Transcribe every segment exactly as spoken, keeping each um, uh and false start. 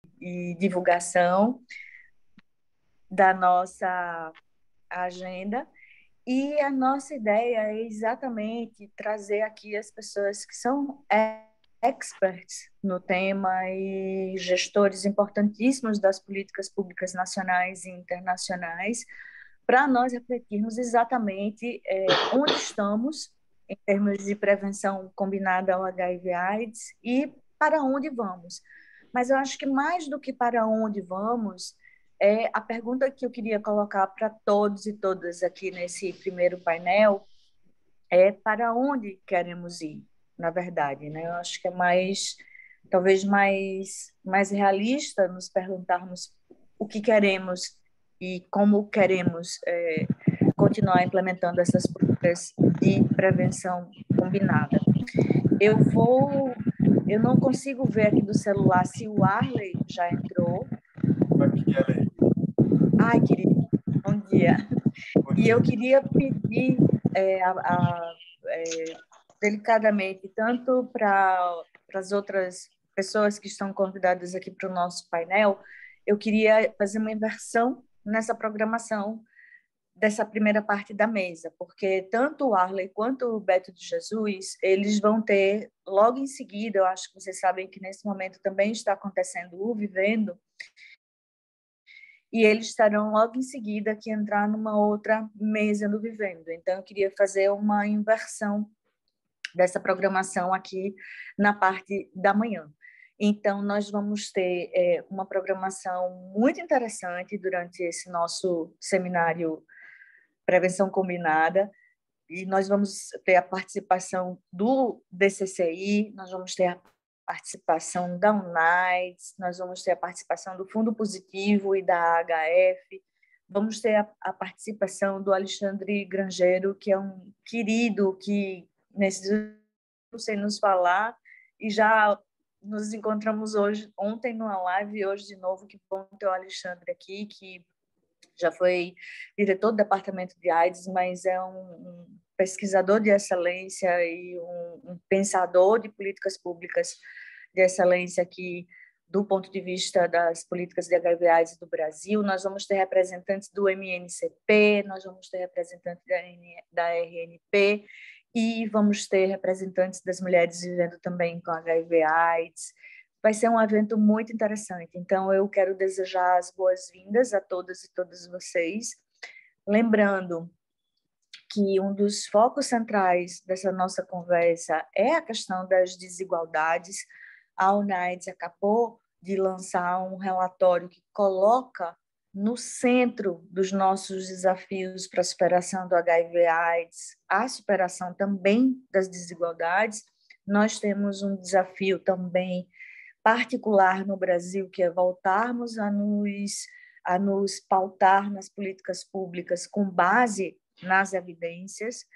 e divulgação da nossa agenda. E a nossa ideia é exatamente trazer aqui as pessoas que são experts no tema e gestores importantíssimos das políticas públicas nacionais e internacionais, para nós refletirmos exatamente é, onde estamos em termos de prevenção combinada ao H I V/AIDS e para onde vamos. Mas eu acho que mais do que para onde vamos, é a pergunta que eu queria colocar para todos e todas aqui nesse primeiro painel é para onde queremos ir, na verdade, né? Eu acho que é mais, talvez mais, mais realista nos perguntarmos o que queremos e como queremos é, continuar implementando essas políticas de prevenção combinada. Eu vou, eu não consigo ver aqui do celular se o Arley já entrou. Aqui, Ale. Ai, querido, bom dia. Bom E eu dia. queria pedir é, a, a, é, delicadamente, tanto para as outras pessoas que estão convidadas aqui para o nosso painel, eu queria fazer uma inversão nessa programação dessa primeira parte da mesa, porque tanto o Arley quanto o Beto de Jesus, eles vão ter, logo em seguida, eu acho que vocês sabem que nesse momento também está acontecendo o Vivendo, e eles estarão logo em seguida aqui entrar numa outra mesa do Vivendo. Então, eu queria fazer uma inversão dessa programação aqui na parte da manhã. Então, nós vamos ter é, uma programação muito interessante durante esse nosso seminário Prevenção Combinada, e nós vamos ter a participação do D C C I, nós vamos ter a participação da UNAIDS, nós vamos ter a participação do Fundo Positivo e da A H F, vamos ter a, a participação do Alexandre Grangeiro, que é um querido que nesses não sei nos falar, e já nos encontramos hoje, ontem numa live e hoje de novo, que bom ter o Alexandre aqui, que já foi diretor do departamento de AIDS, mas é um, um pesquisador de excelência e um, um pensador de políticas públicas de excelência aqui do ponto de vista das políticas de H I V/AIDS do Brasil. Nós vamos ter representantes do M N C P, nós vamos ter representantes da, da R N P e vamos ter representantes das mulheres vivendo também com H I V/AIDS. Vai ser um evento muito interessante. Então, eu quero desejar as boas-vindas a todas e todos vocês. Lembrando que um dos focos centrais dessa nossa conversa é a questão das desigualdades. A UNAIDS acabou de lançar um relatório que coloca no centro dos nossos desafios para a superação do H I V/AIDS a superação também das desigualdades. Nós temos um desafio também particular no Brasil, que é voltarmos a nos, a nos pautar nas políticas públicas com base nas evidências,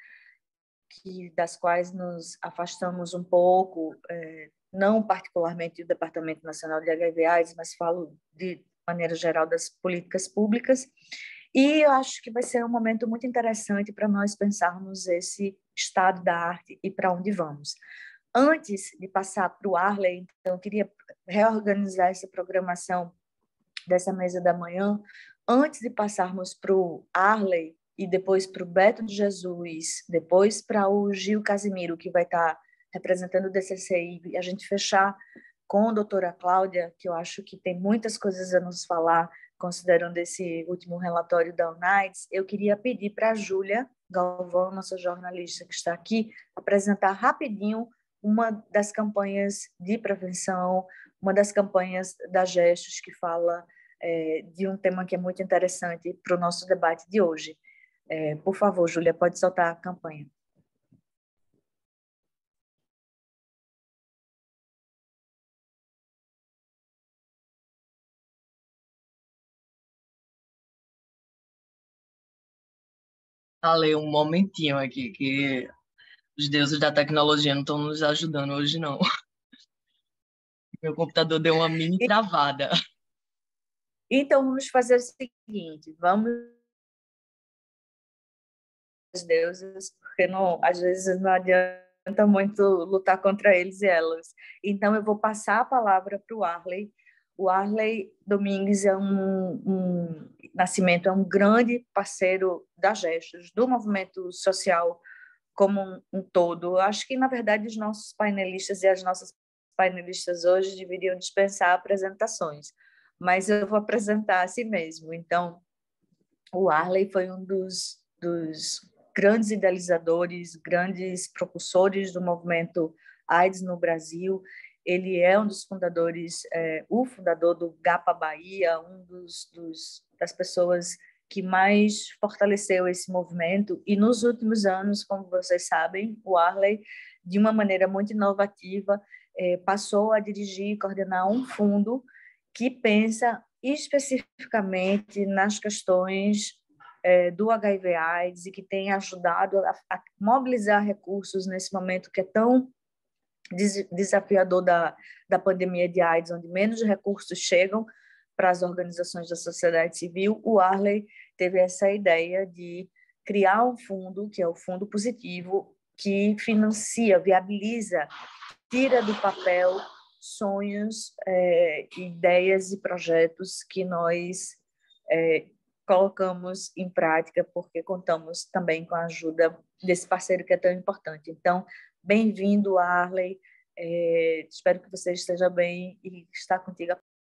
que, das quais nos afastamos um pouco, é, não particularmente do Departamento Nacional de H I V/AIDS, mas falo de maneira geral das políticas públicas. E eu acho que vai ser um momento muito interessante para nós pensarmos esse estado da arte e para onde vamos. Antes de passar para o Arley, então, eu queria reorganizar essa programação dessa mesa da manhã. Antes de passarmos para o Arley e depois para o Beto de Jesus, depois para o Gil Casimiro, que vai estar representando o D C C I, e a gente fechar com a doutora Cláudia, que eu acho que tem muitas coisas a nos falar, considerando esse último relatório da UNAIDS, eu queria pedir para a Júlia Galvão, nossa jornalista que está aqui, apresentar rapidinho uma das campanhas de prevenção, uma das campanhas da Gestos, que fala é, de um tema que é muito interessante para o nosso debate de hoje. É, por favor, Júlia, pode soltar a campanha. Ale, um momentinho aqui, que os deuses da tecnologia não estão nos ajudando hoje, não. Meu computador deu uma mini travada. Então, vamos fazer o seguinte, vamos os deuses, porque não, às vezes não adianta muito lutar contra eles e elas. Então, eu vou passar a palavra para o Arley. o Arley Domingues é um, um Nascimento é um grande parceiro da Gestos, do movimento social como um, um todo. Eu acho que, na verdade, os nossos painelistas e as nossas painelistas hoje deveriam dispensar apresentações, mas eu vou apresentar a si mesmo. Então, o Arley foi um dos, dos grandes idealizadores, grandes propulsores do movimento AIDS no Brasil. Ele é um dos fundadores, é, o fundador do GAPA Bahia, um dos, dos, das pessoas que mais fortaleceu esse movimento. E nos últimos anos, como vocês sabem, o Arley, de uma maneira muito inovativa, é, passou a dirigir e coordenar um fundo que pensa especificamente nas questões é, do H I V AIDS e que tem ajudado a, a mobilizar recursos nesse momento que é tão desafiador da, da pandemia de AIDS, onde menos recursos chegam para as organizações da sociedade civil. O Arley teve essa ideia de criar um fundo, que é o Fundo Positivo, que financia, viabiliza, tira do papel sonhos, é, ideias e projetos que nós é, colocamos em prática, porque contamos também com a ajuda desse parceiro que é tão importante. Então, bem-vindo, Arley. É, espero que você esteja bem e está contigo.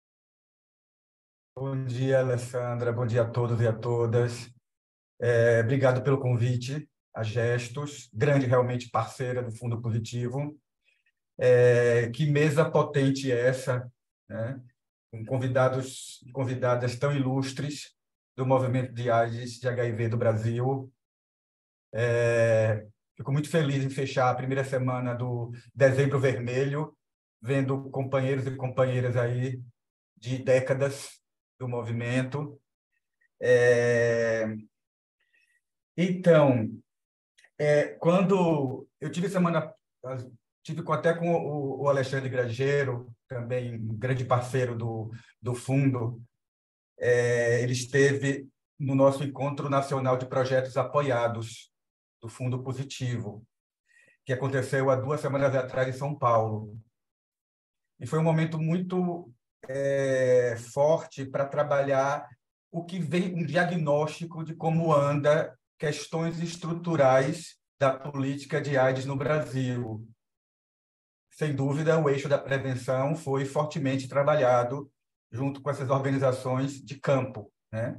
Bom dia, Alessandra. Bom dia a todos e a todas. É, obrigado pelo convite. A Gestos, grande realmente parceira do Fundo Positivo. É, que mesa potente é essa, né? Com convidados e convidadas tão ilustres do movimento de AIDS de H I V do Brasil. É, fico muito feliz em fechar a primeira semana do Dezembro Vermelho, vendo companheiros e companheiras aí de décadas do movimento. É, então, é, quando eu tive semana, tive até com o, o Alexandre Grageiro, também um grande parceiro do, do fundo, é, ele esteve no nosso Encontro Nacional de Projetos Apoiados do Fundo Positivo, que aconteceu há duas semanas atrás em São Paulo. E foi um momento muito é, forte para trabalhar o que vem, um diagnóstico de como anda questões estruturais da política de AIDS no Brasil. Sem dúvida, o eixo da prevenção foi fortemente trabalhado junto com essas organizações de campo, né?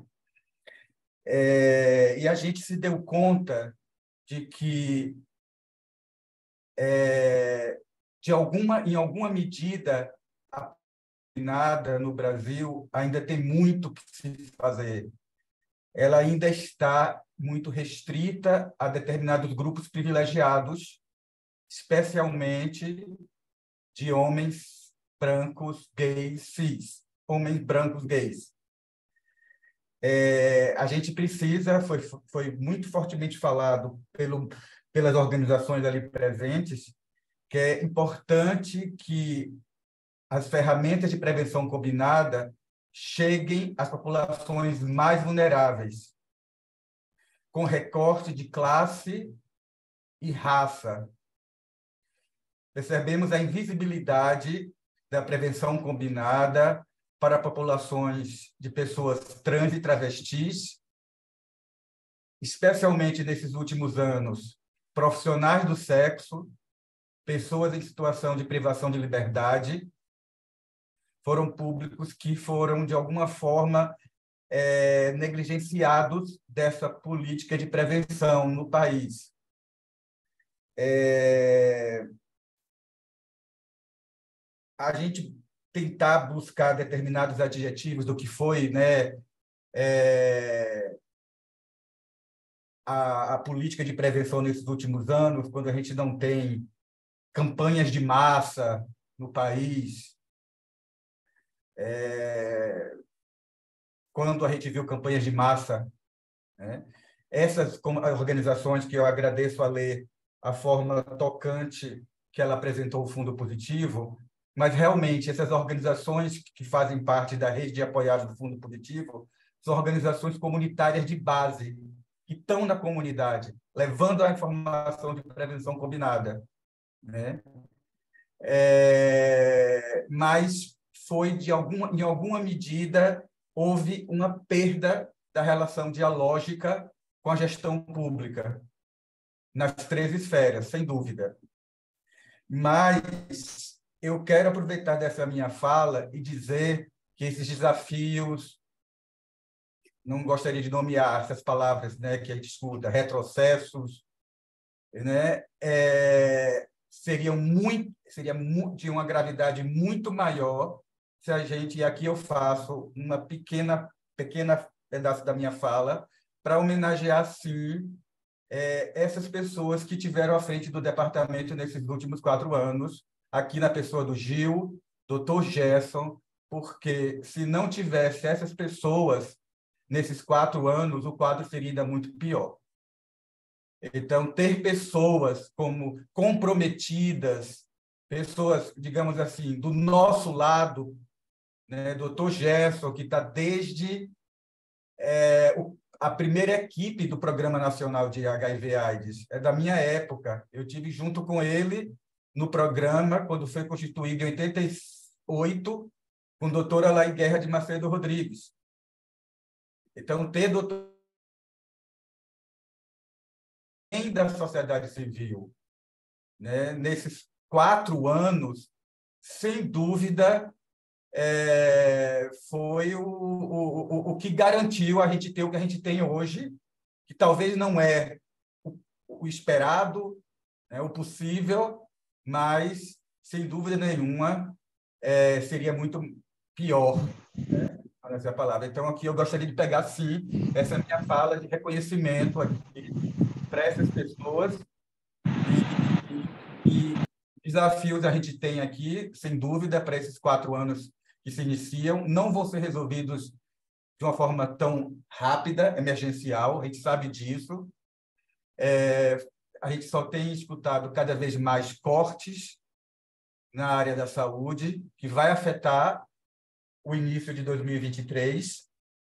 É, e a gente se deu conta de que, é, de alguma, em alguma medida, a nada no Brasil ainda tem muito que se fazer. Ela ainda está muito restrita a determinados grupos privilegiados, especialmente de homens brancos, gays, cis, homens brancos, gays. É, a gente precisa, foi, foi muito fortemente falado pelo, pelas organizações ali presentes, que é importante que as ferramentas de prevenção combinada cheguem às populações mais vulneráveis, com recorte de classe e raça. Percebemos a invisibilidade da prevenção combinada para populações de pessoas trans e travestis, especialmente nesses últimos anos, profissionais do sexo, pessoas em situação de privação de liberdade, foram públicos que foram, de alguma forma, é, negligenciados dessa política de prevenção no país. É, a gente tentar buscar determinados adjetivos do que foi, né, é, a, a política de prevenção nesses últimos anos, quando a gente não tem campanhas de massa no país, é, quando a gente viu campanhas de massa, né, essas organizações que eu agradeço a ler a forma tocante que ela apresentou o Fundo Positivo, mas realmente essas organizações que fazem parte da rede de apoiados do Fundo Positivo são organizações comunitárias de base, que estão na comunidade, levando a informação de prevenção combinada, né? É, mas foi, de alguma, em alguma medida, houve uma perda da relação dialógica com a gestão pública, nas três esferas, sem dúvida. Mas eu quero aproveitar dessa minha fala e dizer que esses desafios, não gostaria de nomear essas palavras, né, que a gente escuta, retrocessos, né, é, seriam muito, seria de uma gravidade muito maior se a gente, e aqui eu faço uma pequena, pequena pedaço da minha fala, para homenagear, sim, é, essas pessoas que tiveram à frente do departamento nesses últimos quatro anos, aqui na pessoa do Gil, doutor Gerson, porque se não tivesse essas pessoas nesses quatro anos, o quadro seria ainda muito pior. Então, ter pessoas como comprometidas, pessoas, digamos assim, do nosso lado, né, doutor Gerson, que está desde é, o, a primeira equipe do Programa Nacional de H I V AIDS, é da minha época. Eu tive junto com ele no programa, quando foi constituído em oitenta e oito, com a doutora Alain Guerra de Macedo Rodrigues. Então, ter doutor da sociedade civil, né, nesses quatro anos, sem dúvida, é, foi o, o, o que garantiu a gente ter o que a gente tem hoje, que talvez não é o, o esperado, né, o possível, mas, sem dúvida nenhuma, é, seria muito pior, né, essa é a palavra. Então, aqui eu gostaria de pegar, sim, essa minha fala de reconhecimento aqui para essas pessoas e, e desafios a gente tem aqui, sem dúvida, para esses quatro anos que se iniciam, não vão ser resolvidos de uma forma tão rápida, emergencial, a gente sabe disso. É, a gente só tem escutado cada vez mais cortes na área da saúde, que vai afetar o início de dois mil e vinte e três,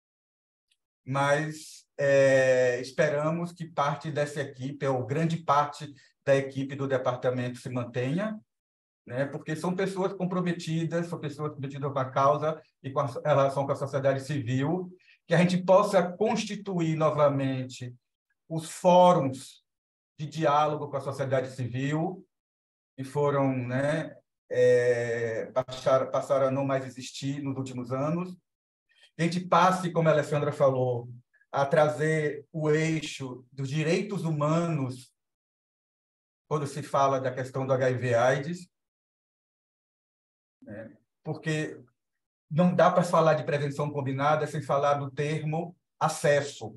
mas é, esperamos que parte dessa equipe, ou grande parte da equipe do departamento se mantenha, né? Porque são pessoas comprometidas, são pessoas comprometidas com a causa e com a relação com a sociedade civil, que a gente possa constituir novamente os fóruns de diálogo com a sociedade civil, que foram, né, é, passaram, passaram a não mais existir nos últimos anos. A gente passe, como a Alessandra falou, a trazer o eixo dos direitos humanos quando se fala da questão do H I V AIDS, né? Porque não dá para falar de prevenção combinada sem falar do termo acesso.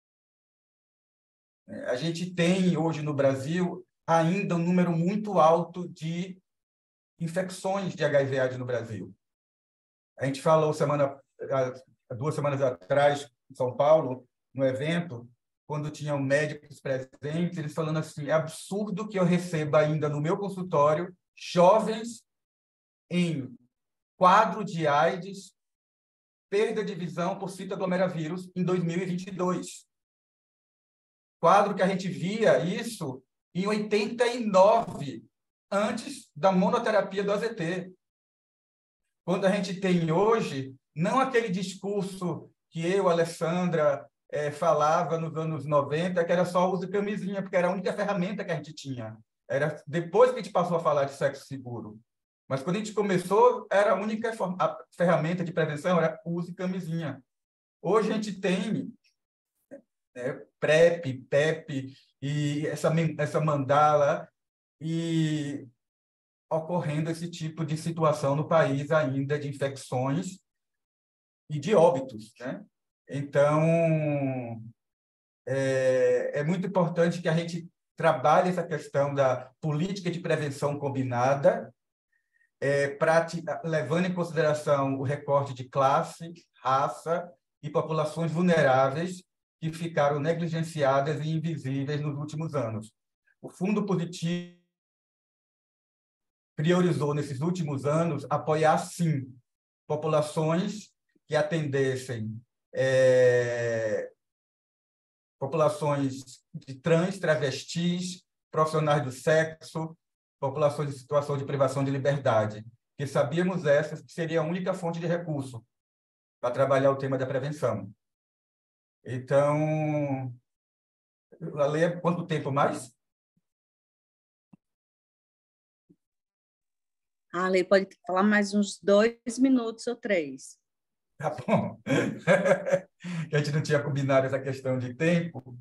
A gente tem hoje no Brasil ainda um número muito alto de infecções de H I V AIDS no Brasil. A gente falou semana, duas semanas atrás em São Paulo, no evento, quando tinham médicos presentes, eles falando assim, é absurdo que eu receba ainda no meu consultório jovens em quadro de AIDS, perda de visão por citoaglomeravirus em dois mil e vinte e dois. Quadro que a gente via isso em oitenta e nove, antes da monoterapia do A Z T. Quando a gente tem hoje, não aquele discurso que eu, Alessandra, é, falava nos anos noventa, que era só uso camisinha, porque era a única ferramenta que a gente tinha. Era depois que a gente passou a falar de sexo seguro. Mas quando a gente começou, era a única a ferramenta de prevenção, era use camisinha. Hoje a gente tem né, PrEP, PEP, e essa, essa mandala, e ocorrendo esse tipo de situação no país ainda, de infecções e de óbitos, né? Então, é, é muito importante que a gente trabalhe essa questão da política de prevenção combinada, é, pra, levando em consideração o recorte de classe, raça e populações vulneráveis que ficaram negligenciadas e invisíveis nos últimos anos. O Fundo Positivo priorizou, nesses últimos anos, apoiar, sim, populações que atendessem é, populações de trans, travestis, profissionais do sexo, populações em situação de privação de liberdade. porque sabíamos essa que seria a única fonte de recurso para trabalhar o tema da prevenção. Então, a lei, quanto tempo mais? A lei pode falar mais uns dois minutos ou três. Tá bom. A gente não tinha combinado essa questão de tempo.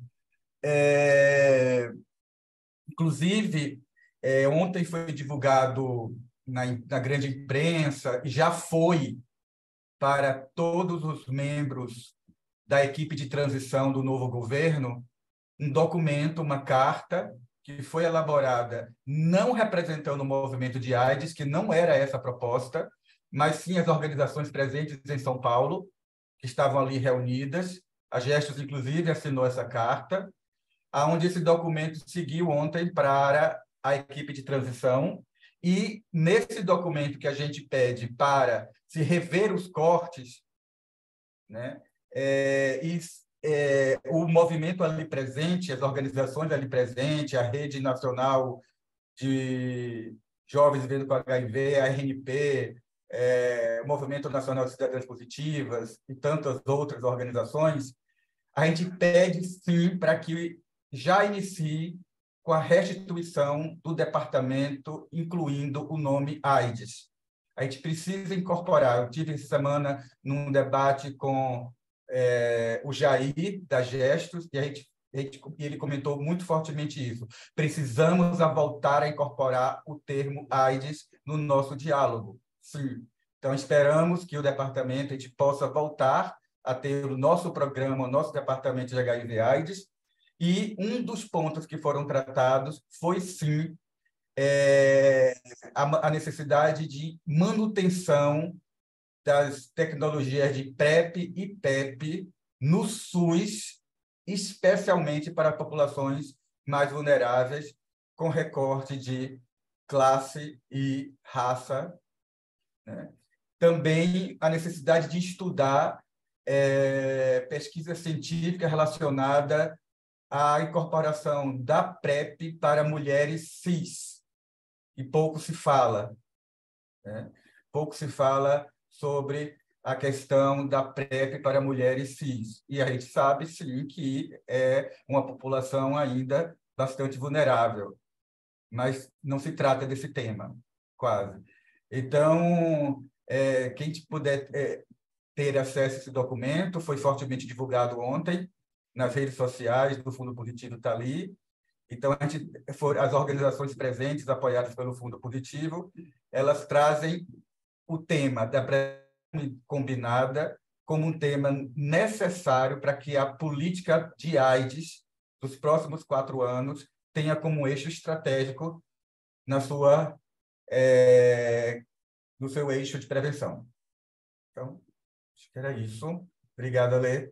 É... Inclusive, é, ontem foi divulgado na, na grande imprensa, e já foi para todos os membros da equipe de transição do novo governo, um documento, uma carta, que foi elaborada não representando o movimento de AIDS, que não era essa a proposta, mas sim as organizações presentes em São Paulo, que estavam ali reunidas. A Gestos, inclusive, assinou essa carta, onde esse documento seguiu ontem para a equipe de transição. E, nesse documento que a gente pede para se rever os cortes, né, é, e é, o movimento ali presente, as organizações ali presentes, a Rede Nacional de Jovens Vivendo com H I V, a R N P, é, o Movimento Nacional de Cidadãs Positivas e tantas outras organizações, a gente pede, sim, para que já inicie com a restituição do departamento, incluindo o nome AIDS. A gente precisa incorporar. Eu tive essa semana num debate com é, o Jair, da Gestos, e a gente, a gente, ele comentou muito fortemente isso. Precisamos a voltar a incorporar o termo AIDS no nosso diálogo. Sim. Então, esperamos que o departamento a gente possa voltar a ter o nosso programa, o nosso departamento de H I V AIDS, e um dos pontos que foram tratados foi, sim, é, a, a necessidade de manutenção das tecnologias de PrEP e PEP no SUS, especialmente para populações mais vulneráveis, com recorte de classe e raça, né? Também a necessidade de estudar é, pesquisa científica relacionada à incorporação da PrEP para mulheres cis, e pouco se fala, né? Pouco se fala sobre a questão da PrEP para mulheres cis. E a gente sabe, sim, que é uma população ainda bastante vulnerável, mas não se trata desse tema, quase. Então, é, quem puder é, ter acesso a esse documento, foi fortemente divulgado ontem nas redes sociais do Fundo Positivo, está ali. Então, a gente, as organizações presentes, apoiadas pelo Fundo Positivo, elas trazem o tema da prevenção combinada como um tema necessário para que a política de AIDS dos próximos quatro anos tenha como eixo estratégico na sua, é, no seu eixo de prevenção. Então, acho que era isso. Obrigado, Lê.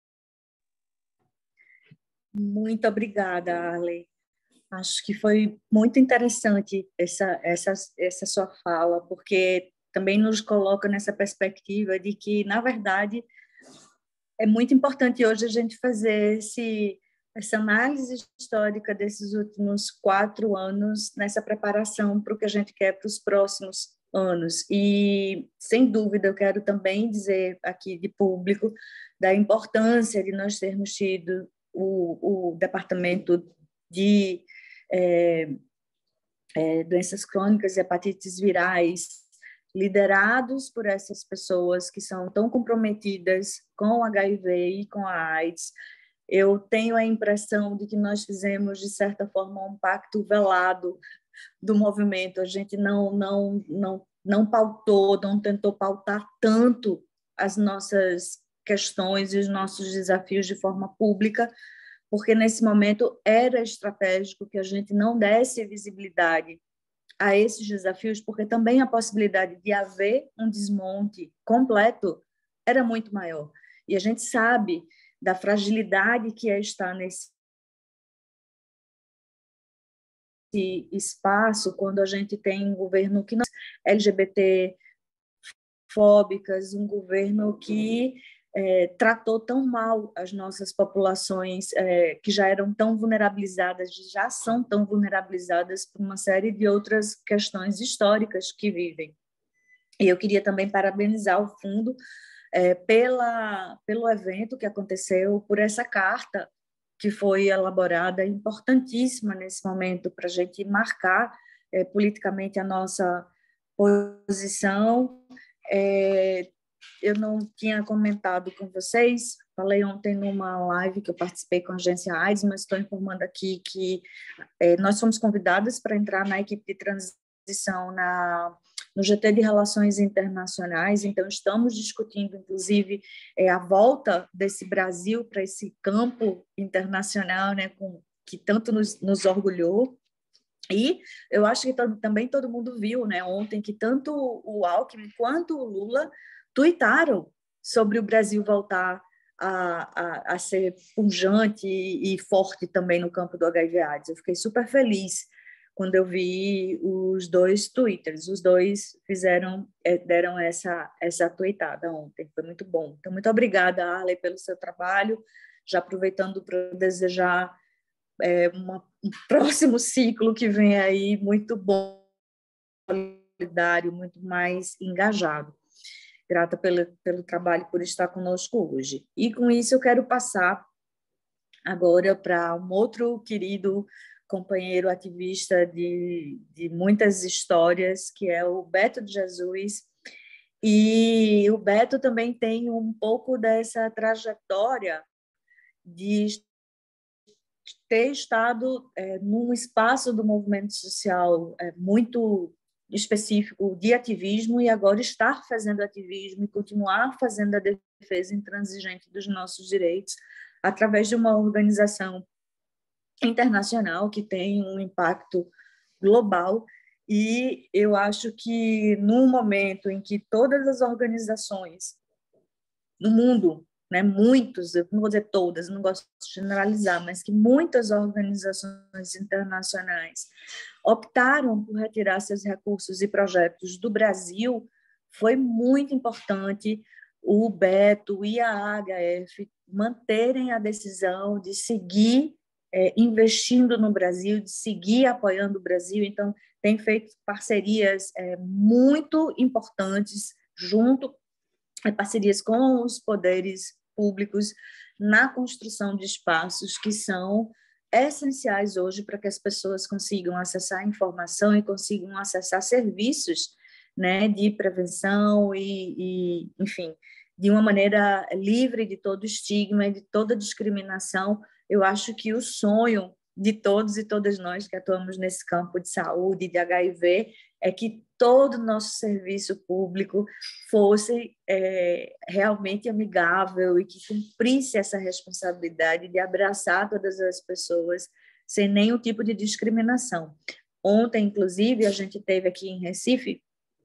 Muito obrigada, Arley. Acho que foi muito interessante essa, essa, essa sua fala, porque também nos coloca nessa perspectiva de que, na verdade, é muito importante hoje a gente fazer esse, essa análise histórica desses últimos quatro anos nessa preparação para o que a gente quer para os próximos anos. E, sem dúvida, eu quero também dizer aqui de público da importância de nós termos tido o, o departamento de é, é, doenças crônicas e hepatites virais, liderados por essas pessoas que são tão comprometidas com o H I V e com a AIDS. Eu tenho a impressão de que nós fizemos, de certa forma, um pacto velado do movimento. A gente não, não, não, não pautou, não tentou pautar tanto as nossas questões e os nossos desafios de forma pública, porque nesse momento era estratégico que a gente não desse visibilidade a esses desafios, porque também a possibilidade de haver um desmonte completo era muito maior. E a gente sabe da fragilidade que é estar nesse espaço quando a gente tem um governo que não é L G B T fóbicas, um governo que é, tratou tão mal as nossas populações é, que já eram tão vulnerabilizadas, já são tão vulnerabilizadas por uma série de outras questões históricas que vivem. E eu queria também parabenizar o fundo é, pela, pelo evento que aconteceu, por essa carta que foi elaborada, importantíssima nesse momento para a gente marcar é, politicamente a nossa posição. É, eu não tinha comentado com vocês, falei ontem numa live que eu participei com a agência AIDS, mas estou informando aqui que é, nós fomos convidadas para entrar na equipe de transição na, no G T de Relações Internacionais, então estamos discutindo, inclusive, é, a volta desse Brasil para esse campo internacional, né, com, que tanto nos, nos orgulhou. E eu acho que todo, também todo mundo viu, né, ontem, que tanto o Alckmin quanto o Lula tuitaram sobre o Brasil voltar a, a, a ser pujante e, e forte também no campo do H I V AIDS. Eu fiquei super feliz quando eu vi os dois twitters, os dois fizeram, deram essa, essa tuitada ontem, foi muito bom. Então, muito obrigada, Arley, pelo seu trabalho, já aproveitando para desejar é, uma, um próximo ciclo que vem aí muito bom, solidário, muito mais engajado. Grata pelo, pelo trabalho, por estar conosco hoje. E com isso eu quero passar agora para um outro querido companheiro ativista de, de muitas histórias, que é o Beto de Jesus. E o Beto também tem um pouco dessa trajetória de ter estado é, num espaço do movimento social é, muito específico de ativismo e agora estar fazendo ativismo e continuar fazendo a defesa intransigente dos nossos direitos através de uma organização internacional que tem um impacto global. E eu acho que no momento em que todas as organizações no mundo, né, muitos, eu não vou dizer todas, não gosto de generalizar, mas que muitas organizações internacionais optaram por retirar seus recursos e projetos do Brasil, foi muito importante o Beto e a H F manterem a decisão de seguir é, investindo no Brasil, de seguir apoiando o Brasil. Então, tem feito parcerias é, muito importantes junto é, parcerias com os poderes públicos na construção de espaços que são essenciais hoje para que as pessoas consigam acessar informação e consigam acessar serviços, né, de prevenção e, e, enfim, de uma maneira livre de todo estigma e de toda discriminação. Eu acho que o sonho de todos e todas nós que atuamos nesse campo de saúde, de H I V, é que todo o nosso serviço público fosse é, realmente amigável e que cumprisse essa responsabilidade de abraçar todas as pessoas sem nenhum tipo de discriminação. Ontem, inclusive, a gente teve aqui em Recife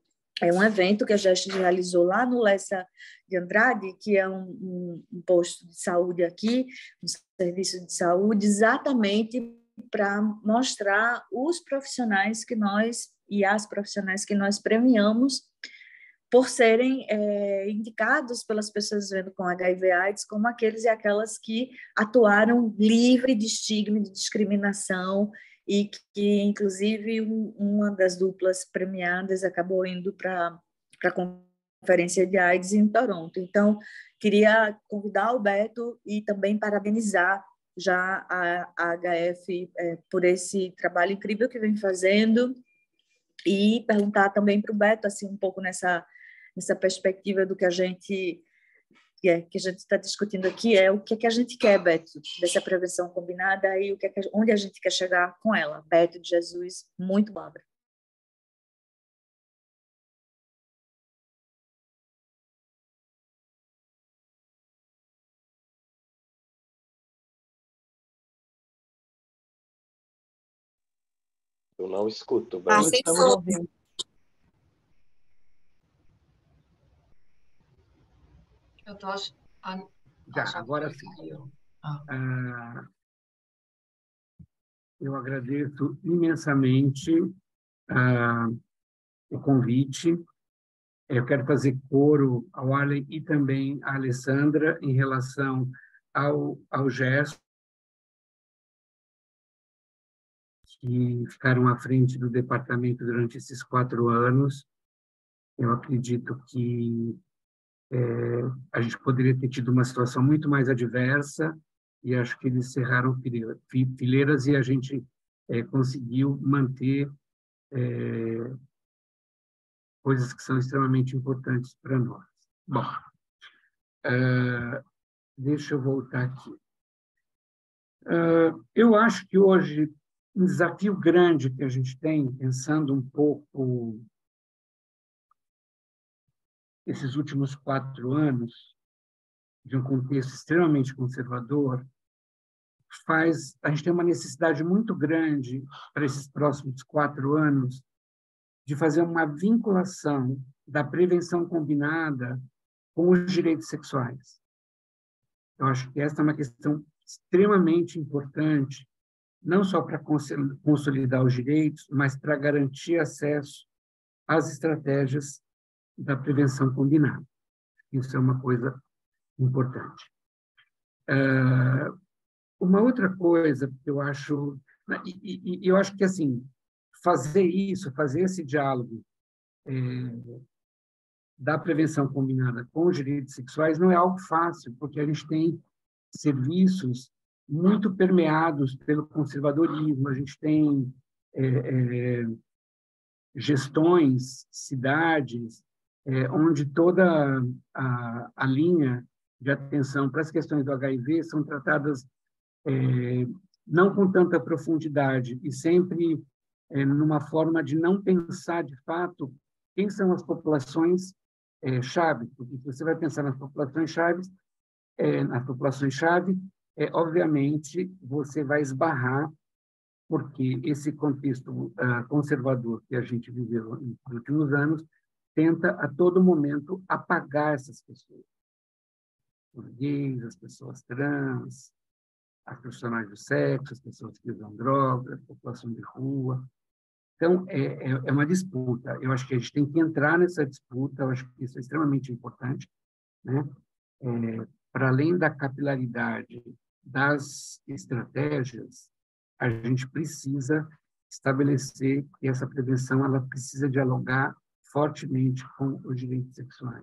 é um evento que a gente realizou lá no Lessa de Andrade, que é um, um, um posto de saúde aqui, um serviço de saúde, exatamente para mostrar os profissionais que nós e as profissionais que nós premiamos por serem é, indicados pelas pessoas vivendo com H I V AIDS como aqueles e aquelas que atuaram livre de estigma e de discriminação e que, inclusive, um, uma das duplas premiadas acabou indo para a Conferência de AIDS em Toronto. Então, queria convidar o Beto e também parabenizar já a, a H F é, por esse trabalho incrível que vem fazendo e perguntar também para o Beto, assim, um pouco nessa, nessa perspectiva do que a gente é, que a gente está discutindo aqui, é o que, é que a gente quer, Beto, dessa prevenção combinada e o que é que, onde a gente quer chegar com ela. Beto de Jesus, muito palavra. Eu não escuto, Ah, Beto. estamos ouvindo. Eu tô ach... ah, Já, agora sim. ah. Ah, eu agradeço imensamente ah, o convite. Eu quero fazer coro ao Arlen e também à Alessandra em relação ao, ao gesto que ficaram à frente do departamento durante esses quatro anos. Eu acredito que é, a gente poderia ter tido uma situação muito mais adversa, e acho que eles cerraram fileiras e a gente é, conseguiu manter é, coisas que são extremamente importantes para nós. Bom, uh, deixa eu voltar aqui. Uh, eu acho que hoje um desafio grande que a gente tem, pensando um pouco esses últimos quatro anos, de um contexto extremamente conservador, faz a gente tem uma necessidade muito grande para esses próximos quatro anos de fazer uma vinculação da prevenção combinada com os direitos sexuais. Eu acho que essa é uma questão extremamente importante, não só para consolidar os direitos, mas para garantir acesso às estratégias da prevenção combinada. Isso é uma coisa importante. Uh, uma outra coisa que eu acho, e, e eu acho que assim, fazer isso, fazer esse diálogo é, da prevenção combinada com os direitos sexuais não é algo fácil, porque a gente tem serviços muito permeados pelo conservadorismo, a gente tem é, é, gestões, cidades, é, onde toda a, a linha de atenção para as questões do H I V são tratadas é, não com tanta profundidade e sempre é, numa forma de não pensar, de fato, quem são as populações é, chave, porque se você vai pensar nas populações chaves, é, nas populações-chave, é, obviamente, você vai esbarrar, porque esse contexto uh, conservador que a gente viveu nos últimos anos tenta, a todo momento, apagar essas pessoas. Os gays, as pessoas trans, as profissionais do sexo, as pessoas que usam drogas, a população de rua. Então, é, é uma disputa. Eu acho que a gente tem que entrar nessa disputa, eu acho que isso é extremamente importante, né? É, para além da capilaridade das estratégias, a gente precisa estabelecer que essa prevenção ela precisa dialogar fortemente com os direitos sexuais.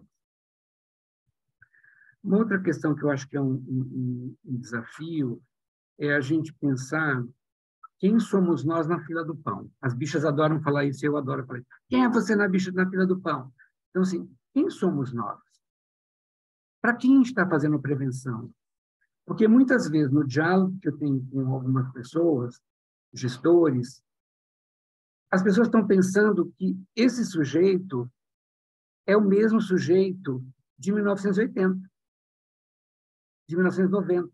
Uma outra questão que eu acho que é um, um, um desafio é a gente pensar quem somos nós na fila do pão. As bichas adoram falar isso, eu adoro falar isso. Quem é você na bicha na fila do pão? Então, assim, quem somos nós? Para quem está fazendo prevenção? Porque muitas vezes, no diálogo que eu tenho com algumas pessoas, gestores, as pessoas estão pensando que esse sujeito é o mesmo sujeito de mil novecentos e oitenta, de mil novecentos e noventa.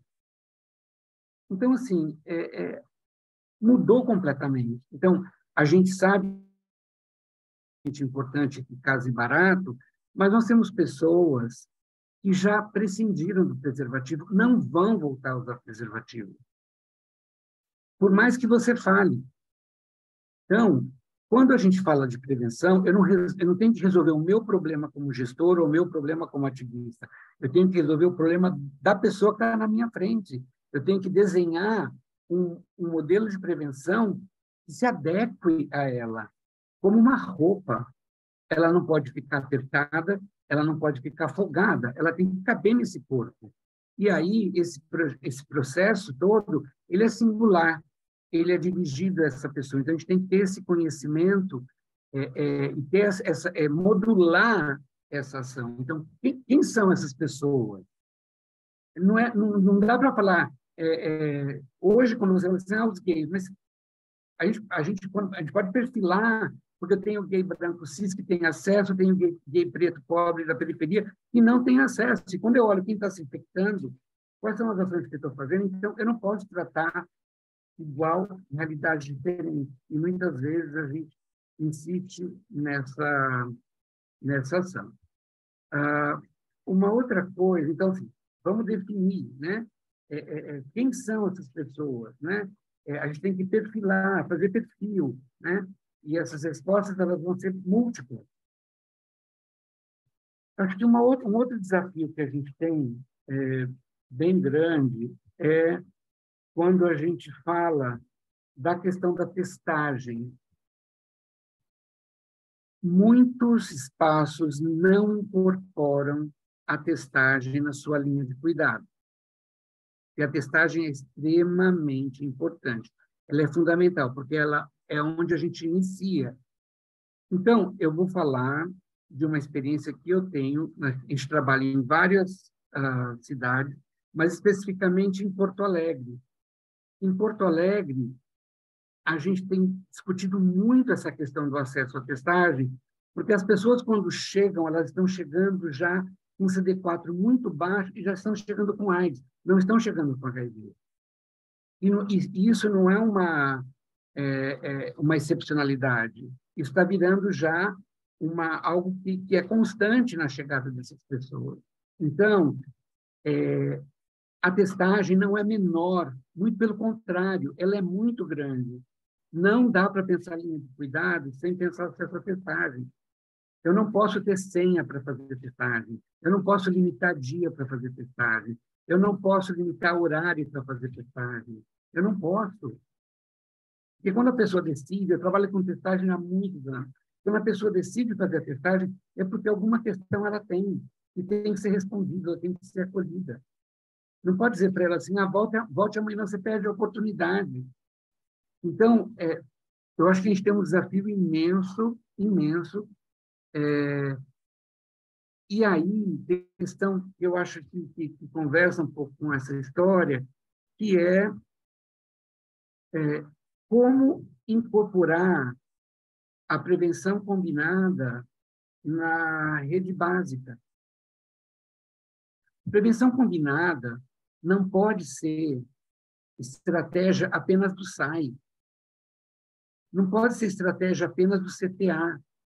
Então, assim, é, é, mudou completamente. Então, a gente sabe que é importante que case barato, mas nós temos pessoas que já prescindiram do preservativo, não vão voltar a usar preservativo. Por mais que você fale. Então, quando a gente fala de prevenção, eu não, eu não tenho que resolver o meu problema como gestor ou o meu problema como ativista. Eu tenho que resolver o problema da pessoa que está na minha frente. Eu tenho que desenhar um, um modelo de prevenção que se adeque a ela, como uma roupa. Ela não pode ficar apertada, ela não pode ficar folgada, ela tem que caber nesse corpo. E aí, esse, esse processo todo, ele é singular, ele é dirigido a essa pessoa. Então, a gente tem que ter esse conhecimento é, é, e ter essa, é, modular essa ação. Então, quem, quem são essas pessoas? Não, é, não, não dá para falar, é, é, hoje, quando você fala assim, ah, os gays, mas a gente, a, gente, a gente pode perfilar, porque eu tenho gay branco cis que tem acesso, eu tenho gay, gay preto pobre da periferia que não tem acesso. E quando eu olho quem está se infectando, quais são as ações que eu estou fazendo, então eu não posso tratar igual, realidade diferente. E muitas vezes a gente insiste nessa, nessa ação. Ah, uma outra coisa, então, assim, vamos definir, né? É, é, é, quem são essas pessoas, né? É, a gente tem que perfilar, fazer perfil, né? E essas respostas elas vão ser múltiplas. Acho que uma outra, um outro desafio que a gente tem é, bem grande é quando a gente fala da questão da testagem. muitos espaços não incorporam a testagem na sua linha de cuidado. E a testagem é extremamente importante. Ela é fundamental, porque ela é onde a gente inicia. Então, eu vou falar de uma experiência que eu tenho. A gente trabalha em várias uh, cidades, mas especificamente em Porto Alegre. Em Porto Alegre, a gente tem discutido muito essa questão do acesso à testagem, porque as pessoas, quando chegam, elas estão chegando já com C D quatro muito baixo e já estão chegando com AIDS, não estão chegando com H I V. E, no, e isso não é uma, é, é uma excepcionalidade. Isso está virando já uma, algo que, que é constante na chegada dessas pessoas. Então, é, a testagem não é menor, muito pelo contrário, ela é muito grande. Não dá para pensar em cuidado sem pensar acesso à testagem. Eu não posso ter senha para fazer testagem. Eu não posso limitar dia para fazer testagem. Eu não posso limitar horário para fazer testagem. Eu não posso. Porque quando a pessoa decide, eu trabalho com testagem há muitos anos, quando a pessoa decide fazer a testagem, é porque alguma questão ela tem, e tem que ser respondida, ela tem que ser acolhida. Não pode dizer para ela assim, ah, volte, volte amanhã, você perde a oportunidade. Então, é, eu acho que a gente tem um desafio imenso, imenso. É, e aí, tem questão que eu acho que, que, que conversa um pouco com essa história, que é, é como incorporar a prevenção combinada na rede básica. Prevenção combinada não pode ser estratégia apenas do S A I. Não pode ser estratégia apenas do C T A.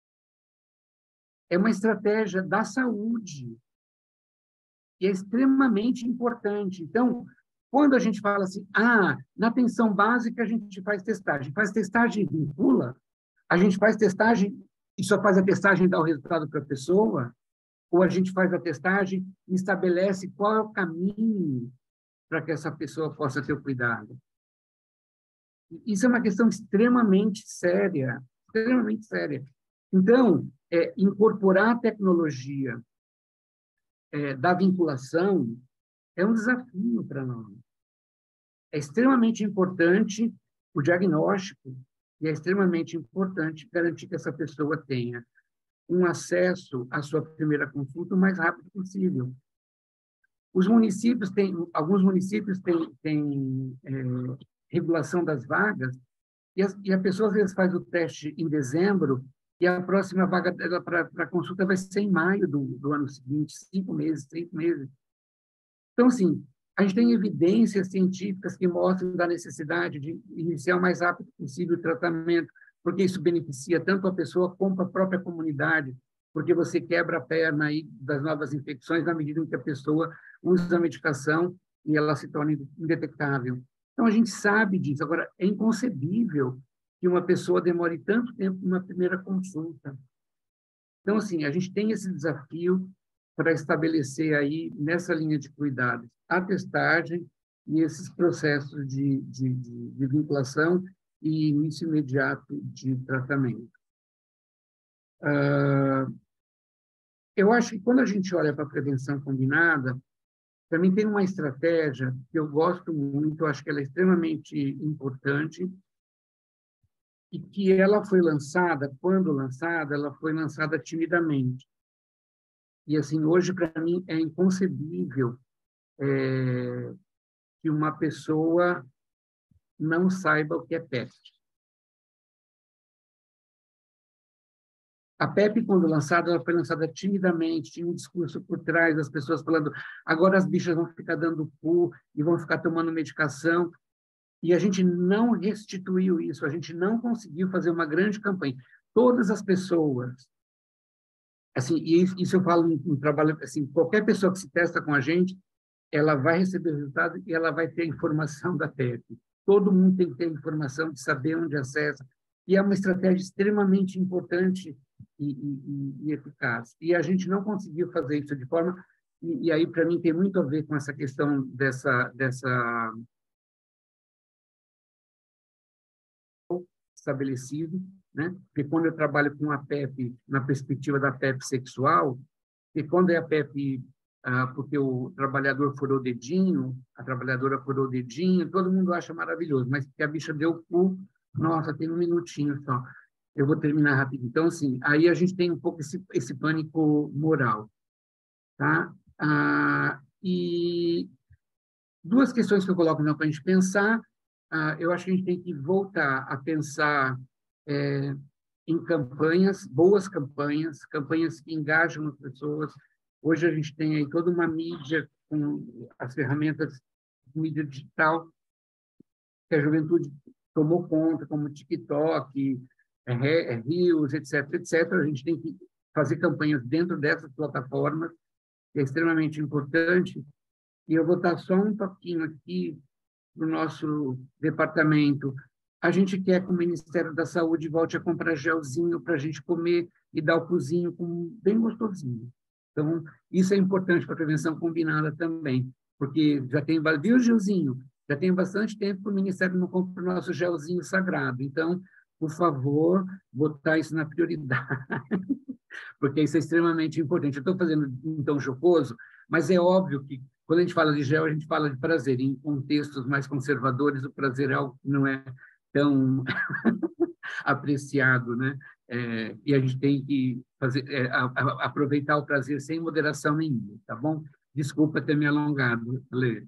É uma estratégia da saúde. E é extremamente importante. Então, quando a gente fala assim, ah, na atenção básica a gente faz testagem. Faz testagem e vincula. A gente faz testagem e só faz a testagem e dá o resultado para a pessoa. Ou a gente faz a testagem e estabelece qual é o caminho para que essa pessoa possa ter o cuidado. Isso é uma questão extremamente séria, extremamente séria. Então, é, incorporar a tecnologia é, da vinculação é um desafio para nós. É extremamente importante o diagnóstico e é extremamente importante garantir que essa pessoa tenha um acesso à sua primeira consulta o mais rápido possível. Os municípios têm, alguns municípios têm, têm é, regulação das vagas e, as, e a pessoa às vezes faz o teste em dezembro e a próxima vaga dela para a consulta vai ser em maio do, do ano seguinte, cinco meses, seis meses. Então, assim, a gente tem evidências científicas que mostram da necessidade de iniciar o mais rápido possível o tratamento, porque isso beneficia tanto a pessoa como a própria comunidade, porque você quebra a perna aí das novas infecções na medida em que a pessoa usa a medicação e ela se torna indetectável. Então, a gente sabe disso. Agora, é inconcebível que uma pessoa demore tanto tempo numa primeira consulta. Então, assim, a gente tem esse desafio para estabelecer aí, nessa linha de cuidados, a testagem e esses processos de, de, de, de vinculação e início imediato de tratamento. Uh, eu acho que quando a gente olha para a prevenção combinada, também tem uma estratégia que eu gosto muito, eu acho que ela é extremamente importante e que ela foi lançada, quando lançada, ela foi lançada timidamente. E, assim, hoje, para mim, é inconcebível é, que uma pessoa não saiba o que é P E P. A P E P, quando lançada, ela foi lançada timidamente, tinha um discurso por trás das pessoas falando agora as bichas vão ficar dando cu e vão ficar tomando medicação. E a gente não restituiu isso, a gente não conseguiu fazer uma grande campanha. Todas as pessoas, assim, e isso eu falo no trabalho, assim, qualquer pessoa que se testa com a gente, ela vai receber o resultado e ela vai ter a informação da P E P. Todo mundo tem que ter a informação de saber onde acessa. E é uma estratégia extremamente importante e, e, e eficaz. E a gente não conseguiu fazer isso de forma... E, e aí, para mim, tem muito a ver com essa questão dessa... dessa estabelecido, né? Porque quando eu trabalho com a P E P, na perspectiva da P E P sexual, e quando é a P E P, ah, porque o trabalhador furou o dedinho, a trabalhadora furou o dedinho, todo mundo acha maravilhoso, mas porque a bicha deu o cu, nossa, tem um minutinho só, eu vou terminar rápido. Então, assim, aí a gente tem um pouco esse, esse pânico moral, tá? Ah, e duas questões que eu coloco para a gente pensar, ah, eu acho que a gente tem que voltar a pensar é, em campanhas, boas campanhas, campanhas que engajam as pessoas. Hoje a gente tem aí toda uma mídia com as ferramentas de mídia digital que a juventude tomou conta, como TikTok, é, é, Reels, etc, etcétera. A gente tem que fazer campanhas dentro dessas plataformas, que é extremamente importante. E eu vou dar só um toquinho aqui no nosso departamento. A gente quer que o Ministério da Saúde volte a comprar gelzinho para a gente comer e dar o cozinho com bem gostosinho. Então, isso é importante para a prevenção combinada também, porque já tem, viu, gelzinho? Já tem bastante tempo que o Ministério não compra o nosso gelzinho sagrado. Então, por favor, botar isso na prioridade, porque isso é extremamente importante. Eu estou fazendo um tom jocoso, mas é óbvio que quando a gente fala de gel, a gente fala de prazer. Em contextos mais conservadores, o prazer é algo que não é tão apreciado, né? É, e a gente tem que fazer, é, a, a, aproveitar o prazer sem moderação nenhuma, tá bom? Desculpa ter me alongado, Lê.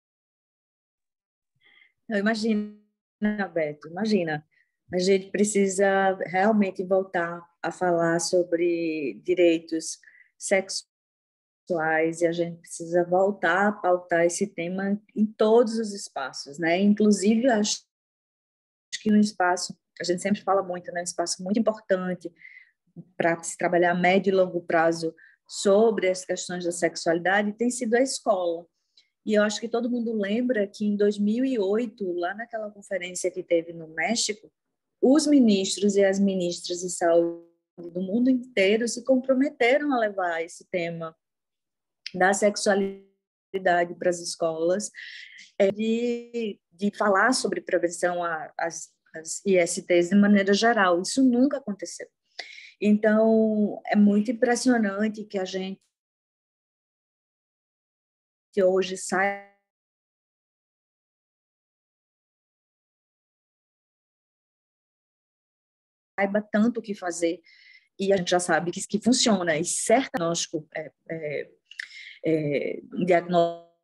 Eu imagino, Beto, imagina. A gente precisa realmente voltar a falar sobre direitos sexuais e a gente precisa voltar a pautar esse tema em todos os espaços, né? Inclusive, acho que no espaço, a gente sempre fala muito, né? Um espaço muito importante para se trabalhar a médio e longo prazo sobre as questões da sexualidade tem sido a escola. E eu acho que todo mundo lembra que em dois mil e oito, lá naquela conferência que teve no México, os ministros e as ministras de saúde do mundo inteiro se comprometeram a levar esse tema da sexualidade para as escolas, de, de falar sobre prevenção às, às I S Ts de maneira geral. Isso nunca aconteceu. Então, é muito impressionante que a gente que hoje sai saiba tanto o que fazer e a gente já sabe que, que funciona e certo diagnóstico, é, é, é, diagnóstico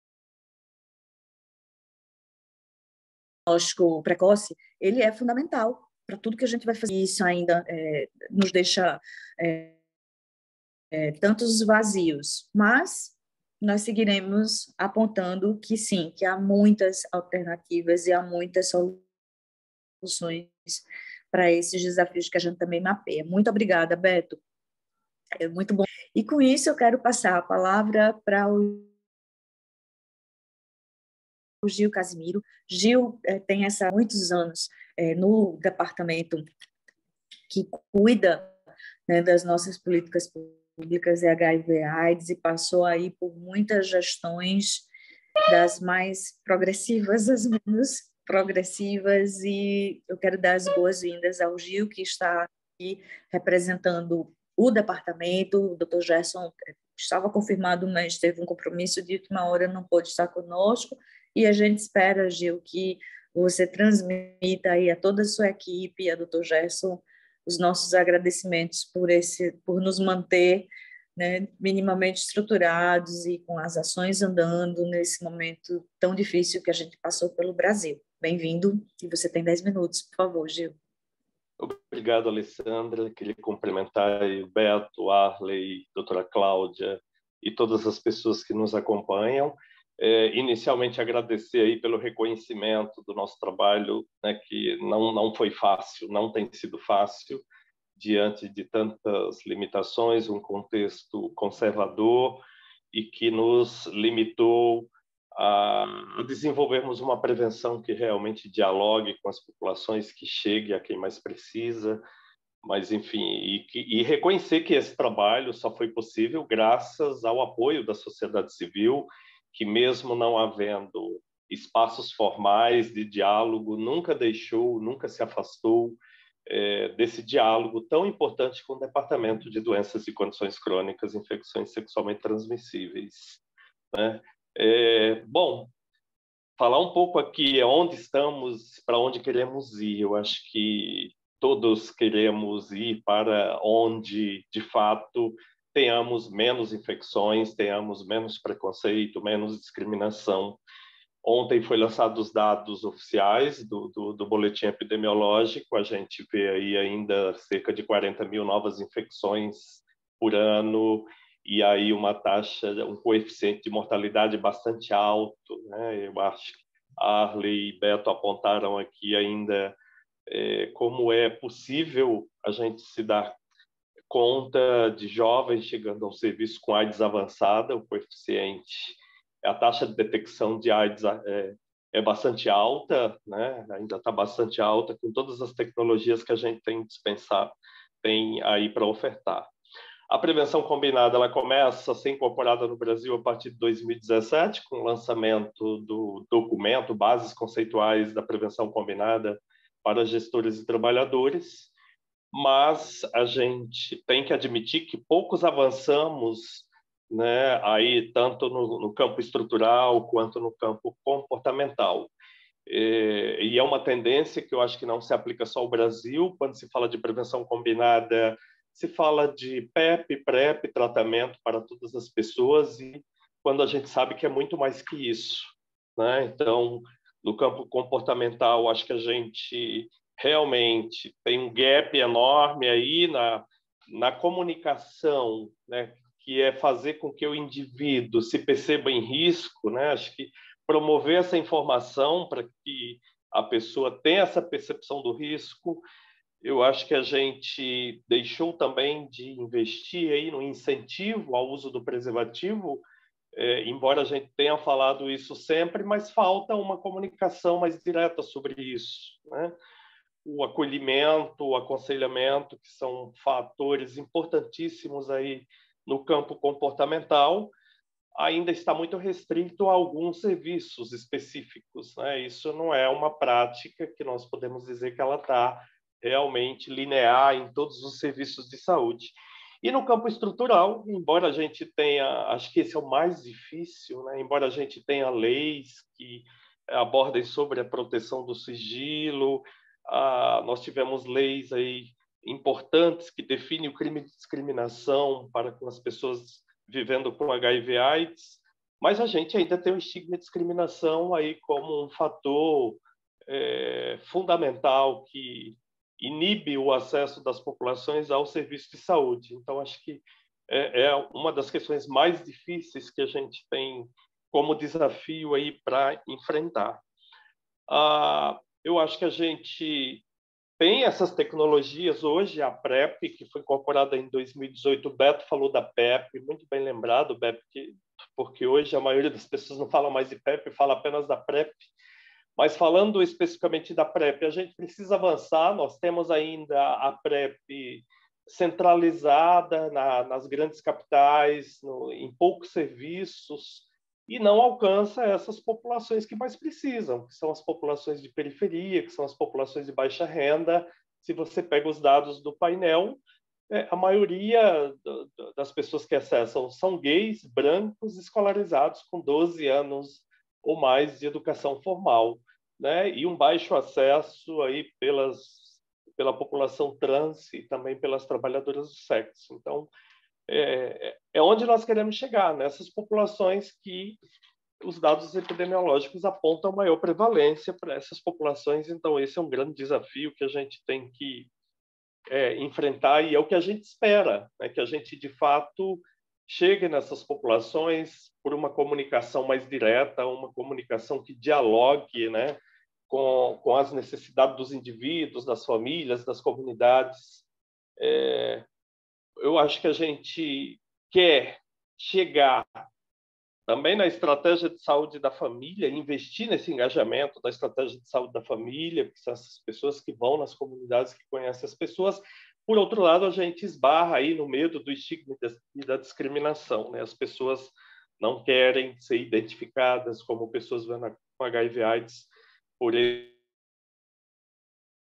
precoce, ele é fundamental para tudo que a gente vai fazer. Isso ainda é, nos deixa é, é, tantos vazios, mas nós seguiremos apontando que sim, que há muitas alternativas e há muitas soluções para esses desafios que a gente também mapeia. Muito obrigada, Beto. É muito bom. E com isso eu quero passar a palavra para o Gil Casimiro. Gil é, tem essa, há muitos anos é, no departamento que cuida, né, das nossas políticas públicas de H I V AIDS e passou aí por muitas gestões, das mais progressivas às menos progressivas, e eu quero dar as boas-vindas ao Gil, que está aqui representando o departamento. O doutor Gerson estava confirmado, mas teve um compromisso de última hora, não pôde estar conosco, e a gente espera, Gil, que você transmita aí a toda a sua equipe, a doutor Gerson, os nossos agradecimentos por, esse, por nos manter, né, minimamente estruturados e com as ações andando nesse momento tão difícil que a gente passou pelo Brasil. Bem-vindo, e você tem dez minutos, por favor, Gil. Obrigado, Alessandra. Queria cumprimentar o Beto, Arley, doutora Cláudia e todas as pessoas que nos acompanham. É, inicialmente, agradecer aí pelo reconhecimento do nosso trabalho, né, que não, não foi fácil, não tem sido fácil, diante de tantas limitações, um contexto conservador e que nos limitou a desenvolvermos uma prevenção que realmente dialogue com as populações, que chegue a quem mais precisa, mas, enfim, e, e reconhecer que esse trabalho só foi possível graças ao apoio da sociedade civil, que mesmo não havendo espaços formais de diálogo, nunca deixou, nunca se afastou é, desse diálogo tão importante com o Departamento de Doenças e Condições Crônicas e Infecções Sexualmente Transmissíveis, né? É, bom, falar um pouco aqui onde estamos, para onde queremos ir. Eu acho que todos queremos ir para onde, de fato, tenhamos menos infecções, tenhamos menos preconceito, menos discriminação. Ontem foi lançado os dados oficiais do, do, do boletim epidemiológico. A gente vê aí ainda cerca de quarenta mil novas infecções por ano, e aí uma taxa, um coeficiente de mortalidade bastante alto, né? Eu acho que Arley e Beto apontaram aqui ainda é, como é possível a gente se dar conta de jovens chegando ao serviço com AIDS avançada. O coeficiente, a taxa de detecção de AIDS é, é bastante alta, né? Ainda está bastante alta, com todas as tecnologias que a gente tem dispensar, tem aí para ofertar. A prevenção combinada, ela começa a ser incorporada no Brasil a partir de dois mil e dezessete, com o lançamento do documento Bases Conceituais da Prevenção Combinada para Gestores e Trabalhadores, mas a gente tem que admitir que poucos avançamos, né, aí tanto no, no campo estrutural quanto no campo comportamental. E, e é uma tendência que eu acho que não se aplica só ao Brasil. Quando se fala de prevenção combinada, se fala de P E P, PrEP, tratamento para todas as pessoas, e quando a gente sabe que é muito mais que isso, né? Então, no campo comportamental, acho que a gente realmente tem um gap enorme aí na, na comunicação, né? Que é fazer com que o indivíduo se perceba em risco, né? Acho que promover essa informação para que a pessoa tenha essa percepção do risco. Eu acho que a gente deixou também de investir aí no incentivo ao uso do preservativo, é, embora a gente tenha falado isso sempre, mas falta uma comunicação mais direta sobre isso, né? O acolhimento, o aconselhamento, que são fatores importantíssimos aí no campo comportamental, ainda está muito restrito a alguns serviços específicos, né? Isso não é uma prática que nós podemos dizer que ela está realmente linear em todos os serviços de saúde. E no campo estrutural, embora a gente tenha, acho que esse é o mais difícil, né? Embora a gente tenha leis que abordem sobre a proteção do sigilo, ah, nós tivemos leis aí importantes que definem o crime de discriminação para com as pessoas vivendo com H I V AIDS, mas a gente ainda tem o estigma de discriminação aí como um fator é, fundamental que inibe o acesso das populações ao serviço de saúde. Então, acho que é, é uma das questões mais difíceis que a gente tem como desafio aí para enfrentar. Ah, eu acho que a gente tem essas tecnologias hoje, a PrEP, que foi incorporada em dois mil e dezoito, o Beto falou da P E P, muito bem lembrado, Beto, porque hoje a maioria das pessoas não fala mais de P E P, fala apenas da PrEP. Mas falando especificamente da PrEP, a gente precisa avançar. Nós temos ainda a PrEP centralizada na, nas grandes capitais, no, em poucos serviços, e não alcança essas populações que mais precisam, que são as populações de periferia, que são as populações de baixa renda. Se você pega os dados do painel, é, a maioria do, do, das pessoas que acessam são gays, brancos, escolarizados com doze anos ou mais de educação formal, né? E um baixo acesso aí pelas, pela população trans e também pelas trabalhadoras do sexo. Então, é, é onde nós queremos chegar, nessas populações que os dados epidemiológicos apontam maior prevalência para essas populações. Então, esse é um grande desafio que a gente tem que é, enfrentar, e é o que a gente espera, né? Que a gente, de fato, chegue nessas populações por uma comunicação mais direta, uma comunicação que dialogue, né, com, com as necessidades dos indivíduos, das famílias, das comunidades. É, eu acho que a gente quer chegar também na estratégia de saúde da família, investir nesse engajamento da estratégia de saúde da família, porque são essas pessoas que vão nas comunidades, que conhecem as pessoas. Por outro lado, a gente esbarra aí no medo do estigma e da discriminação, né? As pessoas não querem ser identificadas como pessoas com H I V AIDS por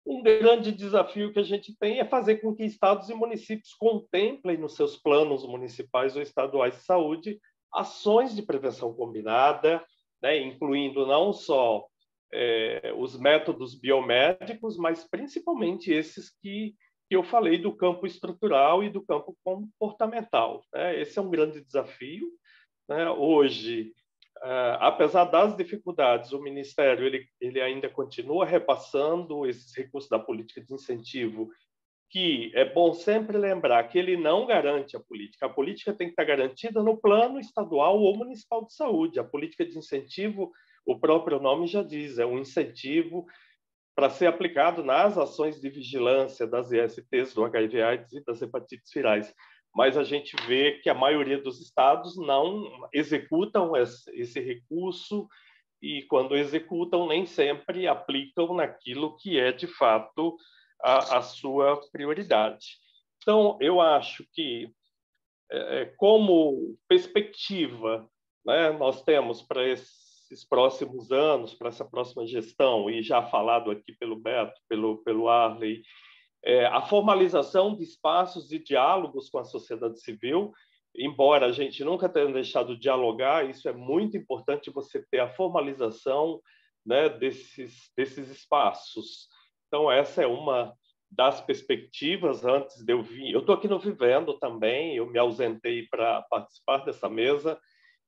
Um grande desafio que a gente tem é fazer com que estados e municípios contemplem nos seus planos municipais ou estaduais de saúde ações de prevenção combinada, né, incluindo não só é, os métodos biomédicos, mas principalmente esses que, que eu falei do campo estrutural e do campo comportamental, né? Esse é um grande desafio, né? Hoje, Uh, apesar das dificuldades, o Ministério ele, ele ainda continua repassando esses recursos da política de incentivo, que é bom sempre lembrar que ele não garante a política. A política tem que estar garantida no plano estadual ou municipal de saúde. A política de incentivo, o próprio nome já diz, é um incentivo para ser aplicado nas ações de vigilância das I S Ts, do H I V AIDS e das hepatites virais. Mas a gente vê que a maioria dos estados não executam esse recurso e, quando executam, nem sempre aplicam naquilo que é, de fato, a, a sua prioridade. Então, eu acho que, é, como perspectiva, né, nós temos para esses próximos anos, para essa próxima gestão, e já falado aqui pelo Beto, pelo, pelo Arley, É, a formalização de espaços de diálogos com a sociedade civil, embora a gente nunca tenha deixado de dialogar, isso é muito importante, você ter a formalização, né, desses, desses espaços. Então, essa é uma das perspectivas antes de eu vir. Eu estou aqui no Vivendo também, eu me ausentei para participar dessa mesa,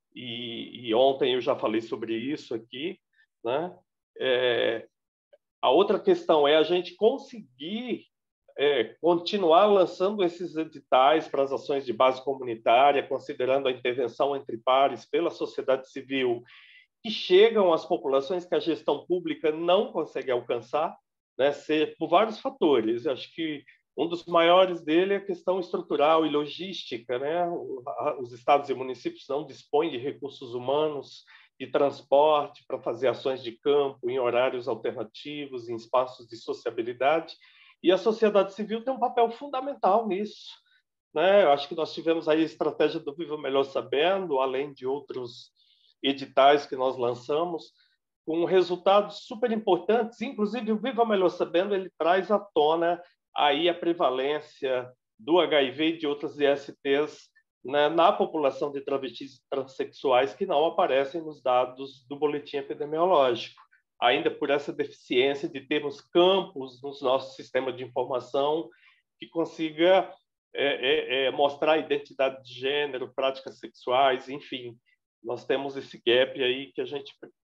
e, e ontem eu já falei sobre isso aqui, né? É, a outra questão é a gente conseguir É, continuar lançando esses editais para as ações de base comunitária, considerando a intervenção entre pares pela sociedade civil, que chegam às populações que a gestão pública não consegue alcançar, né, ser, por vários fatores. Acho que um dos maiores dele é a questão estrutural e logística, né? Os estados e municípios não dispõem de recursos humanos, de transporte para fazer ações de campo em horários alternativos, em espaços de sociabilidade. E a sociedade civil tem um papel fundamental nisso, né? Eu acho que nós tivemos aí a estratégia do Viva Melhor Sabendo, além de outros editais que nós lançamos, com resultados super importantes. Inclusive, o Viva Melhor Sabendo ele traz à tona aí a prevalência do H I V e de outras I S Ts, né, na população de travestis e transexuais que não aparecem nos dados do boletim epidemiológico, ainda por essa deficiência de termos campos no nosso sistema de informação que consiga é, é, é, mostrar a identidade de gênero, práticas sexuais, enfim. Nós temos esse gap aí que a gente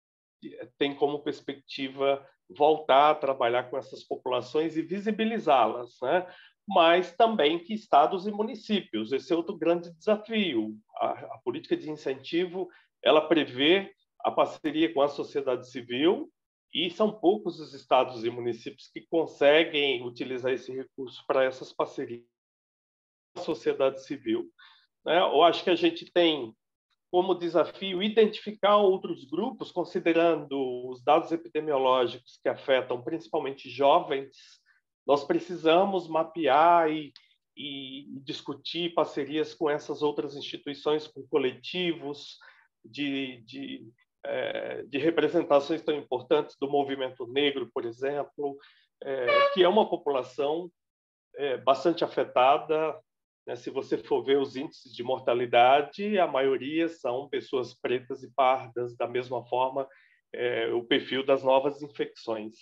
tem como perspectiva voltar a trabalhar com essas populações e visibilizá-las, né? Mas também que estados e municípios. Esse é outro grande desafio. A, a política de incentivo, ela prevê a parceria com a sociedade civil, e são poucos os estados e municípios que conseguem utilizar esse recurso para essas parcerias com a sociedade civil, né? Eu acho que a gente tem como desafio identificar outros grupos, considerando os dados epidemiológicos que afetam principalmente jovens. Nós precisamos mapear e, e discutir parcerias com essas outras instituições, com coletivos de, de de representações tão importantes do movimento negro, por exemplo, é, que é uma população é, bastante afetada, né? Se você for ver os índices de mortalidade, a maioria são pessoas pretas e pardas, da mesma forma é, o perfil das novas infecções.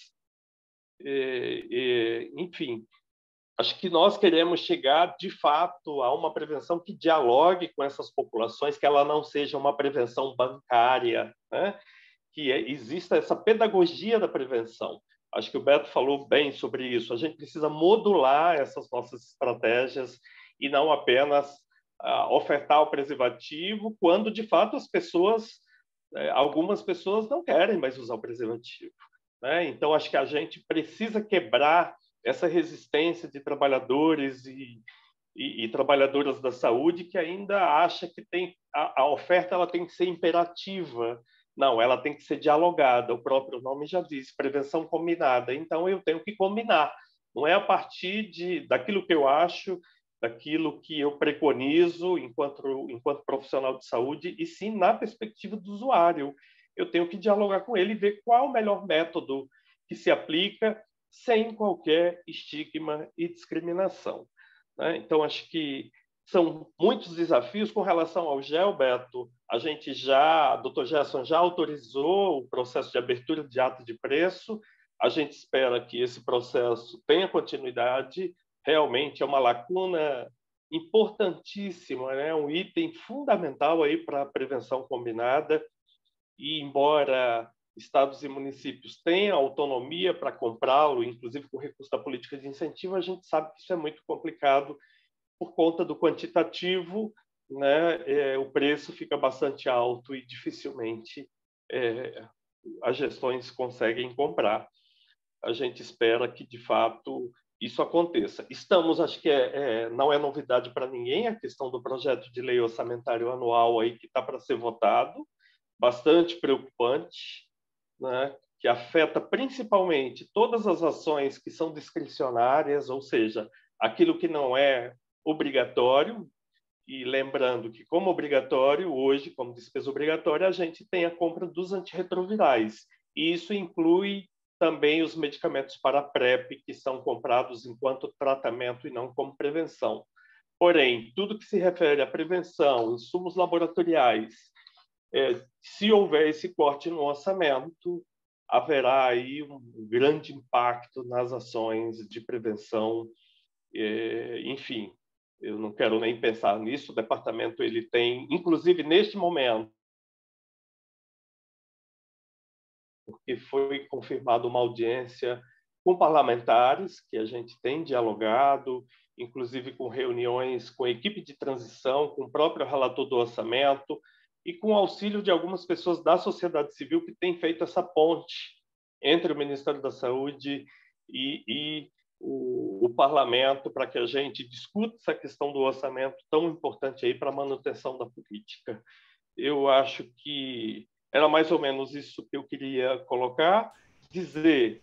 E, e, enfim, acho que nós queremos chegar, de fato, a uma prevenção que dialogue com essas populações, que ela não seja uma prevenção bancária, né? Que é, exista essa pedagogia da prevenção. Acho que o Beto falou bem sobre isso. A gente precisa modular essas nossas estratégias e não apenas uh, ofertar o preservativo quando, de fato, as pessoas, eh, algumas pessoas não querem mais usar o preservativo, né? Então, acho que a gente precisa quebrar essa resistência de trabalhadores e, e, e trabalhadoras da saúde que ainda acha que tem a, a oferta ela tem que ser imperativa. Não, ela tem que ser dialogada. O próprio nome já diz, prevenção combinada. Então, eu tenho que combinar. Não é a partir de, daquilo que eu acho, daquilo que eu preconizo enquanto, enquanto profissional de saúde, e sim na perspectiva do usuário. Eu tenho que dialogar com ele e ver qual é o melhor método que se aplica sem qualquer estigma e discriminação, né? Então, acho que são muitos desafios com relação ao gel, Beto. A gente já, o doutor Gerson já autorizou o processo de abertura de ato de preço. A gente espera que esse processo tenha continuidade. Realmente é uma lacuna importantíssima, né? Um item fundamental aí para a prevenção combinada. E, embora estados e municípios tenham autonomia para comprá-lo, inclusive com recurso da política de incentivo, a gente sabe que isso é muito complicado por conta do quantitativo, né? É, o preço fica bastante alto e dificilmente é, as gestões conseguem comprar. A gente espera que, de fato, isso aconteça. Estamos, acho que é, é, não é novidade para ninguém a questão do projeto de lei orçamentário anual aí que está para ser votado, bastante preocupante, né? Que afeta principalmente todas as ações que são discricionárias, ou seja, aquilo que não é obrigatório, e lembrando que, como obrigatório, hoje, como despesa obrigatória, a gente tem a compra dos antirretrovirais. E isso inclui também os medicamentos para PrEP, que são comprados enquanto tratamento e não como prevenção. Porém, tudo que se refere à prevenção, insumos laboratoriais, é, se houver esse corte no orçamento, haverá aí um grande impacto nas ações de prevenção, é, enfim. Eu não quero nem pensar nisso. O departamento ele tem, inclusive neste momento, porque foi confirmada uma audiência com parlamentares, que a gente tem dialogado, inclusive com reuniões com a equipe de transição, com o próprio relator do orçamento e com o auxílio de algumas pessoas da sociedade civil que têm feito essa ponte entre o Ministério da Saúde e, e O, o parlamento, para que a gente discuta essa questão do orçamento tão importante aí para a manutenção da política. Eu acho que era mais ou menos isso que eu queria colocar, dizer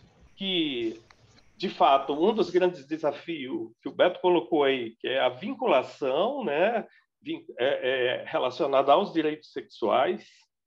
que, de fato, um dos grandes desafios que o Beto colocou aí, que é a vinculação, né, é, é, relacionada aos direitos sexuais,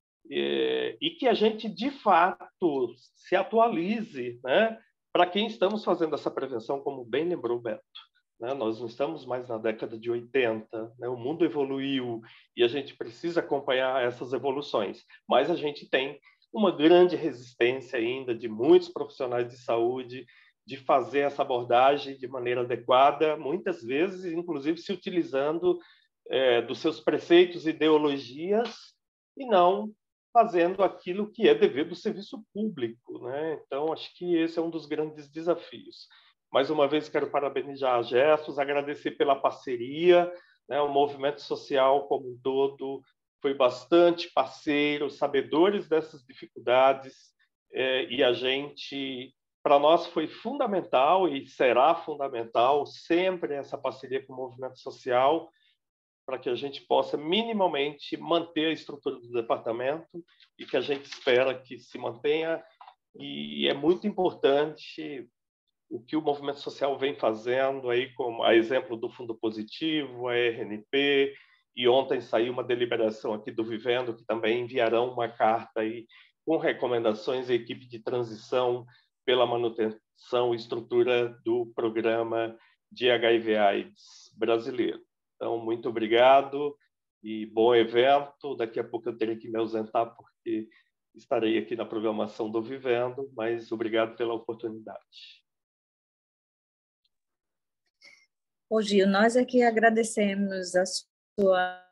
é, e que a gente, de fato, se atualize, né, para quem estamos fazendo essa prevenção, como bem lembrou o Beto, né? Nós não estamos mais na década de oitenta, né? O mundo evoluiu e a gente precisa acompanhar essas evoluções, mas a gente tem uma grande resistência ainda de muitos profissionais de saúde de fazer essa abordagem de maneira adequada, muitas vezes, inclusive, se utilizando é, dos seus preceitos e ideologias e não fazendo aquilo que é dever do serviço público, né? Então, acho que esse é um dos grandes desafios. Mais uma vez, quero parabenizar a Gestos, agradecer pela parceria, né? O movimento social como um todo foi bastante parceiro, sabedores dessas dificuldades, é, e a gente, para nós, foi fundamental e será fundamental sempre essa parceria com o movimento social, para que a gente possa minimamente manter a estrutura do departamento e que a gente espera que se mantenha. E é muito importante o que o movimento social vem fazendo, aí, como a exemplo do Fundo Positivo, a R N P, e ontem saiu uma deliberação aqui do Vivendo, que também enviarão uma carta aí com recomendações à equipe de transição pela manutenção e estrutura do programa de H I V AIDS brasileiro. Então, muito obrigado e bom evento. Daqui a pouco eu terei que me ausentar porque estarei aqui na programação do Vivendo, mas obrigado pela oportunidade. Ô Gil, nós aqui agradecemos a sua,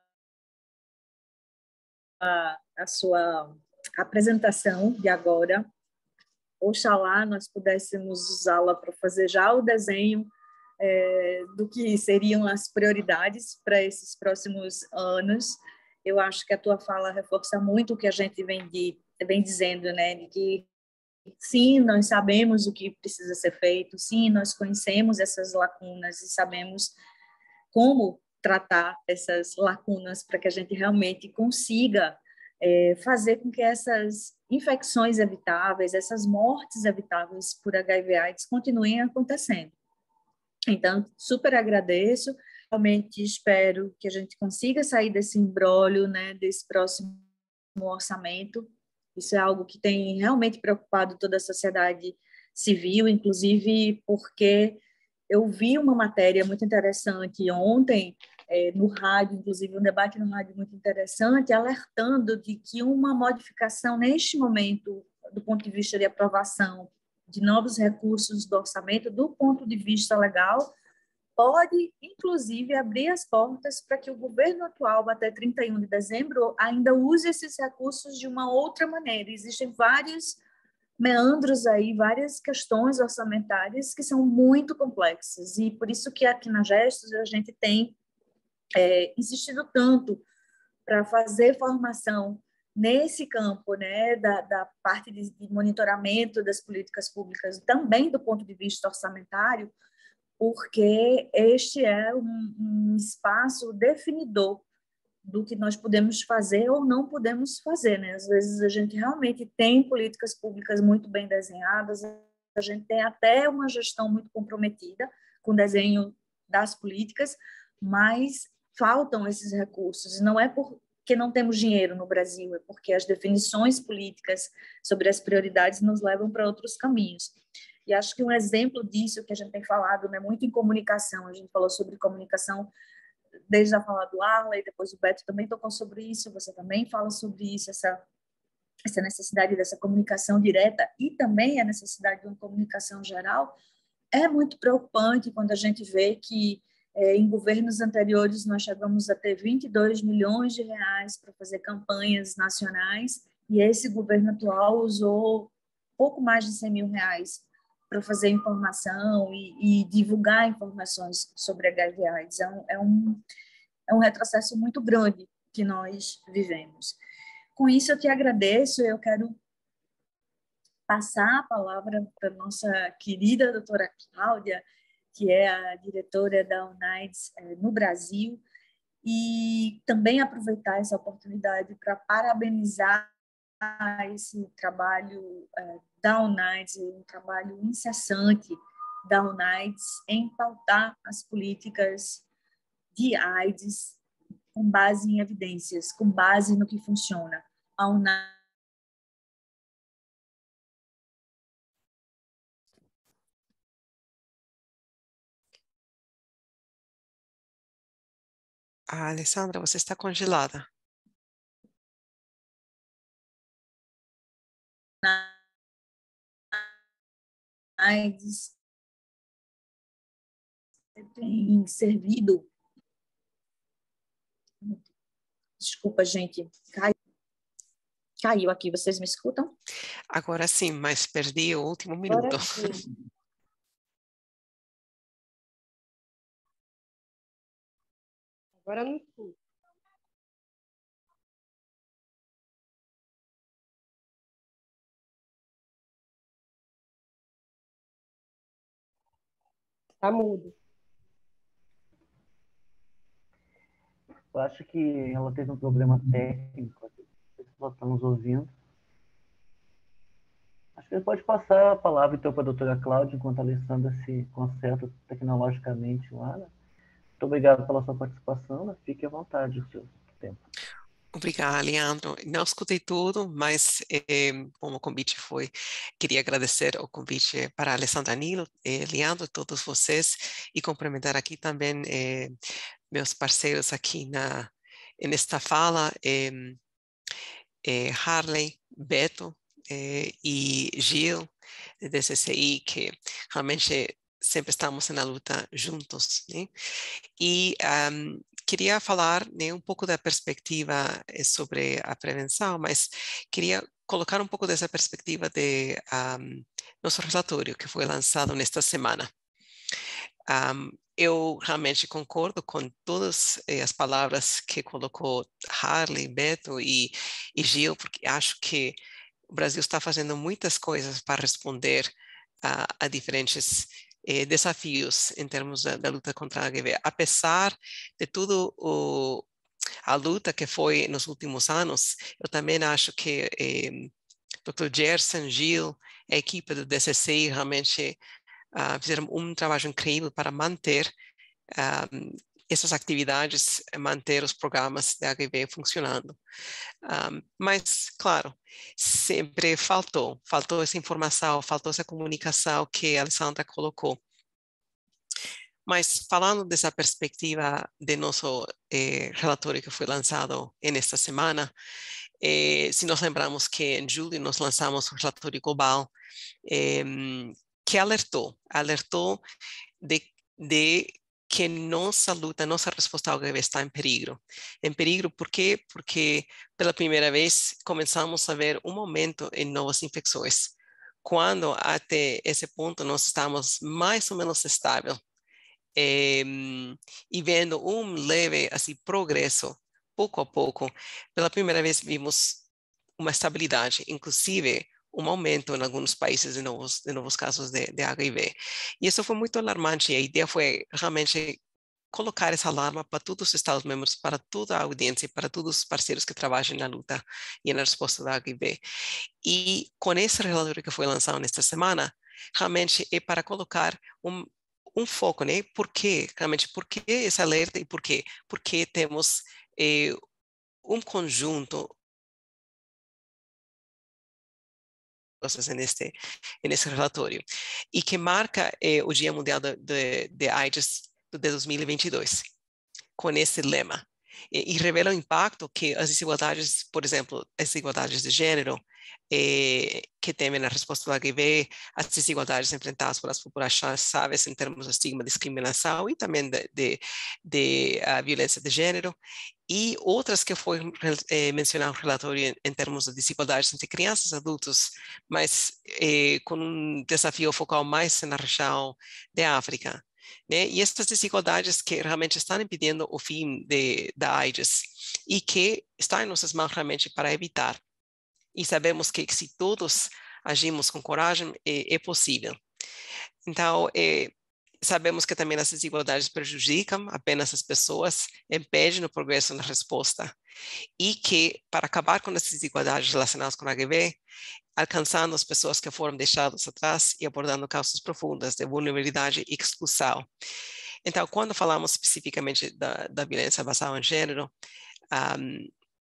a, a sua apresentação de agora. Oxalá nós pudéssemos usá-la para fazer já o desenho É, do que seriam as prioridades para esses próximos anos. Eu acho que a tua fala reforça muito o que a gente vem, de, vem dizendo, né? De que, sim, nós sabemos o que precisa ser feito, sim, nós conhecemos essas lacunas e sabemos como tratar essas lacunas para que a gente realmente consiga é, fazer com que essas infecções evitáveis, essas mortes evitáveis por H I V AIDS continuem acontecendo. Então, super agradeço. Realmente espero que a gente consiga sair desse imbróglio, né, desse próximo orçamento. Isso é algo que tem realmente preocupado toda a sociedade civil, inclusive porque eu vi uma matéria muito interessante ontem, é, no rádio, inclusive um debate no rádio muito interessante, alertando de que uma modificação neste momento, do ponto de vista de aprovação de novos recursos do orçamento, do ponto de vista legal, pode, inclusive, abrir as portas para que o governo atual, até trinta e um de dezembro, ainda use esses recursos de uma outra maneira. Existem vários meandros aí, várias questões orçamentárias que são muito complexas, e por isso que aqui na Gestos a gente tem é, insistido tanto para fazer formação nesse campo, né, da, da parte de, de monitoramento das políticas públicas, também do ponto de vista orçamentário, porque este é um, um espaço definidor do que nós podemos fazer ou não podemos fazer, né? Às vezes a gente realmente tem políticas públicas muito bem desenhadas, a gente tem até uma gestão muito comprometida com o desenho das políticas, mas faltam esses recursos. Não é porque não temos dinheiro no Brasil, é porque as definições políticas sobre as prioridades nos levam para outros caminhos. E acho que um exemplo disso que a gente tem falado, né, muito em comunicação, a gente falou sobre comunicação desde a fala do Arley, depois o Beto também tocou sobre isso, você também fala sobre isso, essa, essa necessidade dessa comunicação direta e também a necessidade de uma comunicação geral. É muito preocupante quando a gente vê que é, em governos anteriores nós chegamos a ter vinte e dois milhões de reais para fazer campanhas nacionais e esse governo atual usou pouco mais de cem mil reais para fazer informação e, e divulgar informações sobre H I V/AIDS. É um, é, um, é um retrocesso muito grande que nós vivemos. Com isso, eu te agradeço, eu quero passar a palavra para a nossa querida doutora Cláudia, que é a diretora da UNAIDS é, no Brasil, e também aproveitar essa oportunidade para parabenizar esse trabalho é, da UNAIDS, um trabalho incessante da UNAIDS em pautar as políticas de AIDS com base em evidências, com base no que funciona. A UNAIDS Ah, Alessandra, você está congelada. AIDS tem servido. Desculpa, gente. Caiu, Caiu aqui. Vocês me escutam? Agora sim, mas perdi o último minuto. Agora sim. Agora não escuto. Tá mudo. Eu acho que ela teve um problema técnico, nós estamos ouvindo. Acho que ele pode passar a palavra então para a doutora Cláudia, enquanto a Alessandra se conserta tecnologicamente lá. Né? Muito obrigado pela sua participação, né? Fique à vontade o seu tempo. Obrigada, Leandro. Não escutei tudo, mas eh, como o convite foi, queria agradecer o convite para a Alessandra Nilo, eh, Leandro, todos vocês, e cumprimentar aqui também eh, meus parceiros aqui na, nesta fala, eh, eh, Harley, Beto eh, e Gil, do C C I, que realmente sempre estamos na luta juntos, né? E um, queria falar, né, um pouco da perspectiva sobre a prevenção, mas queria colocar um pouco dessa perspectiva de um, nosso relatório que foi lançado nesta semana. Um, eu realmente concordo com todas as palavras que colocou Harley, Beto e, e Gil, porque acho que o Brasil está fazendo muitas coisas para responder a, a diferentes Eh, desafios em termos da, da luta contra a H I V. Apesar de tudo o, a luta que foi nos últimos anos, eu também acho que eh, doutor Gerson, Gil, a equipe do D C C I realmente uh, fizeram um trabalho incrível para manter uh, essas atividades, manter os programas de H I V funcionando. Um, mas, claro, sempre faltou, faltou essa informação, faltou essa comunicação que a Alessandra colocou. Mas falando dessa perspectiva de nosso eh, relatório que foi lançado nesta semana, eh, se nós lembramos que em julho nós lançamos um relatório global eh, que alertou, alertou de, de que nossa luta, nossa resposta ao H I V está em perigo. Em perigo por quê? Porque pela primeira vez começamos a ver um aumento em novas infecções, quando até esse ponto nós estamos mais ou menos estável. Eh, e vendo um leve assim, progresso, pouco a pouco, pela primeira vez vimos uma estabilidade, inclusive um aumento em alguns países de novos, de novos casos de, de H I V. E isso foi muito alarmante, e a ideia foi realmente colocar essa alarma para todos os Estados-membros, para toda a audiência, para todos os parceiros que trabalham na luta e na resposta da H I V. E com esse relatório que foi lançado nesta semana, realmente é para colocar um um foco, né? Por quê? Realmente, por que esse alerta e por quê? Porque temos eh, um conjunto neste, nesse relatório e que marca eh, o Dia Mundial de, de, de AIDS de dois mil e vinte e dois, com esse lema. E, e revela o impacto que as desigualdades, por exemplo, as desigualdades de gênero, eh, que temem a resposta do H I V, as desigualdades enfrentadas pelas populações, em termos de estigma, discriminação e também de, de, de uh, violência de gênero, e outras que foi eh, mencionado no relatório em, em termos de desigualdades entre crianças e adultos, mas eh, com um desafio focal mais na região da África. Né? E essas desigualdades que realmente estão impedindo o fim de, da AIDS e que está em nossas mãos realmente para evitar. E sabemos que se todos agimos com coragem, é, é possível. Então, é, sabemos que também as desigualdades prejudicam apenas as pessoas, impedem o progresso na resposta. E que, para acabar com as desigualdades relacionadas com o H I V, alcançando as pessoas que foram deixadas atrás e abordando causas profundas de vulnerabilidade e exclusão. Então, quando falamos especificamente da, da violência baseada em gênero, um,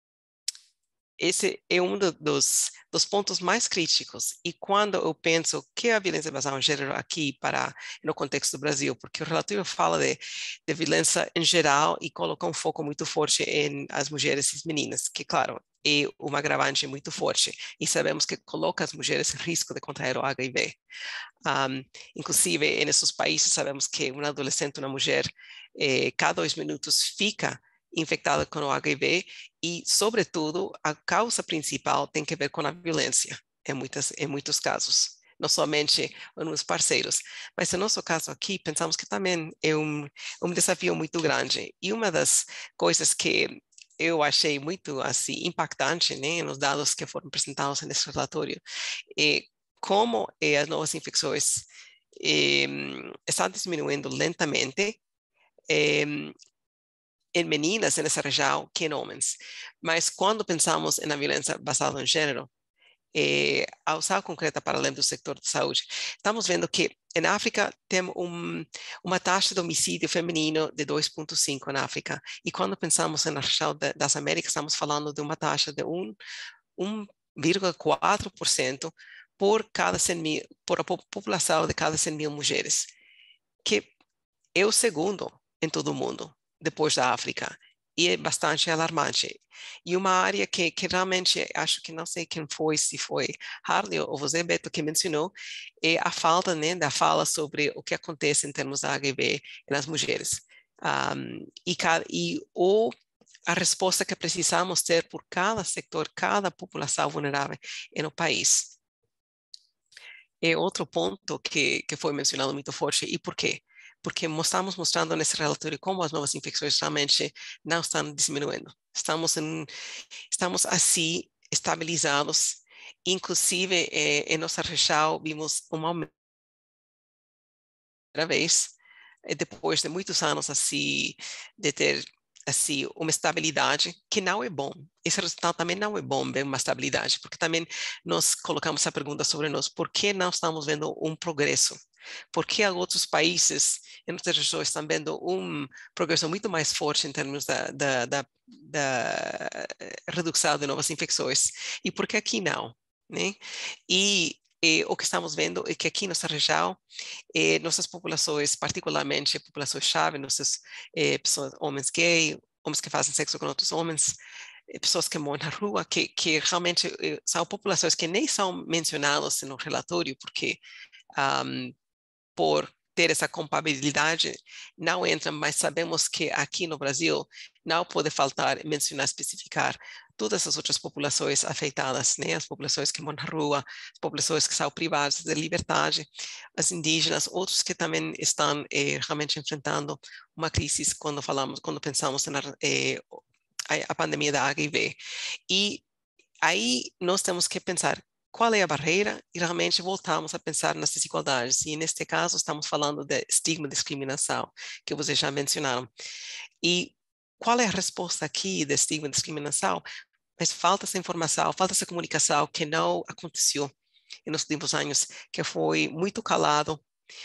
esse é um do, dos, dos pontos mais críticos. E quando eu penso que a violência baseada em gênero aqui para no contexto do Brasil, porque o relatório fala de, de violência em geral e coloca um foco muito forte em as mulheres e as meninas, que claro, é uma agravante muito forte. E sabemos que coloca as mulheres em risco de contrair o H I V. Um, inclusive, nesses países, sabemos que uma adolescente, uma mulher, eh, cada dois minutos fica infectada com o H I V e, sobretudo, a causa principal tem que ver com a violência, em, muitas, em muitos casos, não somente nos parceiros. Mas, no nosso caso aqui, pensamos que também é um, um desafio muito grande. E uma das coisas que eu achei muito assim, impactante, né, nos dados que foram apresentados nesse relatório, é como é, as novas infecções é, estão diminuindo lentamente, é, em meninas nessa região que em homens. Mas quando pensamos na violência baseada em gênero, eh, a usar concreta para além do setor de saúde, estamos vendo que em África tem um, uma taxa de homicídio feminino de dois vírgula cinco na África. E quando pensamos na região de, das Américas, estamos falando de uma taxa de um vírgula quatro por cento por cada cem mil, por a população de cada cem mil mulheres, que é o segundo em todo o mundo, depois da África, e é bastante alarmante. E uma área que, que realmente, acho que não sei quem foi, se foi Harley ou você, Beto, que mencionou, é a falta, né, da fala sobre o que acontece em termos da H I V nas mulheres. Um, e, e ou a resposta que precisamos ter por cada setor, cada população vulnerável no país. É outro ponto que, que foi mencionado muito forte. E por quê? Porque estamos mostrando nesse relatório como as novas infecções realmente não estão diminuindo. Estamos, em, estamos assim, estabilizados. Inclusive, eh, em nossa região, vimos um aumento primeira vez, depois de muitos anos assim, de ter assim, uma estabilidade, que não é bom. Esse resultado também não é bom, ver uma estabilidade, porque também nós colocamos a pergunta sobre nós, por que não estamos vendo um progresso? Porque outros países em outras regiões estão vendo um progresso muito mais forte em termos da, da, da, da redução de novas infecções, e por que aqui não, né? E, e o que estamos vendo é que aqui nessa região, eh, nossas populações, particularmente populações-chave, nossas eh, pessoas, homens gays, homens que fazem sexo com outros homens, pessoas que moram na rua, que, que realmente eh, são populações que nem são mencionadas no relatório, porque um, por ter essa compatibilidade, não entram, mas sabemos que aqui no Brasil não pode faltar mencionar, especificar todas as outras populações afetadas, né? As populações que moram na rua, as populações que são privadas de liberdade, as indígenas, outros que também estão eh, realmente enfrentando uma crise quando falamos, quando pensamos na eh, a pandemia da H I V. E aí nós temos que pensar qual é a barreira e realmente voltamos a pensar nas desigualdades. E neste caso estamos falando de estigma e discriminação, que vocês já mencionaram. E qual é a resposta aqui de estigma e discriminação? Mas falta essa informação, falta essa comunicação que não aconteceu nos últimos anos, que foi muito calado.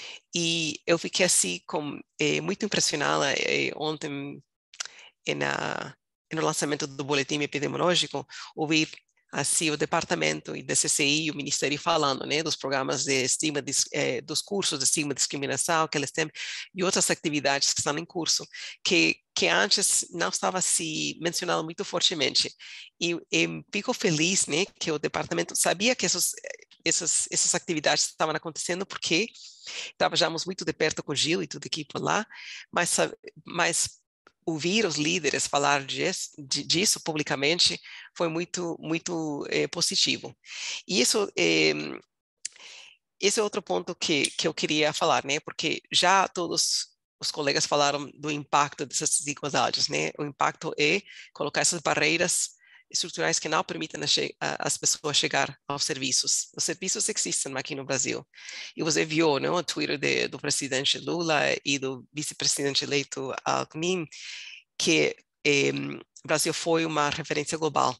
E eu fiquei assim, com, eh, muito impressionada eh, ontem na, no lançamento do boletim epidemiológico, ouvir assim o departamento e da C C I e o Ministério falando, né, dos programas de estigma, de, eh, dos cursos de estigma e discriminação que eles têm e outras atividades que estão em curso, que, que antes não estava se mencionando muito fortemente. E, e fico feliz, né, que o departamento sabia que esses, essas, essas atividades estavam acontecendo, porque trabalhamos muito de perto com o Gil e toda a equipe lá, mas, mas ouvir os líderes falar disso, disso publicamente foi muito, muito eh, positivo. E isso, eh, esse é outro ponto que, que eu queria falar, né? Porque já todos os colegas falaram do impacto dessas desigualdades, né? O impacto é colocar essas barreiras estruturais que não permitem as pessoas chegar aos serviços. Os serviços existem aqui no Brasil. E você viu, né, o Twitter de, do presidente Lula e do vice-presidente eleito Alckmin, que eh, o Brasil foi uma referência global.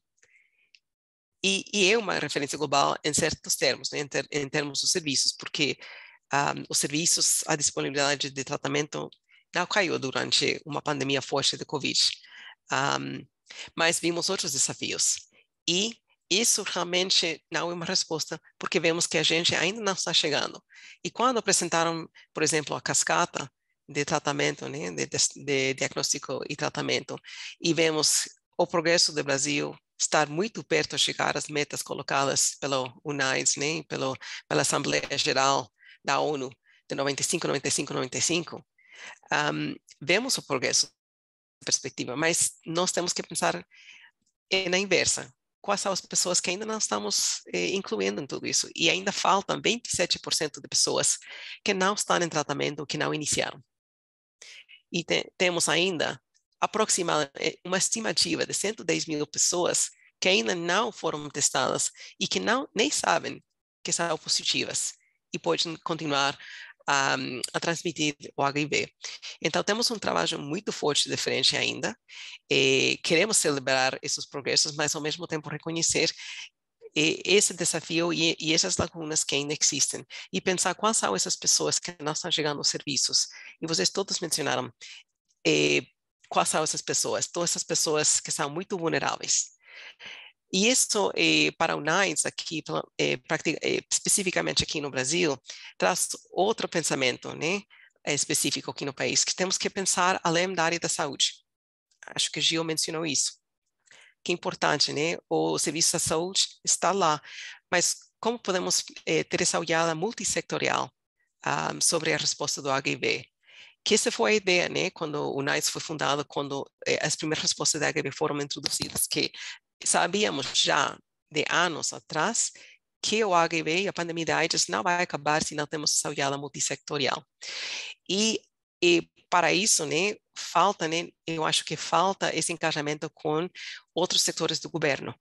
E, e é uma referência global em certos termos, né, em, ter, em termos dos serviços, porque um, os serviços, a disponibilidade de tratamento não caiu durante uma pandemia forte de Covid. Um, mas vimos outros desafios. E isso realmente não é uma resposta, porque vemos que a gente ainda não está chegando. E quando apresentaram, por exemplo, a cascata de tratamento, né, de, de, de diagnóstico e tratamento, e vemos o progresso do Brasil estar muito perto de chegar às metas colocadas pelo UNAIDS, né, pelo, pela Assembleia Geral da ONU de noventa e cinco, noventa e cinco, noventa e cinco, um, vemos o progresso perspectiva, mas nós temos que pensar na inversa. Quais são as pessoas que ainda não estamos eh, incluindo em tudo isso? E ainda faltam vinte e sete por cento de pessoas que não estão em tratamento, que não iniciaram. E te, temos ainda aproximadamente uma estimativa de cento e dez mil pessoas que ainda não foram testadas e que não, nem sabem que são positivas e podem continuar A, a transmitir o H I V. Então, temos um trabalho muito forte de frente ainda. E queremos celebrar esses progressos, mas, ao mesmo tempo, reconhecer e, esse desafio e, e essas lacunas que ainda existem. E pensar quais são essas pessoas que não estão chegando aos serviços. E vocês todos mencionaram e, quais são essas pessoas. Todas essas pessoas que são muito vulneráveis. E isso, eh, para o UNAIDS, aqui, eh, eh, especificamente aqui no Brasil, traz outro pensamento, né, específico aqui no país, que temos que pensar além da área da saúde. Acho que o Gil mencionou isso. Que é importante, né? O serviço da saúde está lá, mas como podemos eh, ter essa olhada multissectorial um, sobre a resposta do H I V? Que essa foi a ideia, né, quando o UNAIDS foi fundado, quando eh, as primeiras respostas da H I V foram introduzidas, que sabíamos já de anos atrás que o H I V e a pandemia da AIDS não vai acabar se não temos essa olhada multissectorial. E, e para isso, né, falta, né, eu acho que falta esse engajamento com outros setores do governo.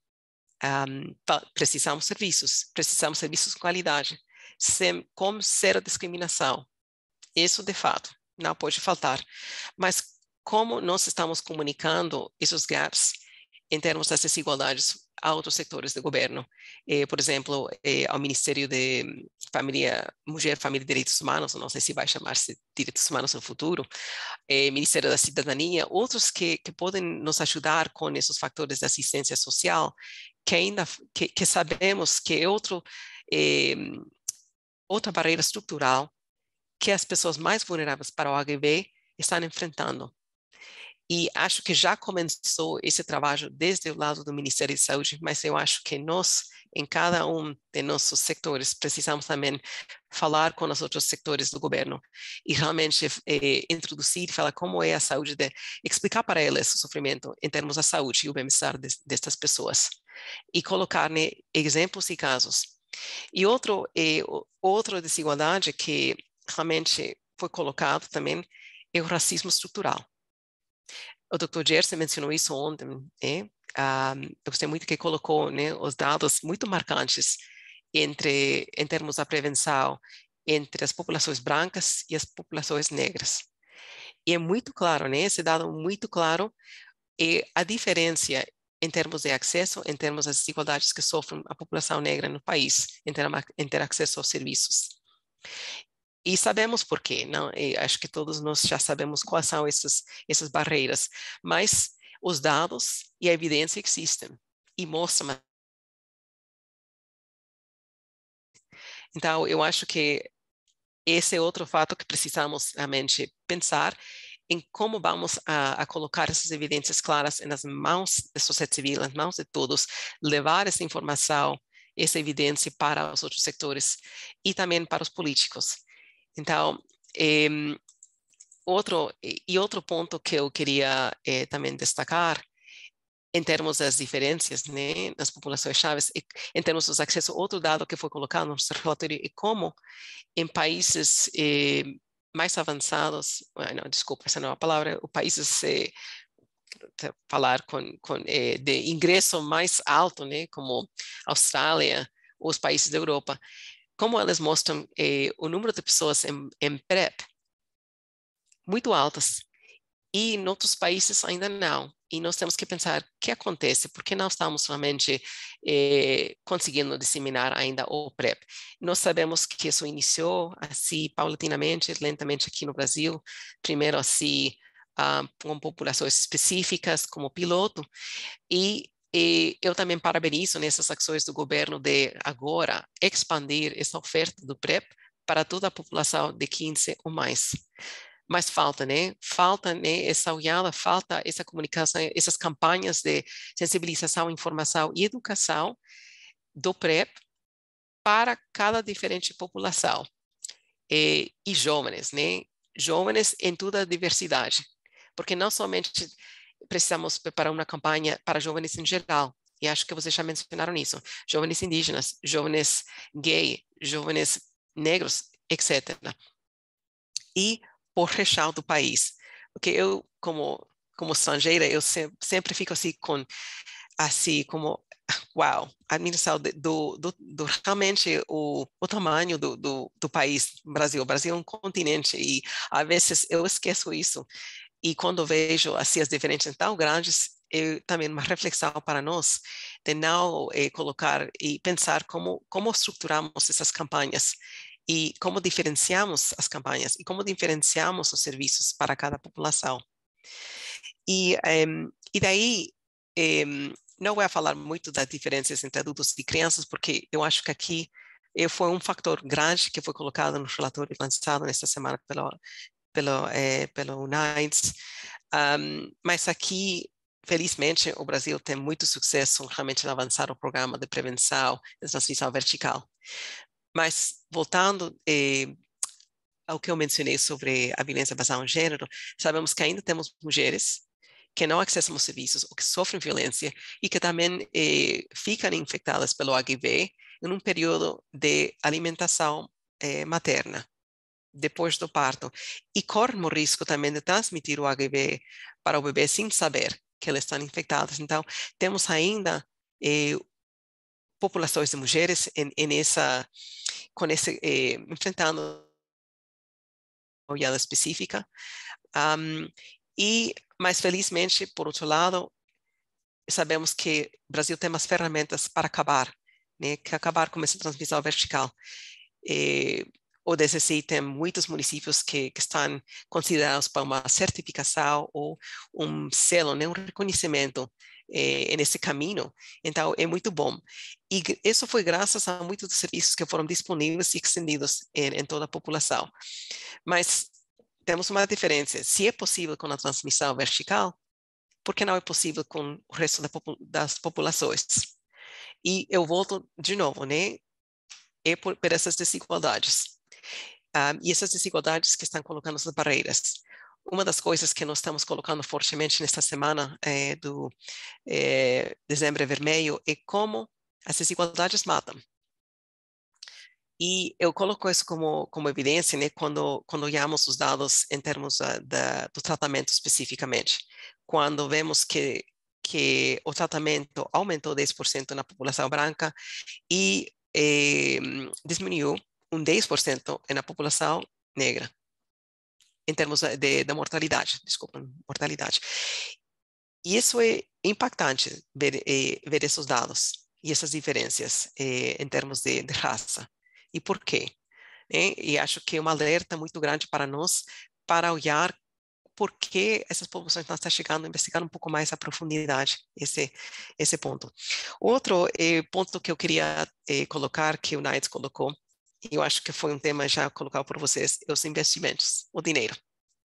Um, precisamos de serviços, precisamos de serviços de qualidade, sem, com zero discriminação. Isso, de fato, não pode faltar. Mas como nós estamos comunicando esses gaps em termos das desigualdades, a outros setores do governo. Eh, por exemplo, eh, ao Ministério de Família, Mulher, Família e Direitos Humanos, não sei se vai chamar-se Direitos Humanos no futuro, eh, Ministério da Cidadania, outros que, que podem nos ajudar com esses fatores de assistência social, que ainda que, que sabemos que é outro, eh, outra barreira estrutural que as pessoas mais vulneráveis para o H I V estão enfrentando. E acho que já começou esse trabalho desde o lado do Ministério de Saúde, mas eu acho que nós, em cada um de nossos setores, precisamos também falar com os outros setores do governo e realmente eh, introduzir e falar como é a saúde, de, explicar para eles o sofrimento em termos da saúde e o bem-estar de, destas pessoas e colocar né, exemplos e casos. E outro, eh, outra desigualdade que realmente foi colocado também é o racismo estrutural. O doutor Gerson mencionou isso ontem, né? Um, eu gostei muito que colocou né, os dados muito marcantes entre, em termos da prevenção entre as populações brancas e as populações negras. E é muito claro, né? Esse dado muito claro é a diferença em termos de acesso, em termos das desigualdades que sofre a população negra no país, em ter, em ter acesso aos serviços. E sabemos por quê, não? E acho que todos nós já sabemos quais são essas, essas barreiras, mas os dados e a evidência existem e mostram. Então, eu acho que esse é outro fato que precisamos realmente pensar em como vamos a, a colocar essas evidências claras nas mãos da sociedade civil, nas mãos de todos, levar essa informação, essa evidência para os outros setores e também para os políticos. Então, eh, outro, e outro ponto que eu queria eh, também destacar, em termos das diferenças né, nas populações chaves, em termos dos acessos, outro dado que foi colocado no nosso relatório é como em países eh, mais avançados, não, desculpa, essa não é a palavra, os países eh, falar com, com eh, de ingresso mais alto, né, como Austrália, ou os países da Europa, como elas mostram eh, o número de pessoas em, em PrEP muito altas, e em outros países ainda não. E nós temos que pensar o que acontece, por que não estamos realmente eh, conseguindo disseminar ainda o PrEP. Nós sabemos que isso iniciou assim, paulatinamente, lentamente aqui no Brasil, primeiro assim, ah, com populações específicas como piloto, e E eu também parabenizo nessas ações do governo de agora expandir essa oferta do PrEP para toda a população de quinze ou mais. Mas falta, né? Falta né, essa olhada, falta essa comunicação, essas campanhas de sensibilização, informação e educação do PrEP para cada diferente população. E, e jovens, né? Jovens em toda a diversidade. Porque não somente precisamos preparar uma campanha para jovens em geral, e acho que vocês já mencionaram isso, jovens indígenas, jovens gay, jovens negros, etcétera. E por região do país, porque eu, como, como estrangeira, eu sempre, sempre fico assim, com, assim como, uau, a admiração do, do, do realmente o, o tamanho do, do, do país, Brasil. O Brasil é um continente, e às vezes eu esqueço isso. E quando vejo assim, as diferenças tão grandes, é também uma reflexão para nós de não eh, colocar e pensar como, como estruturamos essas campanhas e como diferenciamos as campanhas e como diferenciamos os serviços para cada população. E, um, e daí, um, não vou falar muito das diferenças entre adultos e crianças, porque eu acho que aqui eh, foi um fator grande que foi colocado no relatório lançado nesta semana pelo pelo, é, pelo UNAIDS, um, mas aqui, felizmente, o Brasil tem muito sucesso realmente em avançar o programa de prevenção e transmissão vertical. Mas, voltando eh, ao que eu mencionei sobre a violência baseada em gênero, sabemos que ainda temos mulheres que não acessam os serviços ou que sofrem violência e que também eh, ficam infectadas pelo H I V em um período de alimentação eh, materna, depois do parto, e correm o risco também de transmitir o H I V para o bebê sem saber que elas estão infectadas. Então, temos ainda eh, populações de mulheres em, em essa, com esse, eh, enfrentando uma olhada específica, um, e, mas felizmente, por outro lado, sabemos que o Brasil tem umas ferramentas para acabar, né, que acabar com essa transmissão vertical. E, o D C C I tem muitos municípios que, que estão considerados para uma certificação ou um selo, né, um reconhecimento eh, nesse caminho. Então, é muito bom. E isso foi graças a muitos dos serviços que foram disponíveis e estendidos em, em toda a população. Mas temos uma diferença. Se é possível com a transmissão vertical, por que não é possível com o resto da popul- das populações? E eu volto de novo, né? É por, por essas desigualdades. Um, e essas desigualdades que estão colocando essas barreiras. Uma das coisas que nós estamos colocando fortemente nesta semana é, do é, Dezembro Vermelho é como as desigualdades matam. E eu coloco isso como, como evidência, né, quando, quando olhamos os dados em termos uh, da, do tratamento especificamente. Quando vemos que, que o tratamento aumentou dez por cento na população branca e eh, diminuiu um dez por cento na população negra, em termos de, de mortalidade, desculpa, mortalidade. E isso é impactante, ver, eh, ver esses dados e essas diferenças eh, em termos de, de raça. E por quê? Né? E acho que é um alerta muito grande para nós, para olhar por que essas populações não estão chegando a investigar um pouco mais a profundidade, esse, esse ponto. Outro eh, ponto que eu queria eh, colocar, que o Nides colocou, eu acho que foi um tema já colocado por vocês, é os investimentos, o dinheiro.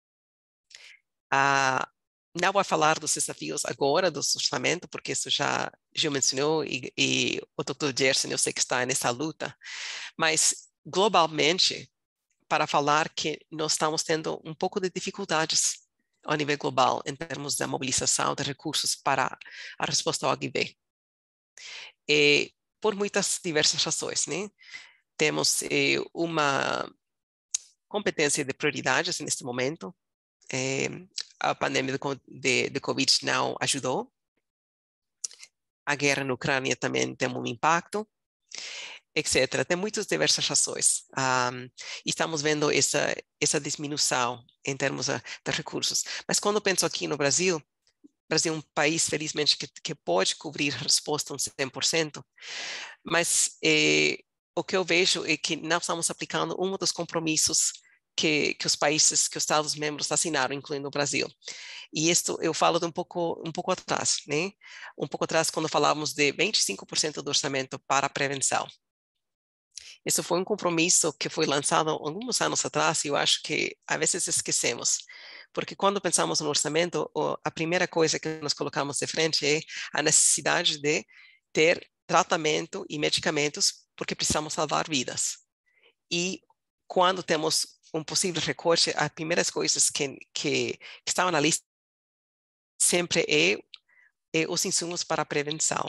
Ah, não vou falar dos desafios agora do orçamento, porque isso já, já mencionou, e, e o doutor Gerson, eu sei que está nessa luta, mas globalmente, para falar que nós estamos tendo um pouco de dificuldades a nível global, em termos da mobilização de recursos para a resposta ao H I V. E, por muitas diversas razões, né? Temos eh, uma competência de prioridades neste momento. Eh, a pandemia de, de, de Covid não ajudou. A guerra na Ucrânia também tem um impacto, etcétera. Tem muitas diversas razões. Um, estamos vendo essa, essa diminuição em termos de, de recursos. Mas quando penso aqui no Brasil, o Brasil é um país, felizmente, que, que pode cobrir a resposta um cem por cento, mas eh, o que eu vejo é que não estamos aplicando um dos compromissos que, que os países, que os Estados-membros assinaram, incluindo o Brasil. E isto eu falo de um pouco, um pouco atrás, né? Um pouco atrás, quando falávamos de vinte e cinco por cento do orçamento para a prevenção. Isso foi um compromisso que foi lançado alguns anos atrás e eu acho que às vezes esquecemos. Porque quando pensamos no orçamento, a primeira coisa que nós colocamos de frente é a necessidade de ter tratamento e medicamentos porque precisamos salvar vidas. E quando temos um possível recorte, as primeiras coisas que, que, que estão na lista sempre é, é os insumos para a prevenção.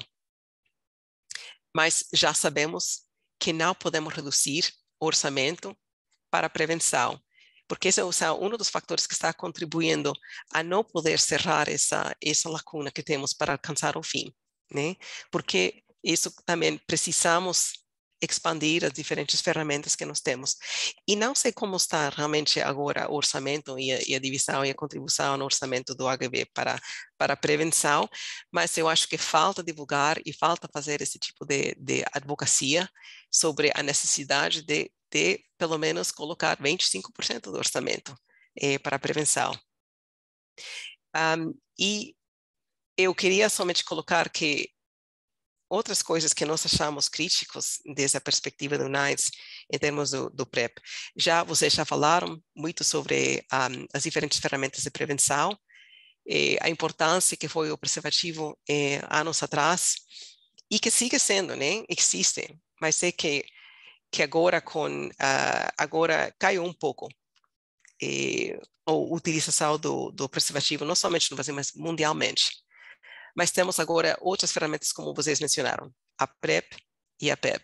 Mas já sabemos que não podemos reduzir o orçamento para a prevenção, porque esse é um dos fatores que está contribuindo a não poder cerrar essa, essa lacuna que temos para alcançar o fim, né? Porque isso também precisamos expandir as diferentes ferramentas que nós temos. E não sei como está realmente agora o orçamento e a, e a divisão e a contribuição no orçamento do H I V para, para a prevenção, mas eu acho que falta divulgar e falta fazer esse tipo de, de advocacia sobre a necessidade de, de, pelo menos, colocar vinte e cinco por cento do orçamento eh, para a prevenção. Um, e eu queria somente colocar que outras coisas que nós achamos críticos desde a perspectiva do NIDES em termos do, do PrEP. Já vocês já falaram muito sobre um, as diferentes ferramentas de prevenção, eh, a importância que foi o preservativo eh, anos atrás e que sigue sendo, né? Existe, mas sei que que agora com uh, agora caiu um pouco eh, a utilização do, do preservativo não somente no Brasil, mas mundialmente. Mas temos agora outras ferramentas, como vocês mencionaram, a PrEP e a PEP.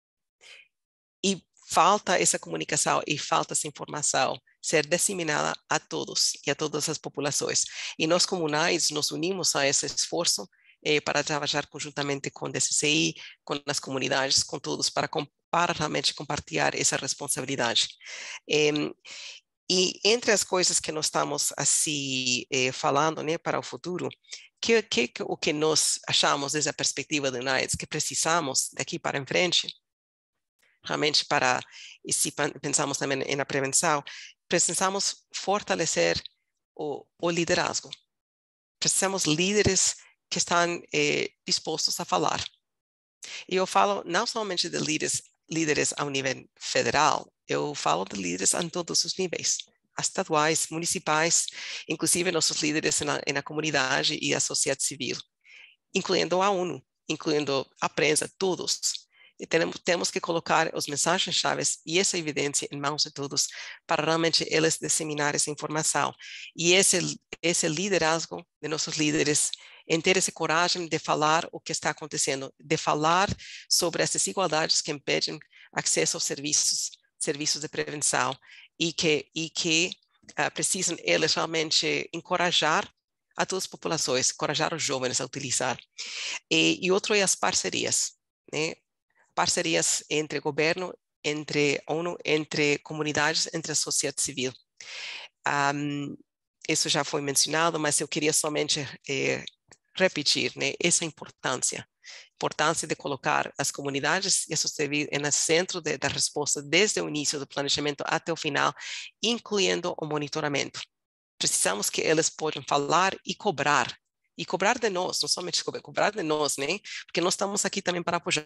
E falta essa comunicação e falta essa informação ser disseminada a todos e a todas as populações. E nós, comunais, nos unimos a esse esforço eh, para trabalhar conjuntamente com o D C C I, com as comunidades, com todos, para, para realmente compartilhar essa responsabilidade. Eh, E entre as coisas que nós estamos assim eh, falando, né, para o futuro, que, que, o que nós achamos desde a perspectiva do UNAIDS que precisamos daqui para em frente, realmente para, e se pensamos também na prevenção, precisamos fortalecer o, o liderazgo. Precisamos líderes que estão eh, dispostos a falar. E eu falo não somente de líderes, líderes ao nível federal, eu falo de líderes em todos os níveis, estaduais, municipais, inclusive nossos líderes na, na comunidade e a sociedade civil, incluindo a ONU, incluindo a prensa, todos. E temos, temos que colocar as mensagens-chave e essa evidência em mãos de todos para realmente eles disseminar essa informação. E esse, esse liderazgo de nossos líderes em ter essa coragem de falar o que está acontecendo, de falar sobre as desigualdades que impedem acesso aos serviços, serviços de prevenção, e que, e que uh, precisam eles realmente encorajar a todas as populações, encorajar os jovens a utilizar. E, e outro é as parcerias, né? Parcerias entre governo, entre ONU, entre comunidades, entre a sociedade civil. Um, isso já foi mencionado, mas eu queria somente eh, repetir, né, essa importância, importância de colocar as comunidades e a sociedade civil no centro de, da resposta desde o início do planejamento até o final, incluindo o monitoramento. Precisamos que eles possam falar e cobrar, e cobrar de nós, não somente cobrar, cobrar de nós, né, porque nós estamos aqui também para apoiar.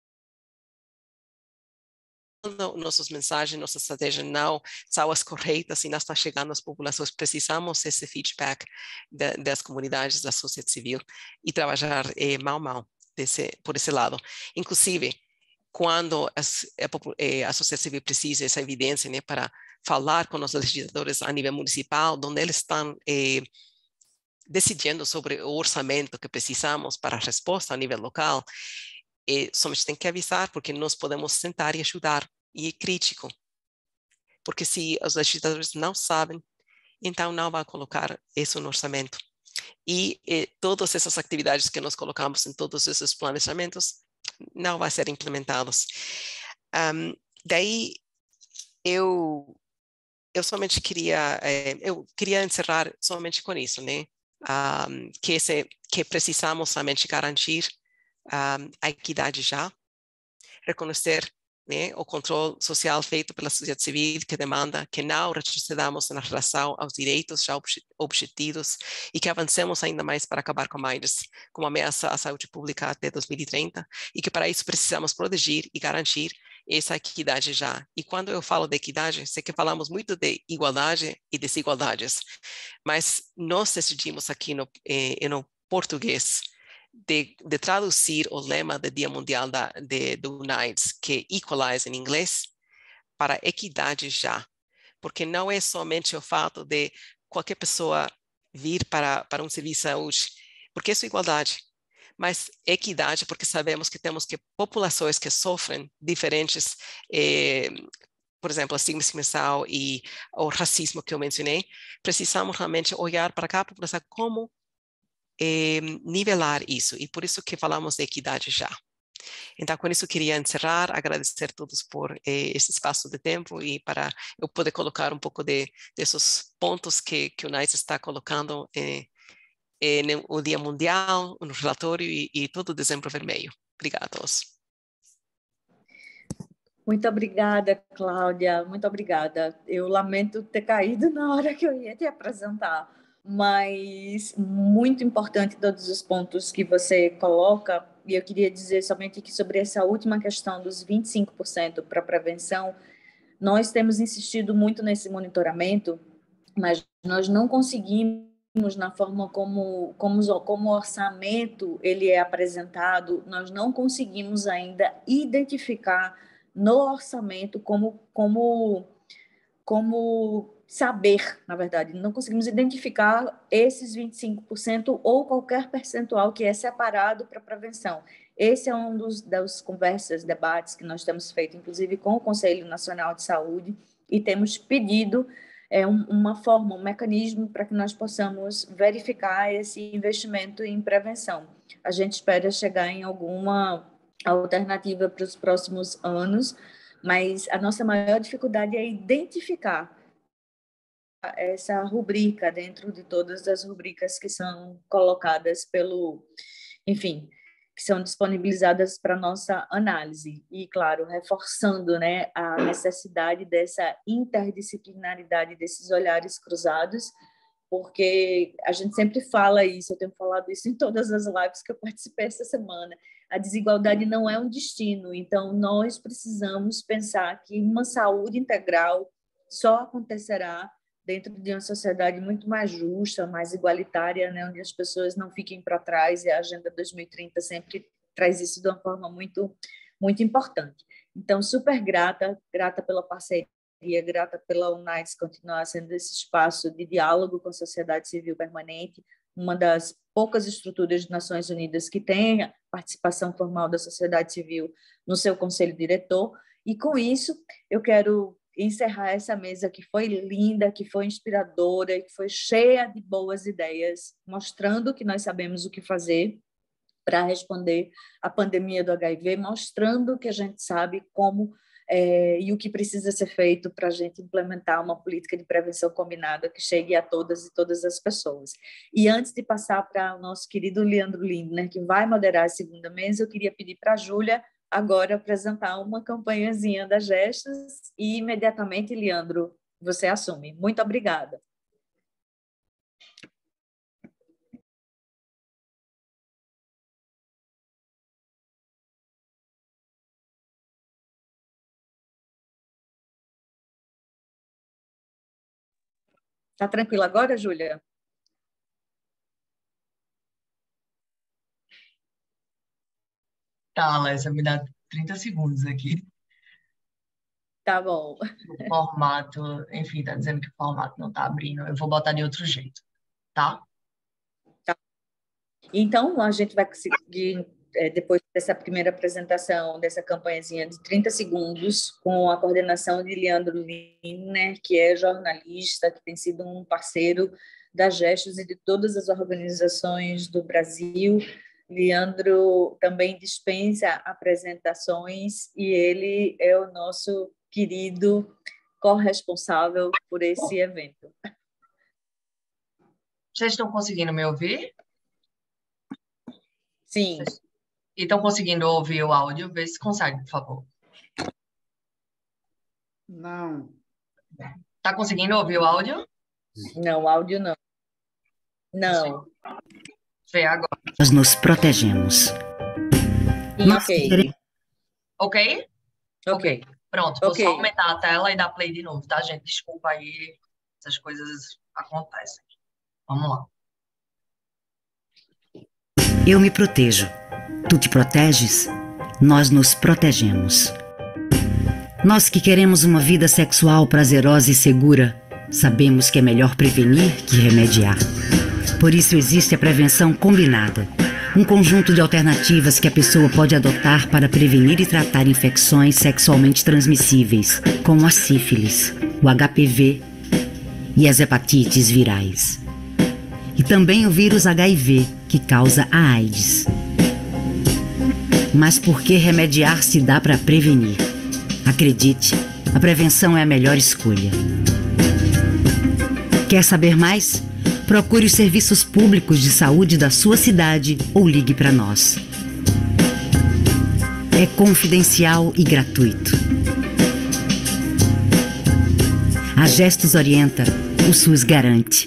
Nossas mensagens, nossa estratégia não são as corretas e não está chegando às populações. Precisamos desse feedback de, das comunidades, da sociedade civil e trabalhar eh, mão a mão desse, por esse lado. Inclusive, quando as, a, a sociedade civil precisa dessa evidência, né, para falar com os legisladores a nível municipal, onde eles estão eh, decidindo sobre o orçamento que precisamos para a resposta a nível local, E somente tem que avisar, porque nós podemos sentar e ajudar. E é crítico. Porque se os legisladores não sabem, então não vão colocar isso no orçamento. E, e todas essas atividades que nós colocamos em todos esses planejamentos não vão ser implementados. Um, daí, eu, eu somente queria, eh, eu queria encerrar somente com isso, né? Um, que, esse, que precisamos somente garantir Um, a equidade já, reconhecer, né, o controle social feito pela sociedade civil que demanda que não retrocedamos na relação aos direitos já obtidos e que avancemos ainda mais para acabar com a AIDS como ameaça à saúde pública até dois mil e trinta, e que para isso precisamos proteger e garantir essa equidade já. E quando eu falo de equidade, sei que falamos muito de igualdade e desigualdades, mas nós decidimos aqui no, eh, no português De, de traduzir o lema do Dia Mundial da, de, do UNAIDS, que é Equalize em inglês, para equidade já. Porque não é somente o fato de qualquer pessoa vir para, para um serviço de saúde, porque isso é igualdade, mas equidade porque sabemos que temos que populações que sofrem diferentes, eh, por exemplo, a estigmatização e o racismo que eu mencionei, precisamos realmente olhar para cada população como Eh, nivelar isso, e por isso que falamos de equidade já. Então, com isso, queria encerrar, agradecer a todos por eh, esse espaço de tempo e para eu poder colocar um pouco de desses pontos que, que o NAIDS está colocando eh, eh, no Dia Mundial, no relatório e, e todo o Dezembro Vermelho. Obrigada a todos. Muito obrigada, Cláudia, muito obrigada. Eu lamento ter caído na hora que eu ia te apresentar, mas muito importante todos os pontos que você coloca, e eu queria dizer somente que sobre essa última questão dos vinte e cinco por cento para prevenção, nós temos insistido muito nesse monitoramento, mas nós não conseguimos, na forma como, como, como o orçamento ele é apresentado, nós não conseguimos ainda identificar no orçamento como, como, como saber, na verdade, não conseguimos identificar esses vinte e cinco por cento ou qualquer percentual que é separado para prevenção. Esse é um dos das conversas, debates que nós temos feito, inclusive com o Conselho Nacional de Saúde, e temos pedido é, um, uma forma, um mecanismo para que nós possamos verificar esse investimento em prevenção. A gente espera chegar em alguma alternativa para os próximos anos, mas a nossa maior dificuldade é identificar essa rubrica dentro de todas as rubricas que são colocadas pelo, enfim, que são disponibilizadas para nossa análise e, claro, reforçando, né, a necessidade dessa interdisciplinaridade desses olhares cruzados, porque a gente sempre fala isso, eu tenho falado isso em todas as lives que eu participei essa semana, a desigualdade não é um destino, então nós precisamos pensar que uma saúde integral só acontecerá dentro de uma sociedade muito mais justa, mais igualitária, né, onde as pessoas não fiquem para trás, e a Agenda dois mil e trinta sempre traz isso de uma forma muito, muito importante. Então, super grata, grata pela parceria, grata pela UNAIDS continuar sendo esse espaço de diálogo com a sociedade civil permanente, uma das poucas estruturas das Nações Unidas que tem a participação formal da sociedade civil no seu conselho diretor, e com isso eu quero encerrar essa mesa que foi linda, que foi inspiradora, que foi cheia de boas ideias, mostrando que nós sabemos o que fazer para responder à pandemia do H I V, mostrando que a gente sabe como é, e o que precisa ser feito para a gente implementar uma política de prevenção combinada que chegue a todas e todas as pessoas. E antes de passar para o nosso querido Leandro Lindner, que vai moderar a segunda mesa, eu queria pedir para a Júlia agora apresentar uma campanhazinha da Gestos e imediatamente, Leandro, você assume. Muito obrigada. Está tranquila agora, Júlia? Tá, Alessia, me dá trinta segundos aqui. Tá bom. O formato, enfim, tá dizendo que o formato não tá abrindo. Eu vou botar de outro jeito, tá? Tá. Então, a gente vai conseguir, depois dessa primeira apresentação, dessa campanhazinha de trinta segundos, com a coordenação de Leandro Lindner, que é jornalista, que tem sido um parceiro da Gestos e de todas as organizações do Brasil. Leandro também dispensa apresentações e ele é o nosso querido corresponsável por esse evento. Vocês estão conseguindo me ouvir? Sim. E estão conseguindo ouvir o áudio? Vê se consegue, por favor. Não. Tá conseguindo ouvir o áudio? Não, áudio não. Não. Vê agora. Nós nos protegemos. Ok. Ok? Ok. Pronto, vou Ok. só aumentar a tela e dar play de novo, tá, gente? Desculpa aí, essas coisas acontecem. Vamos lá. Eu me protejo. Tu te proteges? Nós nos protegemos. Nós que queremos uma vida sexual prazerosa e segura, sabemos que é melhor prevenir que remediar. Por isso existe a prevenção combinada, um conjunto de alternativas que a pessoa pode adotar para prevenir e tratar infecções sexualmente transmissíveis, como a sífilis, o H P V e as hepatites virais. E também o vírus H I V, que causa a AIDS. Mas por que remediar se dá para prevenir? Acredite, a prevenção é a melhor escolha. Quer saber mais? Procure os serviços públicos de saúde da sua cidade ou ligue para nós. É confidencial e gratuito. A Gestos orienta, o SUS garante.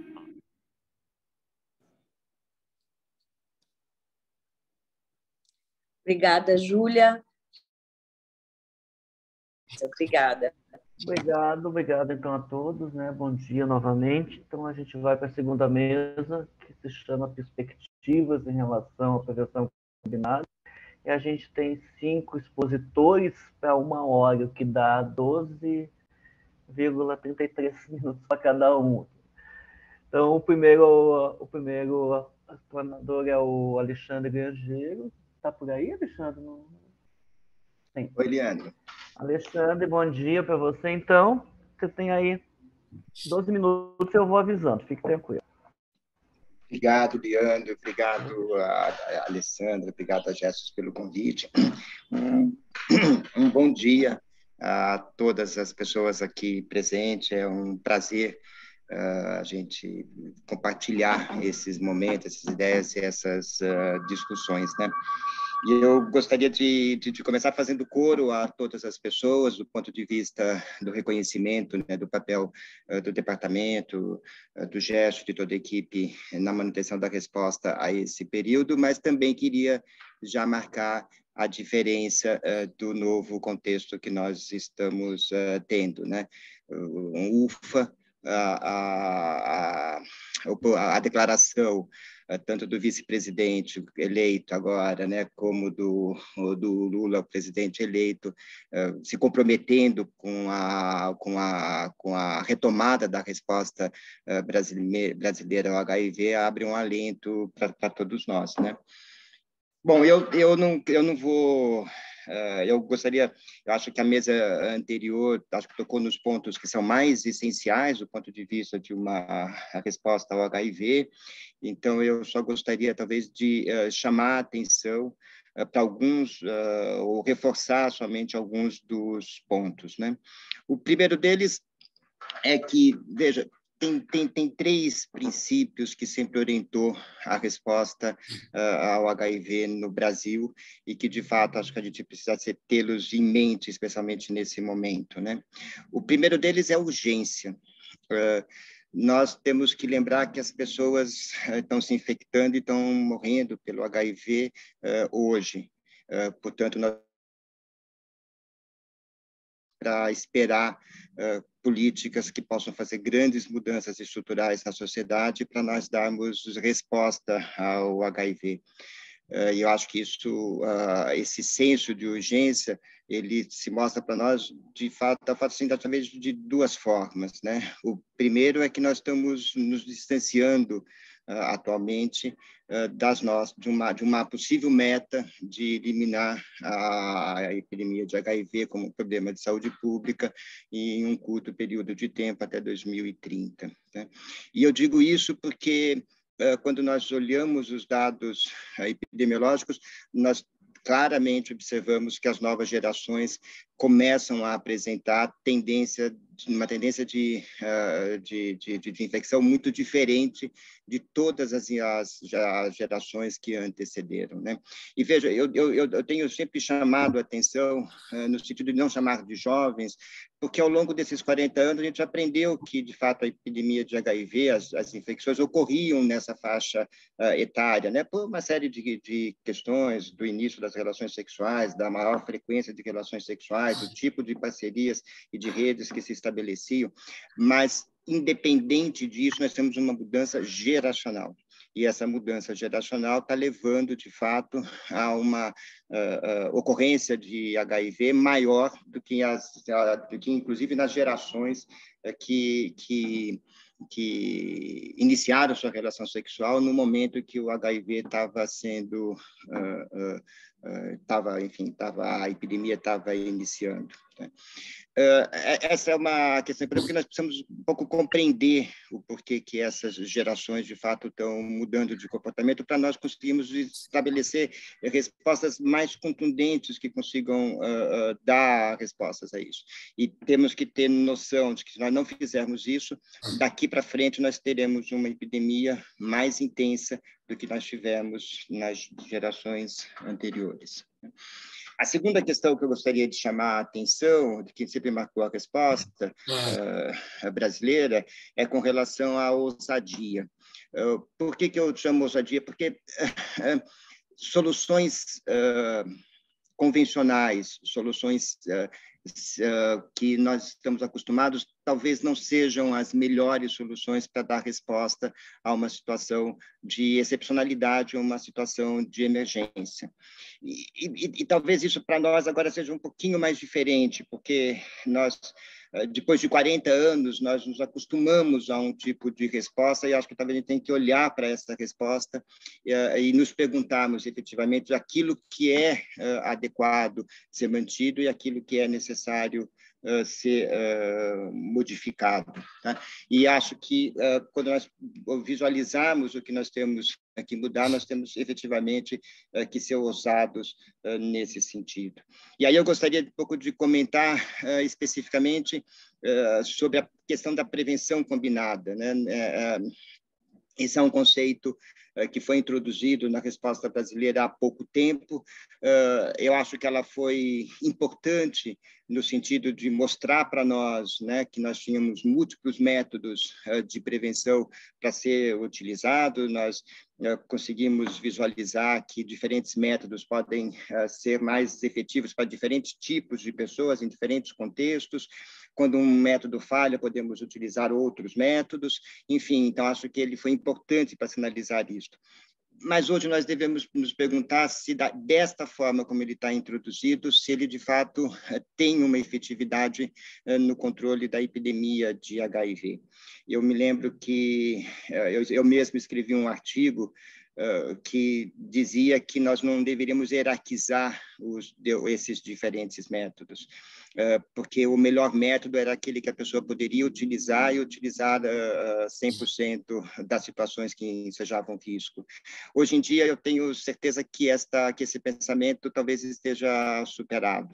Obrigada, Júlia. Obrigada. Obrigado, obrigado então a todos, né? Bom dia novamente. Então a gente vai para a segunda mesa, que se chama Perspectivas em relação à prevenção combinada. E a gente tem cinco expositores para uma hora, o que dá doze vírgula trinta e três minutos para cada um. Então o primeiro, o primeiro explanador é o Alexandre Grangeiro. Está por aí, Alexandre? Não... Sim. Oi, Leandro. Alexandre, bom dia para você. Então, você tem aí doze minutos, eu vou avisando, fique tranquilo. Obrigado, Leandro. Obrigado, a, a Alessandra. Obrigado a Gestos pelo convite. Um, um bom dia a todas as pessoas aqui presentes. É um prazer uh, a gente compartilhar esses momentos, essas ideias e essas uh, discussões, né? E eu gostaria de, de, de começar fazendo coro a todas as pessoas, do ponto de vista do reconhecimento, né, do papel uh, do departamento, uh, do gesto de toda a equipe na manutenção da resposta a esse período, mas também queria já marcar a diferença uh, do novo contexto que nós estamos uh, tendo, né? Um U F A, a, a, a, a declaração tanto do vice-presidente eleito agora, né, como do, do Lula, o presidente eleito, uh, se comprometendo com a, com, a, com a retomada da resposta uh, brasileira, brasileira ao H I V, abre um alento para todos nós, né? Bom, eu, eu, não, eu não vou... Uh, eu gostaria... Eu acho que a mesa anterior acho que tocou nos pontos que são mais essenciais do ponto de vista de uma resposta ao H I V. Então, eu só gostaria, talvez, de uh, chamar a atenção uh, para alguns, uh, ou reforçar somente alguns dos pontos, né? O primeiro deles é que, veja, Tem, tem, tem três princípios que sempre orientou a resposta uh, ao H I V no Brasil e que, de fato, acho que a gente precisa tê-los em mente, especialmente nesse momento, né? O primeiro deles é a urgência. Uh, nós temos que lembrar que as pessoas uh, estão se infectando e estão morrendo pelo H I V uh, hoje. Uh, portanto, nós para esperar uh, políticas que possam fazer grandes mudanças estruturais na sociedade para nós darmos resposta ao H I V. Uh, e eu acho que isso, uh, esse senso de urgência, ele se mostra para nós, de fato, de fato assim, através de duas formas, né? O primeiro é que nós estamos nos distanciando Uh, atualmente uh, das nossas, de uma, de uma possível meta de eliminar a epidemia de H I V como problema de saúde pública em um curto período de tempo, até dois mil e trinta. Né? E eu digo isso porque, uh, quando nós olhamos os dados uh, epidemiológicos, nós claramente observamos que as novas gerações começam a apresentar tendência, uma tendência de, uh, de, de, de infecção muito diferente de todas as, as, as gerações que antecederam, né? E veja, eu, eu, eu tenho sempre chamado a atenção uh, no sentido de não chamar de jovens, porque ao longo desses quarenta anos a gente aprendeu que, de fato, a epidemia de H I V, as, as infecções ocorriam nessa faixa uh, etária, né? Por uma série de, de questões do início das relações sexuais, da maior frequência de relações sexuais, do tipo de parcerias e de redes que se estabeleciam, mas, independente disso, nós temos uma mudança geracional. E essa mudança geracional está levando, de fato, a uma uh, uh, ocorrência de H I V maior do que, as, uh, do que inclusive, nas gerações uh, que, que, que iniciaram sua relação sexual no momento que o H I V estava sendo... Uh, uh, estava, uh, enfim, tava, a epidemia estava iniciando. Né? Uh, essa é uma questão porque nós precisamos um pouco compreender o porquê que essas gerações, de fato, estão mudando de comportamento para nós conseguirmos estabelecer respostas mais contundentes que consigam uh, uh, dar respostas a isso. E temos que ter noção de que, se nós não fizermos isso, daqui para frente nós teremos uma epidemia mais intensa do que nós tivemos nas gerações anteriores. A segunda questão que eu gostaria de chamar a atenção, de quem sempre marcou a resposta uh, brasileira, é com relação à ousadia. Uh, por que, que eu chamo ousadia? Porque uh, soluções uh, convencionais, soluções uh, uh, que nós estamos acostumados, talvez não sejam as melhores soluções para dar resposta a uma situação de excepcionalidade, ou uma situação de emergência. E, e, e talvez isso para nós agora seja um pouquinho mais diferente, porque nós, depois de quarenta anos, nós nos acostumamos a um tipo de resposta e acho que talvez a gente tem que olhar para essa resposta e, e nos perguntarmos efetivamente aquilo que é uh, adequado ser mantido e aquilo que é necessário uh, ser uh, modificado. Tá? E acho que, uh, quando nós visualizarmos o que nós temos que mudar, nós temos efetivamente uh, que ser ousados uh, nesse sentido. E aí eu gostaria um pouco de comentar uh, especificamente uh, sobre a questão da prevenção combinada, né? Uh, esse é um conceito uh, que foi introduzido na resposta brasileira há pouco tempo. Uh, eu acho que ela foi importante no sentido de mostrar para nós, né, que nós tínhamos múltiplos métodos uh, de prevenção para ser utilizado. Nós uh, conseguimos visualizar que diferentes métodos podem uh, ser mais efetivos para diferentes tipos de pessoas, em diferentes contextos. Quando um método falha, podemos utilizar outros métodos. Enfim, então, acho que ele foi importante para sinalizar isto. Mas hoje nós devemos nos perguntar se, da, desta forma como ele está introduzido, se ele, de fato, tem uma efetividade uh, no controle da epidemia de H I V. Eu me lembro que uh, eu, eu mesmo escrevi um artigo Uh, que dizia que nós não deveríamos hierarquizar os, esses diferentes métodos, uh, porque o melhor método era aquele que a pessoa poderia utilizar e utilizar uh, cem por cento das situações que ensejavam risco. Hoje em dia, eu tenho certeza que, esta, que esse pensamento talvez esteja superado.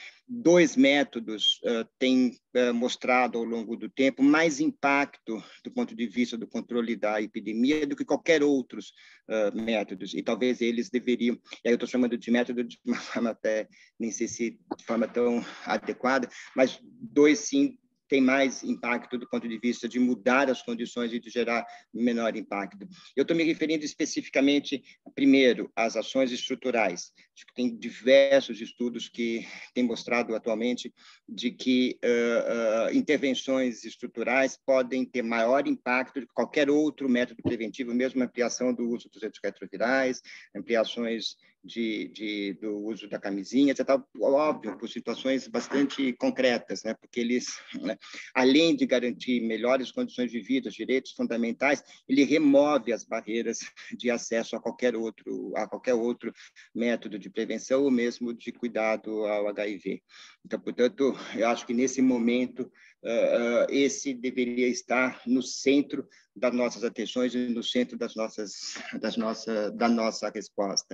Dois métodos uh, têm uh, mostrado ao longo do tempo mais impacto do ponto de vista do controle da epidemia do que qualquer outros uh, métodos, e talvez eles deveriam, e aí eu estou chamando de método de uma forma até, nem sei se de forma tão adequada, mas dois sim tem mais impacto do ponto de vista de mudar as condições e de gerar menor impacto. Eu estou me referindo especificamente, primeiro, às ações estruturais. Acho que tem diversos estudos que têm mostrado atualmente de que uh, uh, intervenções estruturais podem ter maior impacto do que qualquer outro método preventivo, mesmo a ampliação do uso dos retrovirais, ampliações De, de, do uso da camisinha, etcétera. Óbvio, por situações bastante concretas, né? Porque eles, né, além de garantir melhores condições de vida, direitos fundamentais, ele remove as barreiras de acesso a qualquer outro, a qualquer outro método de prevenção ou mesmo de cuidado ao H I V. Então, portanto, eu acho que nesse momento uh, esse deveria estar no centro das nossas atenções e no centro das nossas, das nossa, da nossa resposta.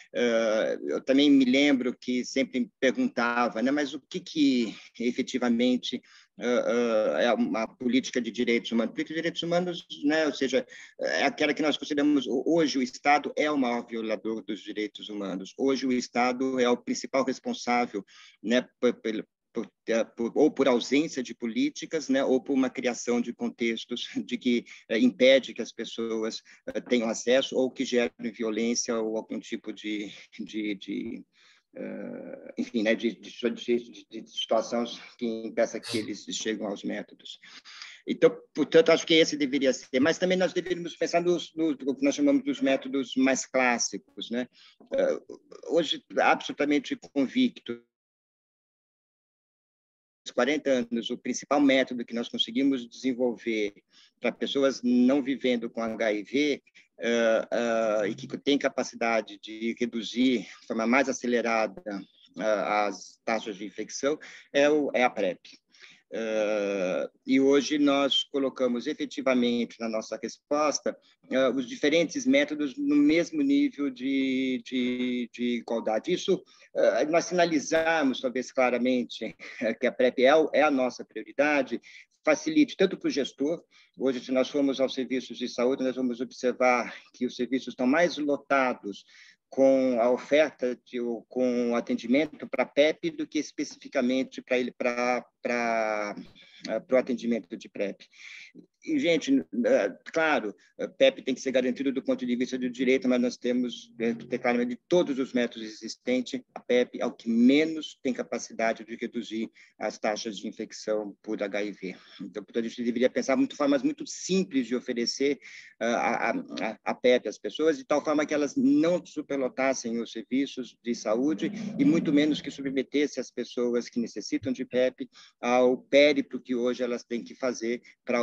Uh, eu também me lembro que sempre me perguntava, né, mas o que, que efetivamente uh, uh, é uma política de direitos humanos? Política de direitos humanos, né, ou seja, é aquela que nós consideramos, hoje o Estado é o maior violador dos direitos humanos, hoje o Estado é o principal responsável, né, pelo Por, por, ou por ausência de políticas, né, ou por uma criação de contextos de que eh, impede que as pessoas eh, tenham acesso ou que gerem violência ou algum tipo de, de, de uh, enfim, né, de, de, de, de situações que impeçam que eles cheguem aos métodos. Então, portanto, acho que esse deveria ser. Mas também nós deveríamos pensar nos, no no que nós chamamos dos métodos mais clássicos, né? Uh, hoje, absolutamente convicto, quarenta anos, o principal método que nós conseguimos desenvolver para pessoas não vivendo com H I V uh, uh, e que têm capacidade de reduzir de forma mais acelerada uh, as taxas de infecção é, o, é a PrEP. Uh, e hoje nós colocamos efetivamente na nossa resposta uh, os diferentes métodos no mesmo nível de, de, de igualdade. Isso, uh, nós sinalizamos, talvez claramente, uh, que a PrEP é, é a nossa prioridade, facilite tanto para o gestor. Hoje, se nós formos aos serviços de saúde, nós vamos observar que os serviços estão mais lotados com a oferta, de, com o atendimento para PrEP do que especificamente para ele para para o atendimento de PrEP. E, gente, claro, PrEP tem que ser garantido do ponto de vista do direito, mas nós temos que ter claramente de todos os métodos existentes, a PrEP é o que menos tem capacidade de reduzir as taxas de infecção por H I V. Então, portanto, a gente deveria pensar muito formas muito simples de oferecer a, a, a PrEP às pessoas, de tal forma que elas não superlotassem os serviços de saúde e muito menos que submetessem as pessoas que necessitam de PrEP ao périplo que hoje elas têm que fazer para utilizar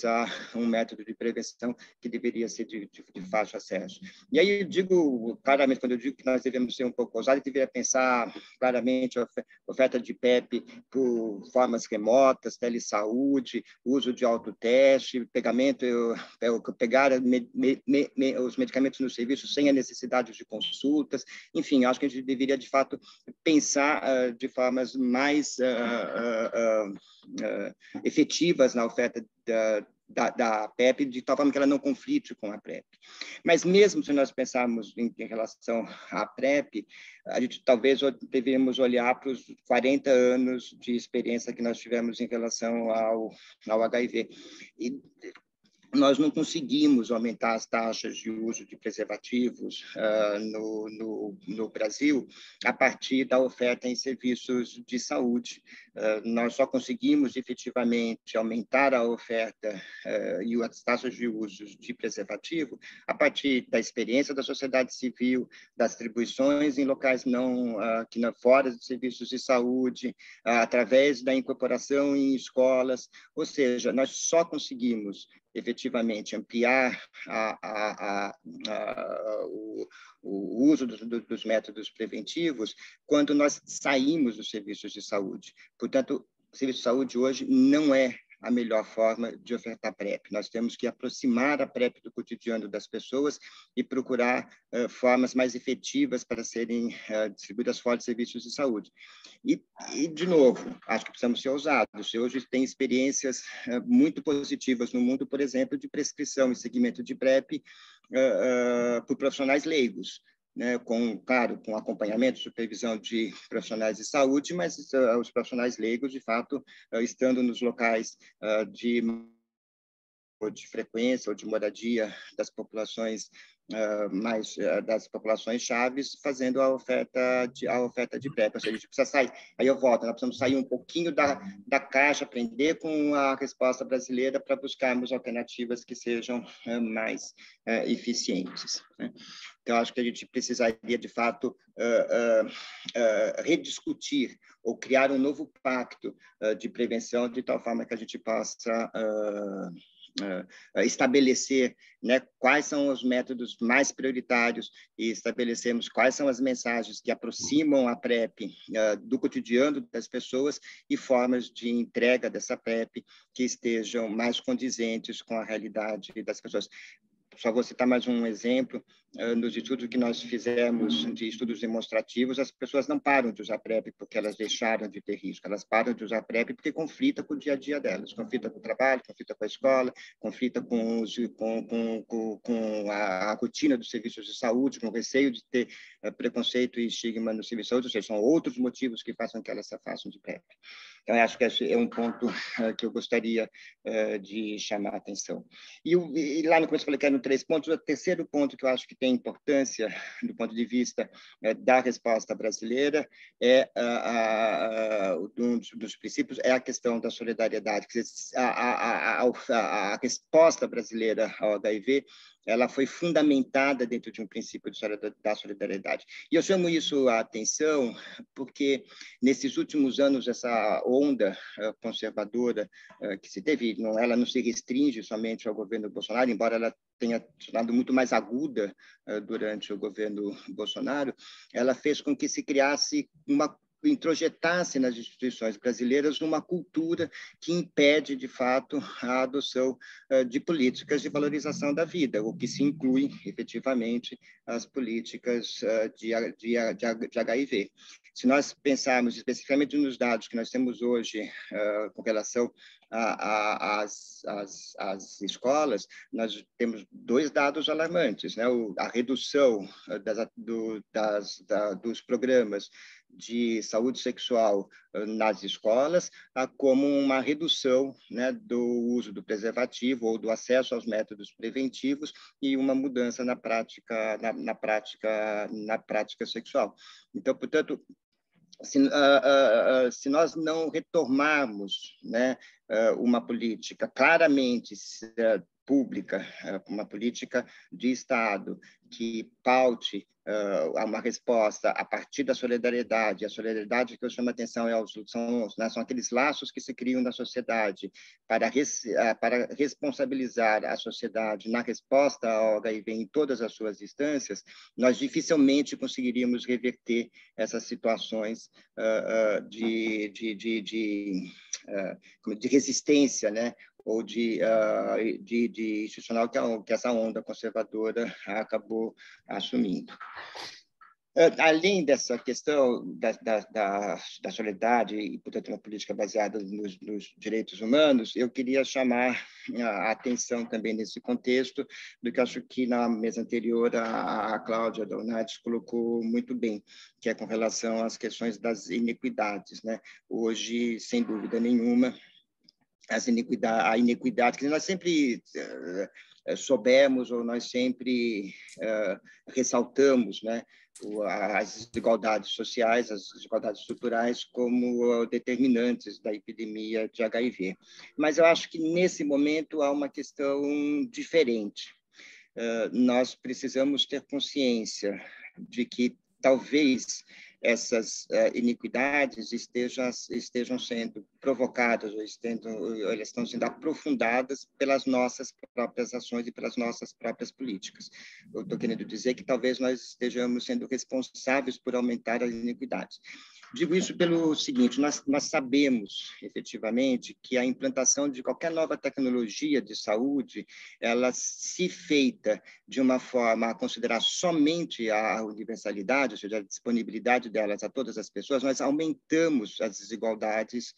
a um método de prevenção que deveria ser de, de, de fácil acesso. E aí eu digo claramente, quando eu digo que nós devemos ser um pouco ousados, deveria pensar claramente a oferta de P E P por formas remotas, telesaúde, uso de autoteste, pegamento, eu, eu, pegar me, me, me, os medicamentos no serviço sem a necessidade de consultas. Enfim, acho que a gente deveria, de fato, pensar uh, de formas mais uh, uh, uh, uh, efetivas na oferta da, da, da P E P, de tal forma que ela não conflite com a PrEP. Mas mesmo se nós pensarmos em, em relação à PrEP, a gente talvez deveríamos olhar para os quarenta anos de experiência que nós tivemos em relação ao, ao H I V. E nós não conseguimos aumentar as taxas de uso de preservativos uh, no, no, no Brasil a partir da oferta em serviços de saúde. Uh, nós só conseguimos efetivamente aumentar a oferta uh, e as taxas de uso de preservativo a partir da experiência da sociedade civil, das distribuições em locais não, uh, que não fora de serviços de saúde, uh, através da incorporação em escolas, ou seja, nós só conseguimos efetivamente ampliar a, a, a, a, o, o uso dos, dos métodos preventivos quando nós saímos dos serviços de saúde. Portanto, o serviço de saúde hoje não é a melhor forma de ofertar PrEP. Nós temos que aproximar a PrEP do cotidiano das pessoas e procurar uh, formas mais efetivas para serem uh, distribuídas fora de serviços de saúde. E, e, de novo, acho que precisamos ser ousados. Hoje tem experiências uh, muito positivas no mundo, por exemplo, de prescrição e segmento de PrEP uh, uh, por profissionais leigos. Né, com, claro, com acompanhamento, supervisão de profissionais de saúde, mas uh, os profissionais leigos, de fato, uh, estando nos locais uh, de, ou de frequência ou de moradia das populações uh, mais uh, das populações chaves, fazendo a oferta de a oferta de PrEP. Ou seja, a gente precisa sair. Aí eu volto. Nós precisamos sair um pouquinho da da caixa, aprender com a resposta brasileira para buscarmos alternativas que sejam uh, mais uh, eficientes. Né? Então, acho que a gente precisaria, de fato, uh, uh, uh, rediscutir ou criar um novo pacto uh, de prevenção, de tal forma que a gente possa uh, uh, estabelecer, né, quais são os métodos mais prioritários e estabelecermos quais são as mensagens que aproximam a PrEP uh, do cotidiano das pessoas e formas de entrega dessa PrEP que estejam mais condizentes com a realidade das pessoas. Só vou citar mais um exemplo. Nos estudos que nós fizemos, de estudos demonstrativos, as pessoas não param de usar PrEP porque elas deixaram de ter risco, elas param de usar PrEP porque conflita com o dia a dia delas, conflita com o trabalho, conflita com a escola, conflita com, os, com, com, com, com a, a rotina dos serviços de saúde, com o receio de ter uh, preconceito e estigma no serviço de saúde, ou seja, são outros motivos que façam que elas se afastem de PrEP. Então, eu acho que esse é um ponto uh, que eu gostaria uh, de chamar a atenção. E, e lá no começo eu falei que eram três pontos. O terceiro ponto que eu acho que tem importância do ponto de vista uh, da resposta brasileira é uh, uh, uh, um dos, dos princípios é a questão da solidariedade. Quer dizer, a, a, a, a, a resposta brasileira ao H I V ela foi fundamentada dentro de um princípio da solidariedade. E eu chamo isso a atenção porque, nesses últimos anos, essa onda conservadora que se teve, não, ela não se restringe somente ao governo Bolsonaro, embora ela tenha tornado muito mais aguda durante o governo Bolsonaro, ela fez com que se criasse uma introjetasse nas instituições brasileiras uma cultura que impede, de fato, a adoção uh, de políticas de valorização da vida, o que se inclui, efetivamente, as políticas uh, de, de, de, de H I V. Se nós pensarmos especificamente nos dados que nós temos hoje uh, com relação às escolas, nós temos dois dados alarmantes, né? O, a redução das, do, das, da, dos programas de saúde sexual nas escolas, como uma redução, né, do uso do preservativo ou do acesso aos métodos preventivos e uma mudança na prática, na, na prática, na prática sexual. Então, portanto, Se, uh, uh, uh, se nós não retomarmos, né, uh, uma política claramente uh, pública, uma política de Estado que paute uh, uma resposta a partir da solidariedade. A solidariedade que eu chamo a atenção é os, são, né, são aqueles laços que se criam na sociedade para, res, uh, para responsabilizar a sociedade na resposta ao H I V em todas as suas instâncias. Nós dificilmente conseguiríamos reverter essas situações uh, uh, de, de, de, de, uh, de resistência, né? ou de, uh, de, de institucional que, a, que essa onda conservadora acabou assumindo. Uh, além dessa questão da, da, da, da solidariedade e, portanto, uma política baseada nos, nos direitos humanos, eu queria chamar a atenção também nesse contexto do que acho que na mesa anterior a, a Cláudia Donades colocou muito bem, que é com relação às questões das inequidades, né? Hoje, sem dúvida nenhuma, as iniquidade, a iniquidade, que nós sempre uh, soubemos ou nós sempre uh, ressaltamos, né, as desigualdades sociais, as desigualdades estruturais como determinantes da epidemia de H I V. Mas eu acho que, nesse momento, há uma questão diferente. Uh, nós precisamos ter consciência de que, talvez, essas uh, iniquidades estejam, estejam sendo provocadas ou, estejam, ou elas estão sendo aprofundadas pelas nossas próprias ações e pelas nossas próprias políticas. Eu estou querendo dizer que talvez nós estejamos sendo responsáveis por aumentar as iniquidades. Digo isso pelo seguinte, nós, nós sabemos, efetivamente, que a implantação de qualquer nova tecnologia de saúde, ela, se feita de uma forma a considerar somente a universalidade, ou seja, a disponibilidade delas a todas as pessoas, nós aumentamos as desigualdades,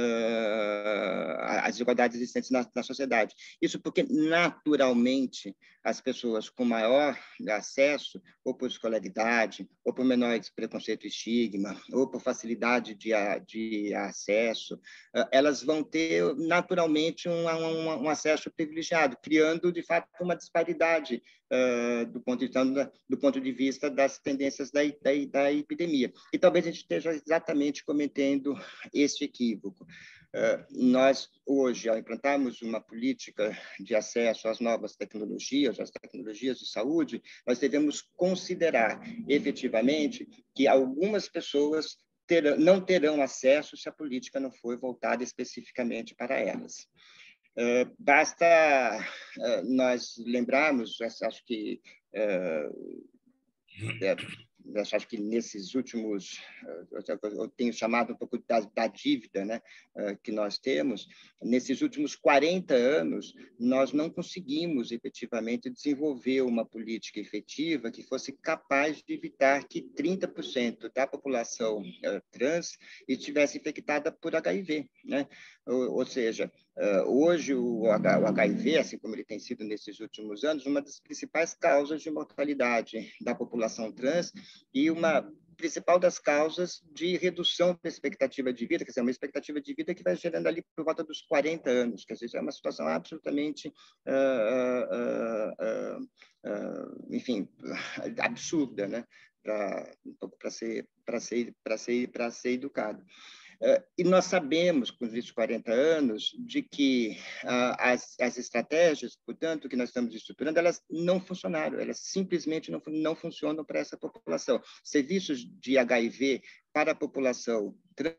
uh, as desigualdades existentes na, na sociedade. Isso porque, naturalmente, as pessoas com maior acesso, ou por escolaridade, ou por menor preconceito e estigma, ou por facilidade de, de acesso, elas vão ter naturalmente um, um, um acesso privilegiado, criando, de fato, uma disparidade uh, do, ponto de, do ponto de vista das tendências da, da, da epidemia. E talvez a gente esteja exatamente cometendo esse equívoco. Uh, nós, hoje, ao implantarmos uma política de acesso às novas tecnologias, às tecnologias de saúde, nós devemos considerar, efetivamente, que algumas pessoas terão, não terão acesso se a política não for voltada especificamente para elas. Uh, basta uh, nós lembrarmos, acho que... Uh, é, acho que nesses últimos, eu tenho chamado um pouco da, da dívida, né, que nós temos, nesses últimos quarenta anos, nós não conseguimos efetivamente desenvolver uma política efetiva que fosse capaz de evitar que trinta por cento da população uh, trans estivesse infectada por H I V, né? Ou, ou seja, uh, hoje o, H, o H I V, assim como ele tem sido nesses últimos anos, uma das principais causas de mortalidade da população trans e uma principal das causas de redução da expectativa de vida, quer dizer, uma expectativa de vida que vai gerando ali por volta dos quarenta anos, quer dizer, é uma situação absolutamente, uh, uh, uh, uh, enfim, absurda, né? Para um pouco para ser para ser para ser para ser educado. Uh, e nós sabemos, com esses quarenta anos, de que uh, as, as estratégias, portanto, que nós estamos estruturando, elas não funcionaram, elas simplesmente não, não funcionam para essa população. Serviços de H I V para a população trans,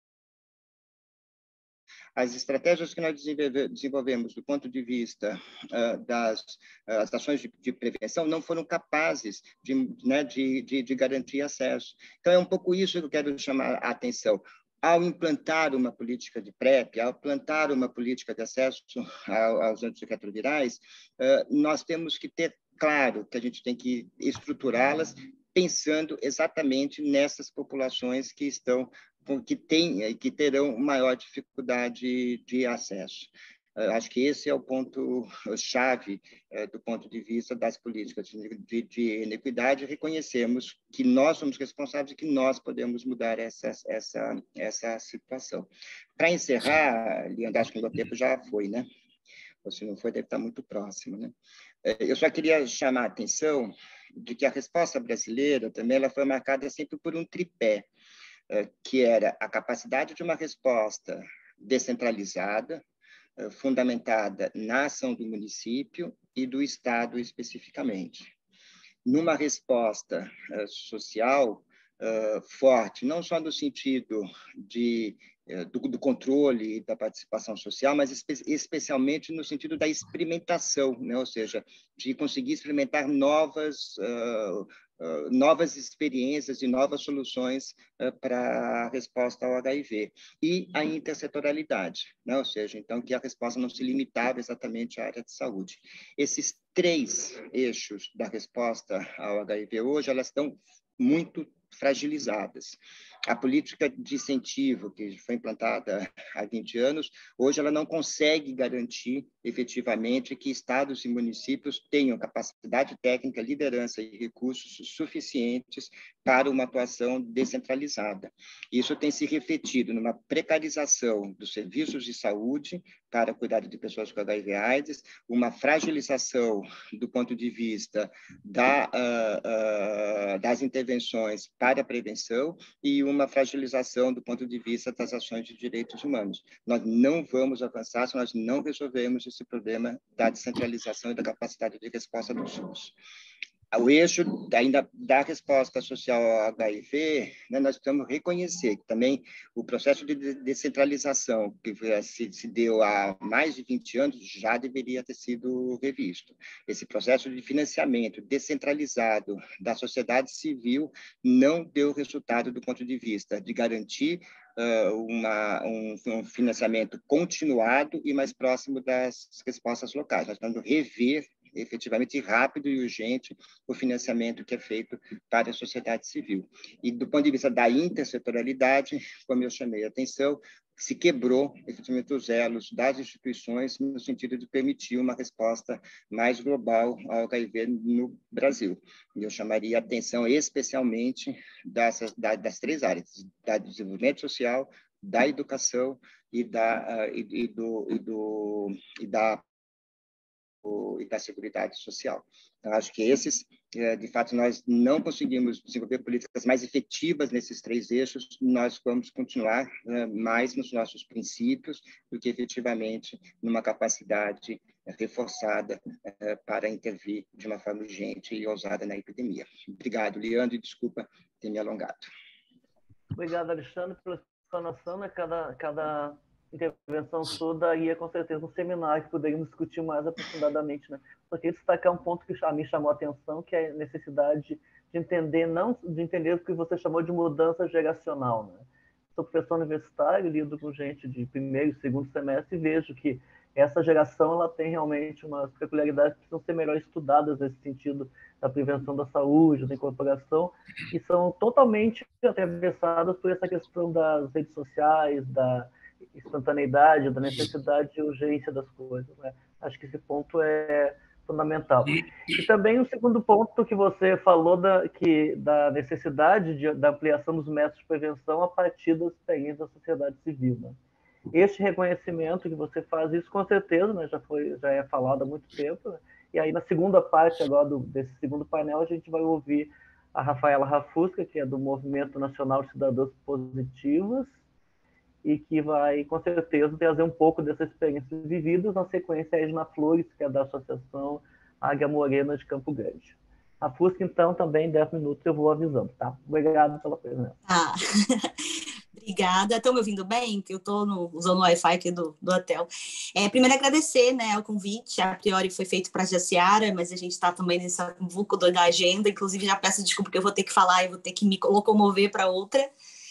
as estratégias que nós desenvolvemos do ponto de vista uh, das uh, ações de, de prevenção não foram capazes de, né, de, de, de garantir acesso. Então, é um pouco isso que eu quero chamar a atenção. Ao implantar uma política de PrEP, ao implantar uma política de acesso aos antirretrovirais, nós temos que ter claro que a gente tem que estruturá-las pensando exatamente nessas populações que estão, que têm, que terão maior dificuldade de acesso. Acho que esse é o ponto-chave do ponto de vista das políticas de, de inequidade. Reconhecemos que nós somos responsáveis e que nós podemos mudar essa, essa, essa situação. Para encerrar, Leandro, acho que o meu tempo já foi, né? Ou se não foi, deve estar muito próximo, né? Eu só queria chamar a atenção de que a resposta brasileira também ela foi marcada sempre por um tripé, que era a capacidade de uma resposta descentralizada, fundamentada na ação do município e do Estado especificamente. Numa resposta uh, social uh, forte, não só no sentido de, uh, do, do controle e da participação social, mas espe especialmente no sentido da experimentação, né? Ou seja, de conseguir experimentar novas, uh, uh, novas experiências e novas soluções uh, para a resposta ao H I V. E a intersetorialidade, né? Ou seja, então, que a resposta não se limitava exatamente à área de saúde. Esses três eixos da resposta ao H I V hoje, elas estão muito fragilizadas. A política de incentivo, que foi implantada há vinte anos, hoje ela não consegue garantir efetivamente que estados e municípios tenham capacidade técnica, liderança e recursos suficientes para uma atuação descentralizada. Isso tem se refletido numa precarização dos serviços de saúde para cuidar de pessoas com H I V AIDS, uma fragilização do ponto de vista da, uh, uh, das intervenções para a prevenção e uma fragilização do ponto de vista das ações de direitos humanos. Nós não vamos avançar se nós não resolvermos esse problema da descentralização e da capacidade de resposta do SUS. O eixo ainda da resposta social ao H I V, né, nós precisamos reconhecer que também o processo de descentralização que se, se deu há mais de vinte anos já deveria ter sido revisto. Esse processo de financiamento descentralizado da sociedade civil não deu resultado do ponto de vista de garantir uh, uma, um, um financiamento continuado e mais próximo das respostas locais. Nós precisamos rever efetivamente rápido e urgente o financiamento que é feito para a sociedade civil. E do ponto de vista da intersetorialidade, como eu chamei a atenção, se quebrou efetivamente os elos das instituições no sentido de permitir uma resposta mais global ao H I V no Brasil. E eu chamaria a atenção especialmente dessas, das três áreas, da desenvolvimento social, da educação e da, e, e do, e do, e da e da seguridade social. Então, acho que esses, de fato, nós não conseguimos desenvolver políticas mais efetivas nesses três eixos, nós vamos continuar mais nos nossos princípios do que efetivamente numa capacidade reforçada para intervir de uma forma urgente e ousada na epidemia. Obrigado, Leandro, e desculpa ter me alongado. Obrigado, Alexandre, pela explanação, né? Cada, cada intervenção sua daria com certeza um seminário que poderíamos discutir mais aprofundadamente, né? Só queria destacar um ponto que a mim chamou a atenção, que é a necessidade de entender, não de entender o que você chamou de mudança geracional, né? Sou professor universitário, lido com gente de primeiro e segundo semestre e vejo que essa geração ela tem realmente umas peculiaridades que precisam ser melhor estudadas nesse sentido da prevenção da saúde, da incorporação, e são totalmente atravessadas por essa questão das redes sociais, da instantaneidade, da necessidade e urgência das coisas, né? Acho que esse ponto é fundamental. E também o segundo ponto que você falou da, que, da necessidade de, da ampliação dos métodos de prevenção a partir das experiências da sociedade civil, né? Este reconhecimento que você faz, isso com certeza, né, já, foi, já é falado há muito tempo, né? E aí na segunda parte agora do, desse segundo painel a gente vai ouvir a Rafaela Rafusca, que é do Movimento Nacional de Cidadãos Positivas, e que vai, com certeza, trazer um pouco dessas experiências vividas, na sequência a Edna Flores, que é da Associação Águia Morena de Campo Grande. A Fusca, então, também em dez minutos eu vou avisando, tá? Obrigado pela presença. Ah, obrigada. Estão me ouvindo bem? Que eu estou usando o Wi-Fi aqui do, do hotel. É, primeiro, agradecer, né, o convite. A priori foi feito para a Jaciara, mas a gente está também nesse vulco da agenda. Inclusive, já peço desculpa que eu vou ter que falar e vou ter que me locomover para outra.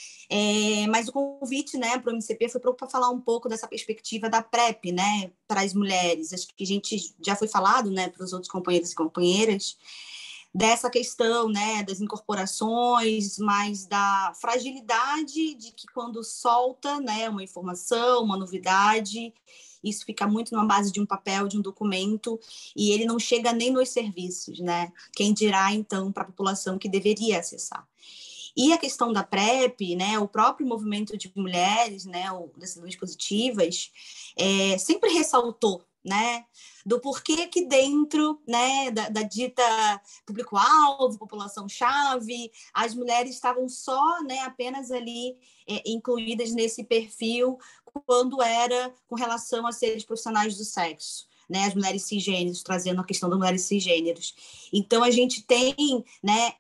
É, mas o convite, né, para o M C P foi para falar um pouco dessa perspectiva da PrEP, né, para as mulheres. Acho que a gente já foi falado, né, para os outros companheiros e companheiras, dessa questão, né, das incorporações, mas da fragilidade de que quando solta, né, uma informação, uma novidade, isso fica muito na base de um papel, de um documento, e ele não chega nem nos serviços, né? Quem dirá, então, para a população que deveria acessar. E a questão da PrEP, né, o próprio movimento de mulheres, né, das decisões positivas, é, sempre ressaltou, né, do porquê que dentro, né, da, da dita público-alvo, população-chave, as mulheres estavam só, né, apenas ali é, incluídas nesse perfil quando era com relação a seres profissionais do sexo, né, as mulheres cisgêneros, trazendo a questão das mulheres cisgêneros. Então, a gente tem, né,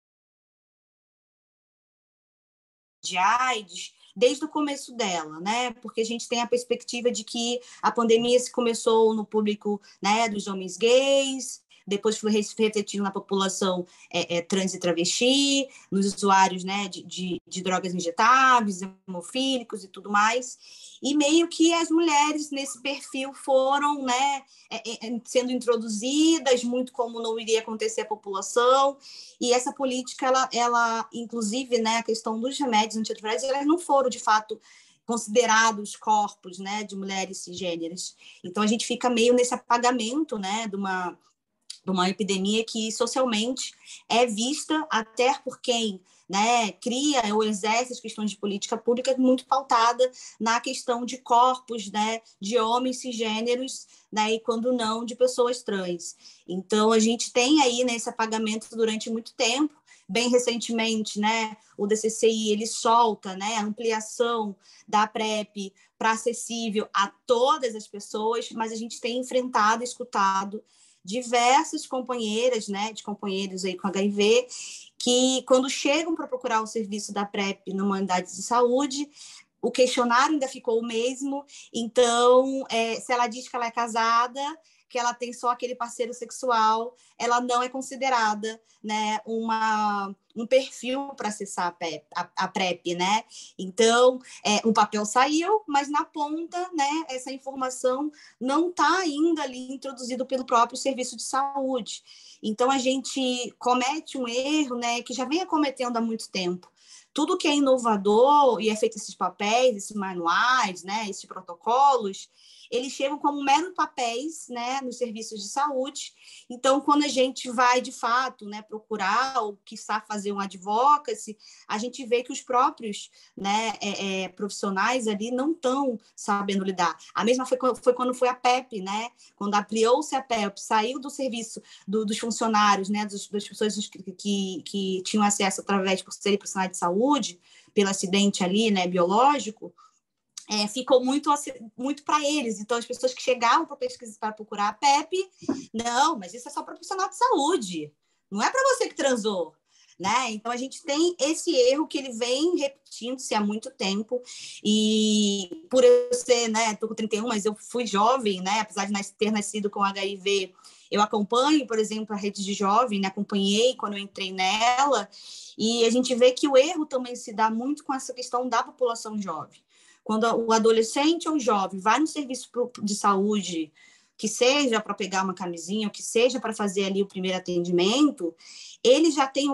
de AIDS desde o começo dela, né? Porque a gente tem a perspectiva de que a pandemia se começou no público, né, dos homens gays, depois foi refletindo na população é, é, trans e travesti, nos usuários, né, de, de, de drogas injetáveis, hemofílicos e tudo mais, e meio que as mulheres nesse perfil foram, né, é, é, sendo introduzidas, muito como não iria acontecer a população, e essa política, ela, ela inclusive, né, a questão dos remédios antirretrovirais, elas não foram, de fato, considerados corpos, né, de mulheres cisgêneras. Então, a gente fica meio nesse apagamento, né, de uma de uma epidemia que socialmente é vista até por quem, né, cria ou exerce as questões de política pública muito pautada na questão de corpos, né, de homens cisgêneros, né, e quando não, de pessoas trans. Então, a gente tem aí nesse apagamento durante muito tempo. Bem recentemente, né, o D C C I ele solta, né, a ampliação da PrEP para acessível a todas as pessoas, mas a gente tem enfrentado, escutado diversas companheiras, né, de companheiros aí com H I V, que quando chegam para procurar o serviço da PrEP numa unidade de saúde, o questionário ainda ficou o mesmo. Então, é, se ela diz que ela é casada, que ela tem só aquele parceiro sexual, ela não é considerada, né, uma, um perfil para acessar a PrEP, a, a PrEP, né? Então, é, o papel saiu, mas na ponta, né, essa informação não está ainda ali introduzido pelo próprio serviço de saúde. Então, a gente comete um erro, né, que já vem acometendo há muito tempo. Tudo que é inovador e é feito esses papéis, esses manuais, né, esses protocolos, eles chegam como meros papéis, né, nos serviços de saúde. Então, quando a gente vai, de fato, né, procurar ou, quiçá, fazer um advocacy, a gente vê que os próprios, né, é, é, profissionais ali não estão sabendo lidar. A mesma foi, foi quando foi a PEP, né? Quando ampliou-se a PEP, saiu do serviço do, dos funcionários, né, dos, das pessoas que, que, que tinham acesso através por serem profissionais de saúde, pelo acidente ali, né, biológico, É, ficou muito, muito para eles. Então, as pessoas que chegavam para pesquisar, para procurar a PEP, não, mas isso é só para profissional de saúde, não é para você que transou, né? Então, a gente tem esse erro que ele vem repetindo-se há muito tempo, e por eu ser, né, estou com trinta e um, mas eu fui jovem, né, apesar de ter nascido com H I V, eu acompanho, por exemplo, a rede de jovem, né, acompanhei quando eu entrei nela, e a gente vê que o erro também se dá muito com essa questão da população jovem. Quando o adolescente ou o jovem vai no serviço de saúde, que seja para pegar uma camisinha, ou que seja para fazer ali o primeiro atendimento, ele já tem,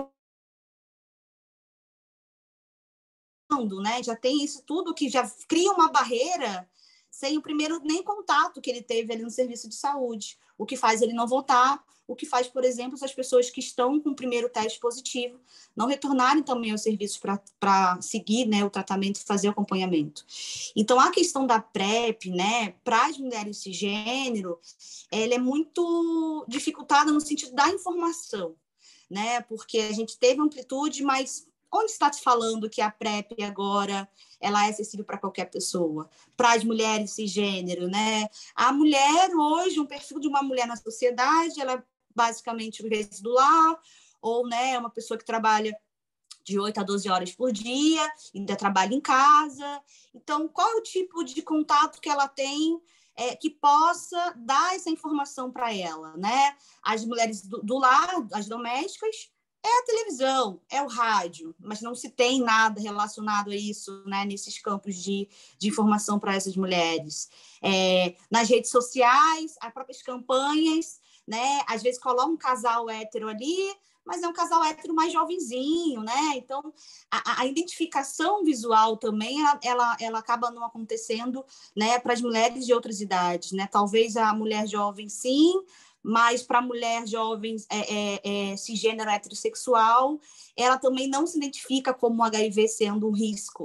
né? Já tem isso tudo que já cria uma barreira sem o primeiro nem contato que ele teve ali no serviço de saúde, o que faz ele não voltar, o que faz, por exemplo, as pessoas que estão com o primeiro teste positivo não retornarem também ao serviço para seguir, né, o tratamento e fazer o acompanhamento. Então, a questão da PrEP, né, para as mulheres cisgênero, ela é muito dificultada no sentido da informação, né, porque a gente teve amplitude, mas onde está se falando que a PrEP agora ela é acessível para qualquer pessoa? Para as mulheres cisgênero, né? A mulher hoje, um perfil de uma mulher na sociedade, ela é basicamente o vezes do lar, ou, né, uma pessoa que trabalha de oito a doze horas por dia, ainda trabalha em casa. Então, qual é o tipo de contato que ela tem é, que possa dar essa informação para ela, né? As mulheres do, do lar, as domésticas, é a televisão, é o rádio, mas não se tem nada relacionado a isso, né, nesses campos de, de informação para essas mulheres. É, nas redes sociais, as próprias campanhas, né, às vezes coloca um casal hétero ali, mas é um casal hétero mais jovenzinho, né? Então, a, a identificação visual também, ela, ela, ela acaba não acontecendo, né, para as mulheres de outras idades, né? Talvez a mulher jovem, sim, mas para a mulher jovem é, é, é, cisgênero heterossexual, ela também não se identifica como o H I V sendo um risco,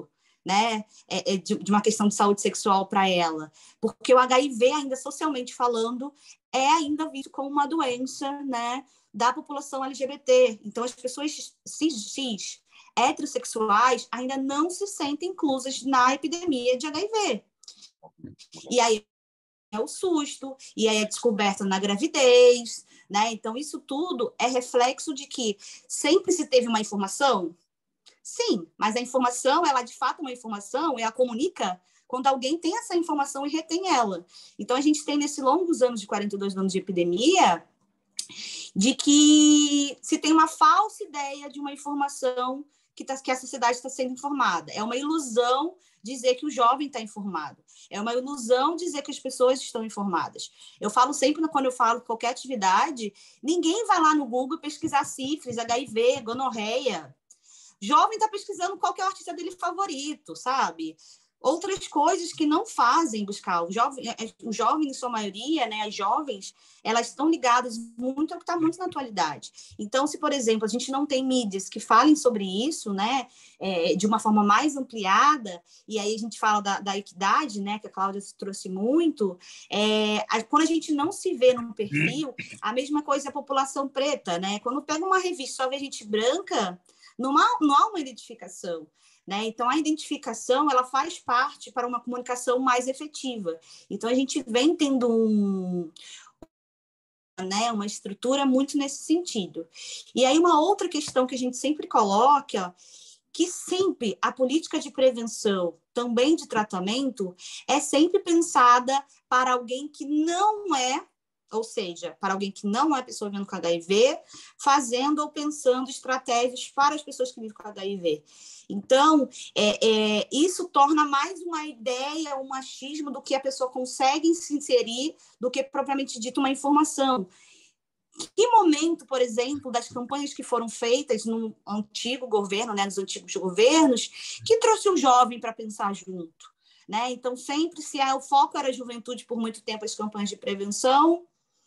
né, é, é de, de uma questão de saúde sexual para ela, porque o H I V, ainda socialmente falando, é ainda visto como uma doença, né, da população L G B T. Então, as pessoas cis, cis heterossexuais ainda não se sentem inclusas na epidemia de H I V. E aí é o susto, e aí é descoberta na gravidez, né? Então, isso tudo é reflexo de que sempre se teve uma informação. Sim, mas a informação, ela de fato é uma informação, ela comunica quando alguém tem essa informação e retém ela. Então, a gente tem, nesses longos anos de quarenta e dois anos de epidemia, de que se tem uma falsa ideia de uma informação que, tá, que a sociedade está sendo informada. É uma ilusão dizer que o jovem está informado. É uma ilusão dizer que as pessoas estão informadas. Eu falo sempre, quando eu falo qualquer atividade, ninguém vai lá no Google pesquisar sífilis, H I V, gonorreia. Jovem está pesquisando qual que é o artista dele favorito, sabe? Outras coisas que não fazem buscar. O jovem, o jovem em sua maioria, né, as jovens, elas estão ligadas muito ao que está muito na atualidade. Então, se, por exemplo, a gente não tem mídias que falem sobre isso, né, é, de uma forma mais ampliada, e aí a gente fala da, da equidade, né, que a Cláudia trouxe muito, é, a, quando a gente não se vê num perfil, a mesma coisa é a população preta, né? Quando pega uma revista só vê gente branca, não há, não há uma identificação. Né? Então, a identificação ela faz parte para uma comunicação mais efetiva. Então, a gente vem tendo um, né, uma estrutura muito nesse sentido. E aí, uma outra questão que a gente sempre coloca, que sempre a política de prevenção, também de tratamento, é sempre pensada para alguém que não é, ou seja, para alguém que não é pessoa vivendo com H I V, fazendo ou pensando estratégias para as pessoas que vivem com H I V. Então, é, é, isso torna mais uma ideia, um machismo do que a pessoa consegue se inserir, do que propriamente dito uma informação. Que momento, por exemplo, das campanhas que foram feitas no antigo governo, né, nos antigos governos, que trouxe o jovem para pensar junto? Né? Então, sempre, se o foco era a juventude, por muito tempo, as campanhas de prevenção,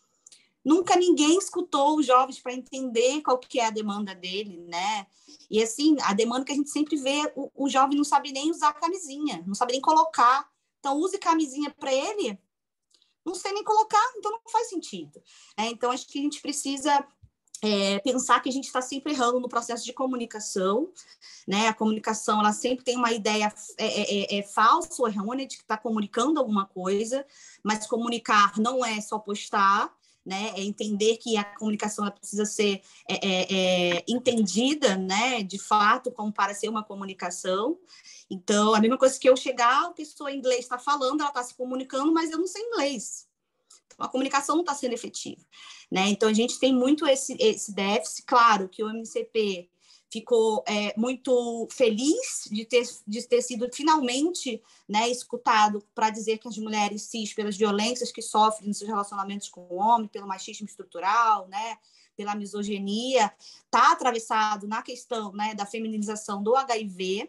nunca ninguém escutou os jovens para entender qual que é a demanda dele, né? E, assim, a demanda que a gente sempre vê, o, o jovem não sabe nem usar camisinha, não sabe nem colocar. Então, use camisinha para ele, não sei nem colocar, então não faz sentido. É, então, acho que a gente precisa é, pensar que a gente está sempre errando no processo de comunicação, né? A comunicação, ela sempre tem uma ideia é, é, é falsa ou errônea de que está comunicando alguma coisa, mas comunicar não é só postar, né, é entender que a comunicação ela precisa ser é, é, é, entendida, né, de fato, como para ser uma comunicação. Então, a mesma coisa que eu chegar, a pessoa em inglês está falando, ela está se comunicando, mas eu não sei inglês. Então, a comunicação não está sendo efetiva. Né? Então, a gente tem muito esse, esse déficit. Claro que o M C P ficou é, muito feliz de ter, de ter sido finalmente, né, escutado para dizer que as mulheres cis, pelas violências que sofrem nos seus relacionamentos com o homem, pelo machismo estrutural, né, pela misoginia, está atravessado na questão, né, da feminização do H I V,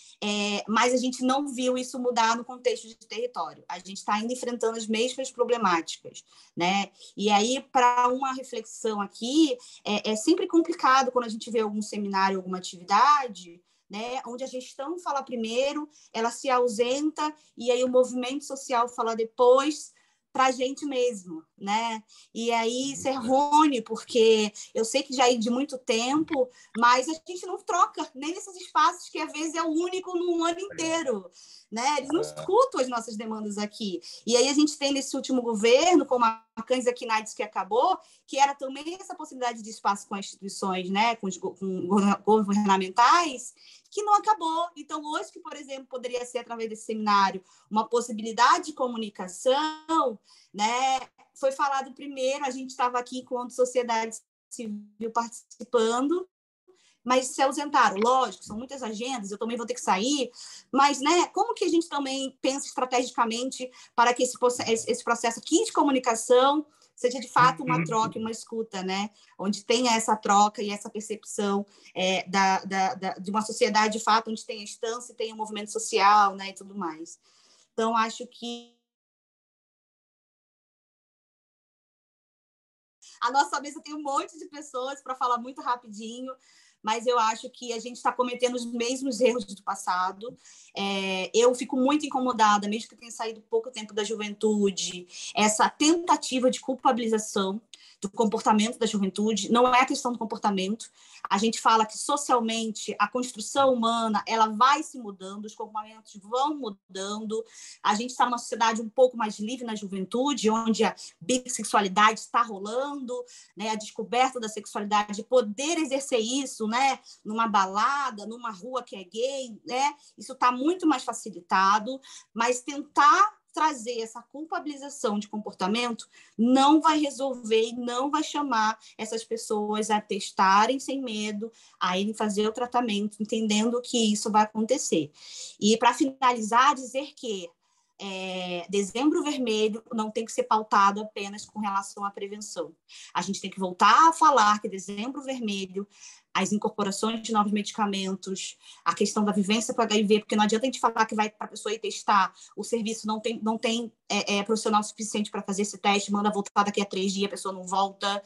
é, mas a gente não viu isso mudar no contexto de território. A gente está ainda enfrentando as mesmas problemáticas, né? E aí, para uma reflexão aqui, é, é sempre complicado quando a gente vê algum seminário, alguma atividade, né, onde a gestão fala primeiro, ela se ausenta, e aí o movimento social fala depois, para a gente mesmo, né? E aí isso é errôneo, porque eu sei que já é de muito tempo, mas a gente não troca nem nesses espaços que às vezes é o único no ano inteiro, né? Eles não escutam as nossas demandas aqui. E aí a gente tem nesse último governo, como a Cães Equinaides que acabou, que era também essa possibilidade de espaço com as instituições, né? Com os com governamentais, que não acabou. Então, hoje, que, por exemplo, poderia ser, através desse seminário, uma possibilidade de comunicação, né? Foi falado primeiro, a gente estava aqui enquanto sociedade civil participando, mas se ausentaram. Lógico, são muitas agendas, eu também vou ter que sair, mas, né, como que a gente também pensa estrategicamente para que esse, esse processo aqui de comunicação seja, de fato, uma troca, uma escuta, né? Onde tenha essa troca e essa percepção é, da, da, da, de uma sociedade, de fato, onde tem a instância, tem o movimento social, né, e tudo mais. Então, acho que a nossa mesa tem um monte de pessoas para falar muito rapidinho, mas eu acho que a gente está cometendo os mesmos erros do passado. É, eu fico muito incomodada, mesmo que eu tenha saído pouco tempo da juventude, essa tentativa de culpabilização do comportamento da juventude. Não é a questão do comportamento. A gente fala que socialmente a construção humana ela vai se mudando, os comportamentos vão mudando. A gente está numa sociedade um pouco mais livre na juventude, onde a bissexualidade está rolando, né? A descoberta da sexualidade, poder exercer isso, né? Numa balada, numa rua que é gay, né? Isso está muito mais facilitado, mas tentar trazer essa culpabilização de comportamento não vai resolver e não vai chamar essas pessoas a testarem sem medo, a irem fazer o tratamento, entendendo que isso vai acontecer. E, para finalizar, dizer que é, Dezembro Vermelho não tem que ser pautado apenas com relação à prevenção. A gente tem que voltar a falar que Dezembro Vermelho, as incorporações de novos medicamentos, a questão da vivência com H I V, porque não adianta a gente falar que vai para a pessoa ir testar, o serviço não tem, não tem é, é, profissional suficiente para fazer esse teste, manda voltar daqui a três dias, a pessoa não volta,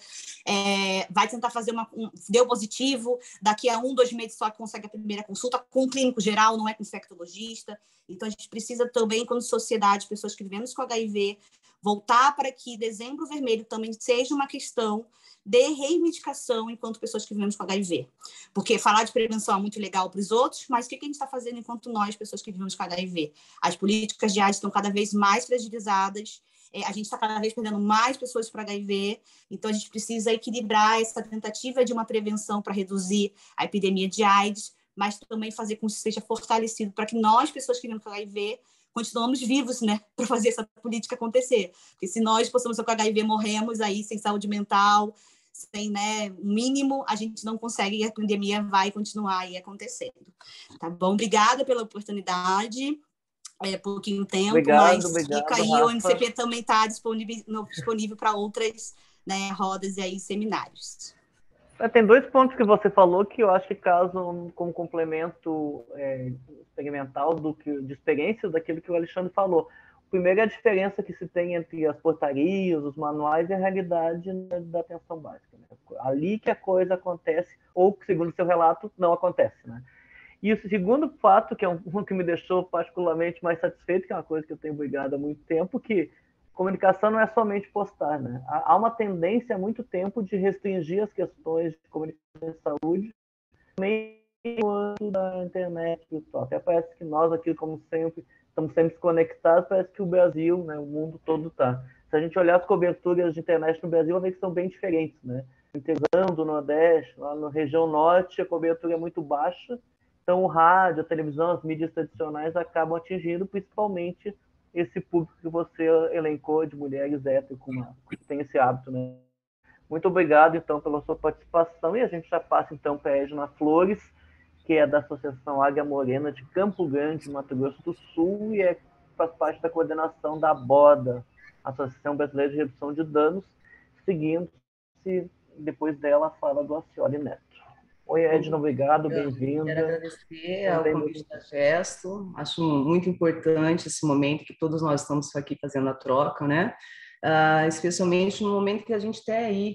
é, vai tentar fazer uma... Um, deu positivo, daqui a um, dois meses só que consegue a primeira consulta, com um clínico geral, não é com infectologista. Então, a gente precisa também, como sociedade, pessoas que vivemos com H I V, voltar para que Dezembro Vermelho também seja uma questão de reivindicação enquanto pessoas que vivemos com H I V. Porque falar de prevenção é muito legal para os outros, mas o que a gente está fazendo enquanto nós, pessoas que vivemos com H I V? As políticas de AIDS estão cada vez mais fragilizadas, é, a gente está cada vez perdendo mais pessoas para H I V, então a gente precisa equilibrar essa tentativa de uma prevenção para reduzir a epidemia de AIDS, mas também fazer com que isso seja fortalecido para que nós, pessoas que vivemos com H I V, continuamos vivos, né, para fazer essa política acontecer. Porque se nós possamos com H I V morremos aí sem saúde mental, sem, né, um mínimo, a gente não consegue e a pandemia vai continuar aí acontecendo. Tá bom? Obrigada pela oportunidade. É pouquinho tempo, obrigado, mas obrigado, fica aí, Rafa. o M C P também está disponível, disponível para outras, né, rodas e aí seminários. Tem dois pontos que você falou que eu acho que casam como complemento é, experimental do que, de experiências daquilo que o Alexandre falou. O primeiro é a diferença que se tem entre as portarias, os manuais e a realidade, né, da atenção básica. Né? Ali que a coisa acontece, ou, segundo o seu relato, não acontece. Né? E o segundo fato, que é um, um que me deixou particularmente mais satisfeito, que é uma coisa que eu tenho brigado há muito tempo, que comunicação não é somente postar, né? Há uma tendência há muito tempo de restringir as questões de comunicação e saúde, também no da internet virtual. Até parece que nós aqui, como sempre, estamos sempre desconectados, parece que o Brasil, né, o mundo todo está. Se a gente olhar as coberturas de internet no Brasil, vai ver que são bem diferentes, né? No interior do Nordeste, lá na região Norte, a cobertura é muito baixa, então o rádio, a televisão, as mídias tradicionais acabam atingindo principalmente esse público que você elencou de mulheres héteros que tem esse hábito, né? Muito obrigado, então, pela sua participação. E a gente já passa, então, para a Edna Flores, que é da Associação Águia Morena de Campo Grande, Mato Grosso do Sul, e é, faz parte da coordenação da BODA, Associação Brasileira de Redução de Danos, seguindo, se depois dela fala do Acioli Neto. Oi, Edna, obrigado, bem-vinda. Quero agradecer ao convite da Gesto. Acho muito importante esse momento que todos nós estamos aqui fazendo a troca, né? Uh, especialmente no momento que a gente tem aí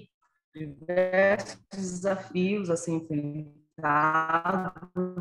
diversos desafios assim enfrentados.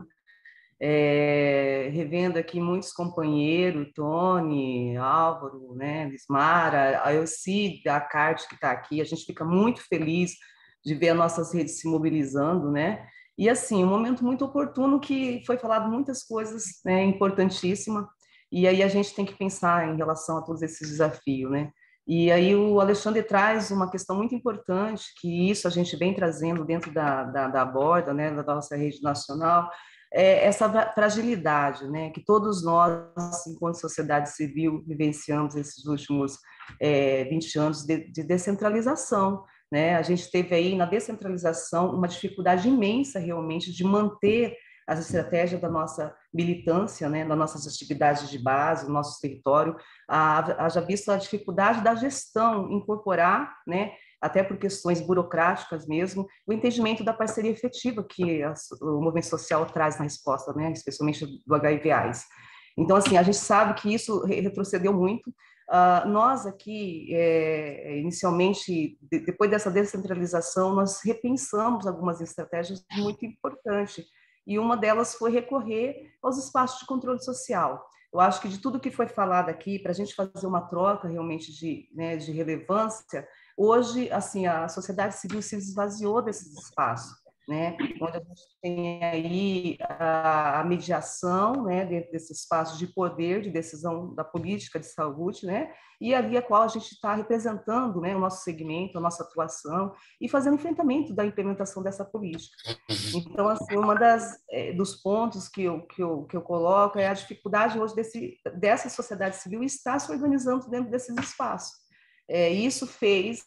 É, revendo aqui muitos companheiros, Tony, Álvaro, né, Lismara, a Elcide, a Carte que está aqui. A gente fica muito feliz de ver as nossas redes se mobilizando, né? E, assim, um momento muito oportuno que foi falado muitas coisas, né, importantíssimas, e aí a gente tem que pensar em relação a todos esses desafios, né? E aí o Alexandre traz uma questão muito importante, que isso a gente vem trazendo dentro da, da, da borda, né, da nossa rede nacional, é essa fragilidade, né, que todos nós, enquanto sociedade civil, vivenciamos esses últimos é, vinte anos de, de descentralização, né? A gente teve aí na descentralização uma dificuldade imensa realmente de manter as estratégias da nossa militância, né, das nossas atividades de base, do nosso território, haja visto a dificuldade da gestão incorporar, né, até por questões burocráticas mesmo, o entendimento da parceria efetiva que a, o movimento social traz na resposta, né, especialmente do H I V AIDS. Então, assim, a gente sabe que isso retrocedeu muito. Uh, nós aqui, é, inicialmente, de, depois dessa descentralização, nós repensamos algumas estratégias muito importantes, e uma delas foi recorrer aos espaços de controle social. Eu acho que de tudo que foi falado aqui, para a gente fazer uma troca realmente de, né, de relevância, hoje, assim, a sociedade civil se esvaziou desses espaços, né, onde a gente tem aí a, a mediação, né, dentro desse espaço de poder, de decisão da política de saúde, né, e ali a qual a gente está representando, né, o nosso segmento, a nossa atuação e fazendo enfrentamento da implementação dessa política. Então, assim, uma das é, dos pontos que eu, que eu que eu coloco é a dificuldade hoje desse dessa sociedade civil estar se organizando dentro desses espaços. É, isso fez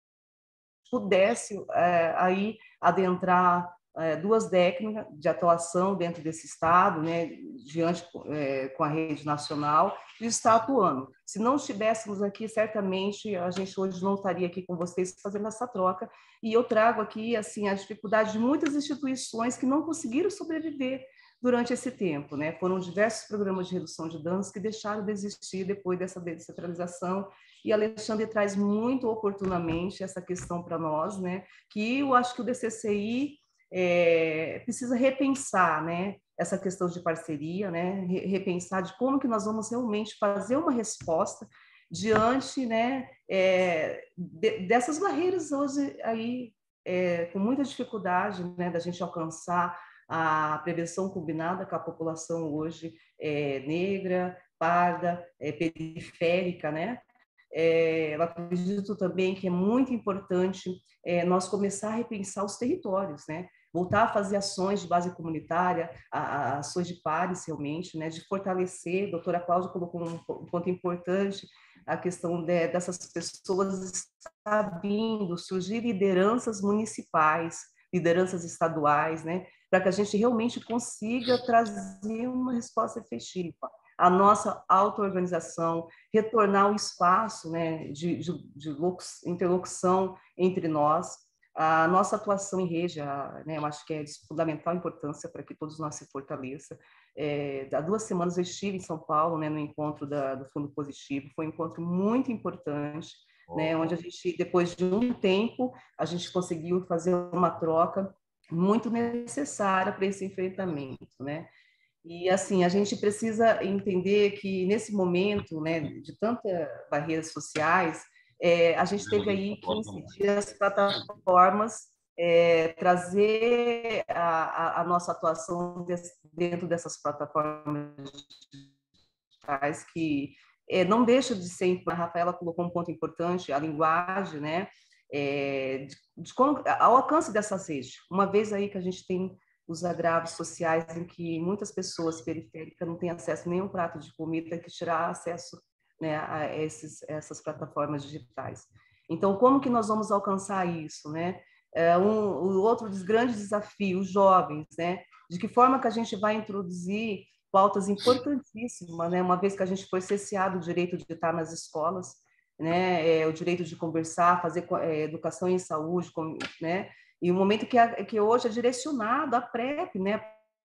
pudesse é, aí adentrar é, duas décadas de atuação dentro desse Estado, né, diante é, com a rede nacional, e está atuando. Se não estivéssemos aqui, certamente a gente hoje não estaria aqui com vocês fazendo essa troca, e eu trago aqui assim a dificuldade de muitas instituições que não conseguiram sobreviver durante esse tempo, né? Foram diversos programas de redução de danos que deixaram de existir depois dessa descentralização, e Alexandre traz muito oportunamente essa questão para nós, né? Que eu acho que o D C C I é, precisa repensar, né? Essa questão de parceria, né? Repensar de como que nós vamos realmente fazer uma resposta diante, né? É, de, dessas barreiras hoje aí é, com muita dificuldade, né? Da gente alcançar a prevenção combinada com a população hoje é, negra, parda, é, periférica, né? É, eu acredito também que é muito importante é, nós começar a repensar os territórios, né? Voltar a fazer ações de base comunitária, a, a, ações de pares realmente, né? De fortalecer, a doutora Cláudia colocou um, um ponto importante, a questão de, dessas pessoas estar vindo, surgir lideranças municipais, lideranças estaduais, né? Para que a gente realmente consiga trazer uma resposta efetiva. A nossa auto-organização, retornar ao espaço, né, de, de, de interlocução entre nós, a nossa atuação em rede, a, né, eu acho que é de fundamental importância para que todos nós se fortaleçam. É, há duas semanas eu estive em São Paulo, né, no encontro da, do Fundo Positivo, foi um encontro muito importante, oh. né, onde a gente, depois de um tempo, a gente conseguiu fazer uma troca muito necessária para esse enfrentamento, né? E, assim, a gente precisa entender que, nesse momento, né, de tantas barreiras sociais, é, a gente teve aí quinze dias plataformas é, trazer a, a, a nossa atuação dentro dessas plataformas digitais que é, não deixa de ser, a Rafaela colocou um ponto importante, a linguagem, né, é, de, de como, ao alcance dessas redes. Uma vez aí que a gente tem os agravos sociais em que muitas pessoas periféricas não têm acesso a nenhum prato de comida, que tirar acesso, né, a esses, essas plataformas digitais. Então, como que nós vamos alcançar isso, né? É um, o outro dos grandes desafios, os jovens, né? De que forma que a gente vai introduzir pautas importantíssimas, né? Uma vez que a gente foi cerceado o direito de estar nas escolas, né? É, o direito de conversar, fazer é, educação em saúde, com, né? E o momento que, a, que hoje é direcionado à PrEP, né?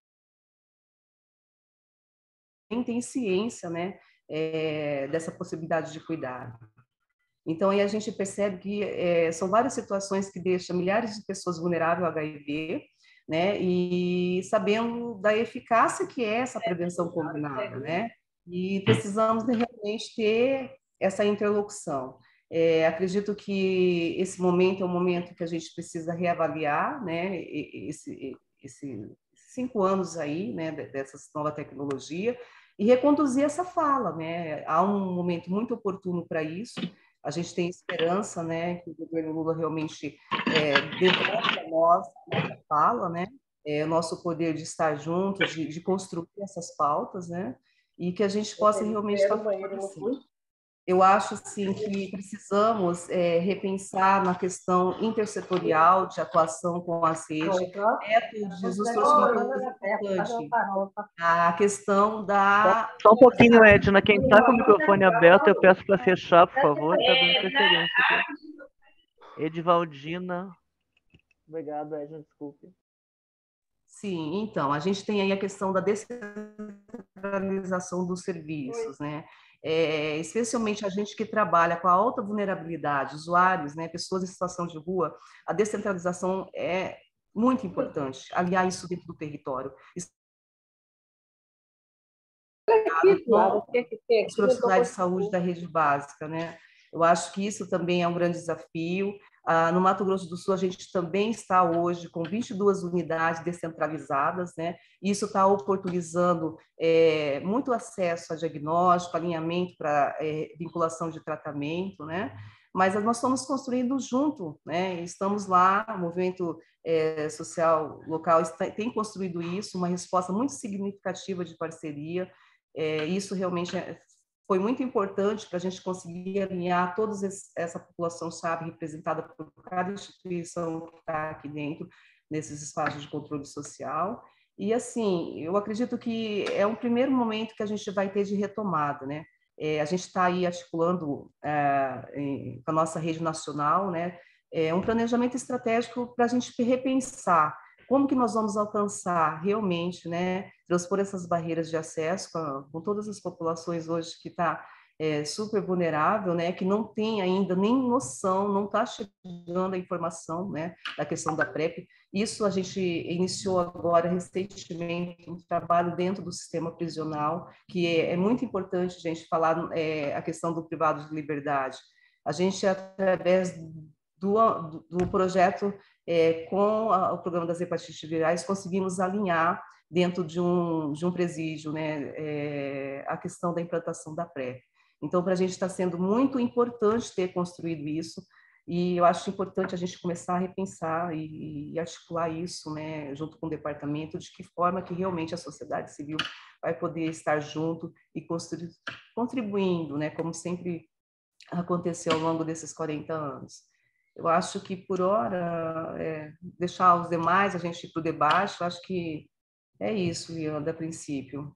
Tem ciência, né? É, dessa possibilidade de cuidado. Então, aí a gente percebe que é, são várias situações que deixam milhares de pessoas vulneráveis ao H I V, né? E sabendo da eficácia que é essa prevenção combinada, né? E precisamos realmente ter essa interlocução. É, acredito que esse momento é um momento que a gente precisa reavaliar, né? Esse, esse cinco anos aí, né? Dessa nova tecnologia e reconduzir essa fala, né? Há um momento muito oportuno para isso. A gente tem esperança, né? Que o governo Lula realmente é, devolva a nós essa fala, né? É, o nosso poder de estar juntos, de, de construir essas pautas, né? E que a gente possa realmente estar fortalecendo. Eu acho, assim, que precisamos é, repensar na questão intersetorial de atuação com as redes. Neto Jesus trouxe uma coisa importante, a questão da... Só um pouquinho, Edna, quem está com o microfone aberto, eu peço para fechar, por favor, está dando interferência aqui. Edivaldina. Obrigado, Edna, desculpe. Sim, então, a gente tem aí a questão da descentralização dos serviços, né? É, especialmente a gente que trabalha com a alta vulnerabilidade, usuários, né, pessoas em situação de rua, a descentralização é muito importante, aliar isso dentro do território. Os profissionais de saúde da rede básica, né? Eu acho que isso também é um grande desafio. Ah, no Mato Grosso do Sul, a gente também está hoje com vinte e duas unidades descentralizadas, né? Isso está oportunizando é, muito acesso a diagnóstico, alinhamento para é, vinculação de tratamento, né? Mas nós estamos construindo junto, né? Estamos lá, o movimento é, social local está, tem construído isso, uma resposta muito significativa de parceria. É, isso realmente é, foi muito importante para a gente conseguir alinhar toda essa população-chave representada por cada instituição que está aqui dentro, nesses espaços de controle social. E, assim, eu acredito que é um primeiro momento que a gente vai ter de retomada, né? É, a gente está aí articulando é, em, com a nossa rede nacional, né? É, um planejamento estratégico para a gente repensar como que nós vamos alcançar realmente, né, transpor essas barreiras de acesso com, com todas as populações hoje que está é, super vulnerável, né, que não tem ainda nem noção, não está chegando a informação, né, da questão da PrEP. Isso a gente iniciou agora recentemente um trabalho dentro do sistema prisional, que é, é muito importante a gente falar é, a questão do privado de liberdade. A gente, através do, do, do projeto É, com a, o programa das hepatites virais, conseguimos alinhar dentro de um, de um presídio, né, é, a questão da implantação da PrEP. Então, para a gente está sendo muito importante ter construído isso, e eu acho importante a gente começar a repensar e, e articular isso, né, junto com o departamento, de que forma que realmente a sociedade civil vai poder estar junto e construir, contribuindo, né, como sempre aconteceu ao longo desses quarenta anos. Eu acho que, por hora, é, deixar os demais, a gente ir para o debate, eu acho que é isso, Ianda, a princípio.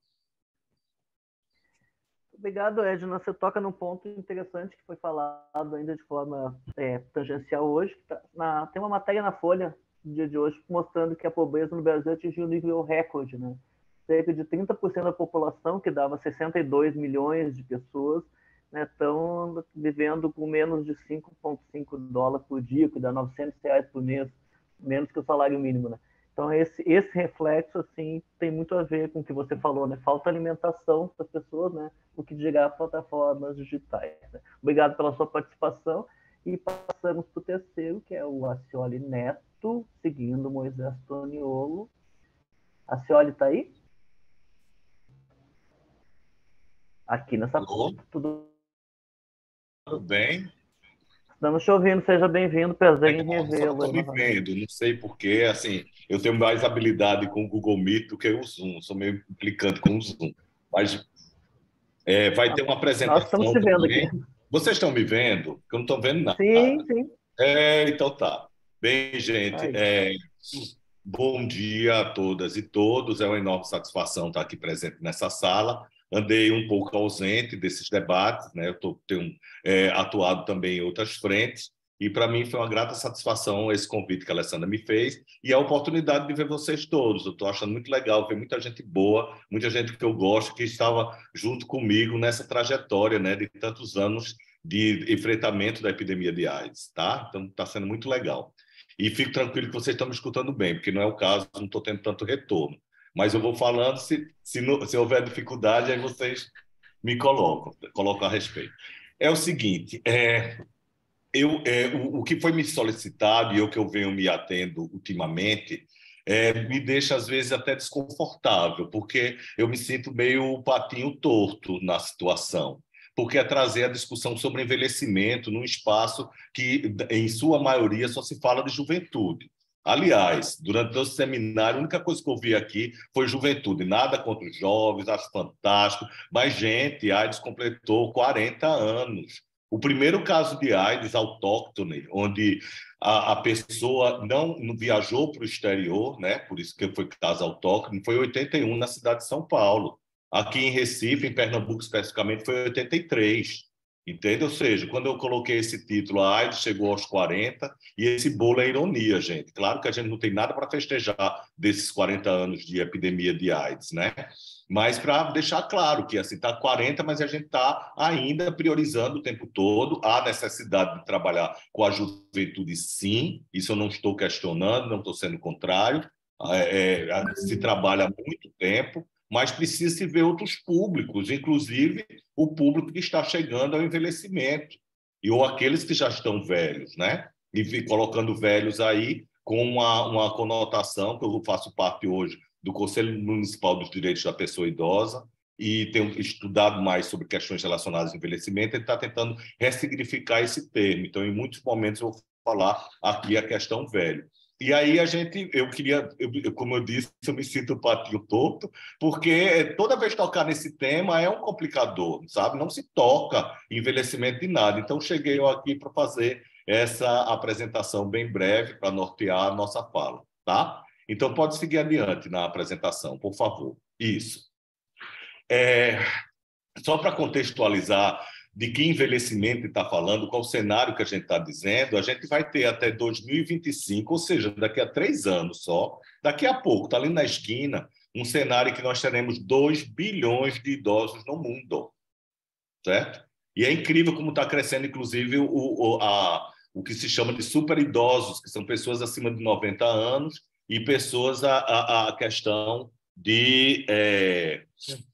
Obrigado, Edna. Você toca num ponto interessante que foi falado ainda de forma é, tangencial hoje. Tá na, tem uma matéria na Folha, no dia de hoje, mostrando que a pobreza no Brasil atingiu um nível recorde, né? Cerca de trinta por cento da população, que dava sessenta e dois milhões de pessoas, estão né, vivendo com menos de cinco vírgula cinco dólares por dia, que dá novecentos reais por mês, menos que o salário mínimo, né? Então, esse, esse reflexo, assim, tem muito a ver com o que você falou, né? Falta alimentação para as pessoas, né? O que dirá plataformas digitais, né? Obrigado pela sua participação e passamos para o terceiro, que é o Acioli Neto, seguindo o Moisés Toniolo. Acioli está aí? Aqui nessa... Alô? Tudo... Tudo bem? Estamos te ouvindo, seja bem-vindo, prazer em revê-lo. Estou me vendo, não sei porquê, assim, eu tenho mais habilidade com o Google Meet do que o Zoom, sou meio implicante com o Zoom, mas é, vai ter uma apresentação. Nós estamos te vendo também. aqui. Vocês estão me vendo? Eu não estou vendo nada. Sim, sim. É, então tá. Bem, gente, é, bom dia a todas e todos, é uma enorme satisfação estar aqui presente nessa sala. Andei um pouco ausente desses debates, né? Eu tô, tenho é, atuado também em outras frentes, e para mim foi uma grata satisfação esse convite que a Alessandra me fez e a oportunidade de ver vocês todos. Eu estou achando muito legal ver muita gente boa, muita gente que eu gosto, que estava junto comigo nessa trajetória, né, de tantos anos de enfrentamento da epidemia de AIDS, tá? Então está sendo muito legal. E fico tranquilo que vocês estão me escutando bem, porque não é o caso, não estou tendo tanto retorno. Mas eu vou falando, se, se, no, se houver dificuldade, aí vocês me colocam, colocam a respeito. É o seguinte, é, eu, é, o, o que foi me solicitado e o que eu venho me atendo ultimamente é, me deixa, às vezes, até desconfortável, porque eu me sinto meio patinho torto na situação, porque é trazer a discussão sobre envelhecimento num espaço que, em sua maioria, só se fala de juventude. Aliás, durante o seminário, a única coisa que eu vi aqui foi juventude. Nada contra os jovens, acho fantástico. Mas, gente, a AIDS completou quarenta anos. O primeiro caso de AIDS autóctone, onde a, a pessoa não, não viajou para o exterior, né? Por isso que foi caso autóctone, foi em oitenta e um, na cidade de São Paulo. Aqui em Recife, em Pernambuco especificamente, foi em oitenta e três. Entende? Ou seja, quando eu coloquei esse título, a AIDS chegou aos quarenta, e esse bolo é ironia, gente. Claro que a gente não tem nada para festejar desses quarenta anos de epidemia de AIDS, né? Mas para deixar claro que assim está quarenta, mas a gente está ainda priorizando o tempo todo a necessidade de trabalhar com a juventude, sim. Isso eu não estou questionando, não estou sendo contrário. É, é, se trabalha há muito tempo, mas precisa se ver outros públicos, inclusive o público que está chegando ao envelhecimento, e ou aqueles que já estão velhos, né? E colocando velhos aí com uma, uma conotação, que eu faço parte hoje do Conselho Municipal dos Direitos da Pessoa Idosa, e tenho estudado mais sobre questões relacionadas ao envelhecimento, ele está tentando ressignificar esse termo. Então, em muitos momentos, eu vou falar aqui a questão velho. E aí a gente, eu queria, eu, como eu disse, eu me sinto patinho torto, porque toda vez tocar nesse tema é um complicador, sabe? Não se toca envelhecimento de nada. Então, cheguei eu aqui para fazer essa apresentação bem breve, para nortear a nossa fala, tá? Então, pode seguir adiante na apresentação, por favor. Isso. É, só para contextualizar de que envelhecimento está falando, qual o cenário que a gente está dizendo, a gente vai ter até dois mil e vinte e cinco, ou seja, daqui a três anos só, daqui a pouco, está ali na esquina, um cenário que nós teremos dois bilhões de idosos no mundo, certo? E é incrível como está crescendo, inclusive, o, o, a, o que se chama de super idosos, que são pessoas acima de noventa anos e pessoas a, a, a questão de... É,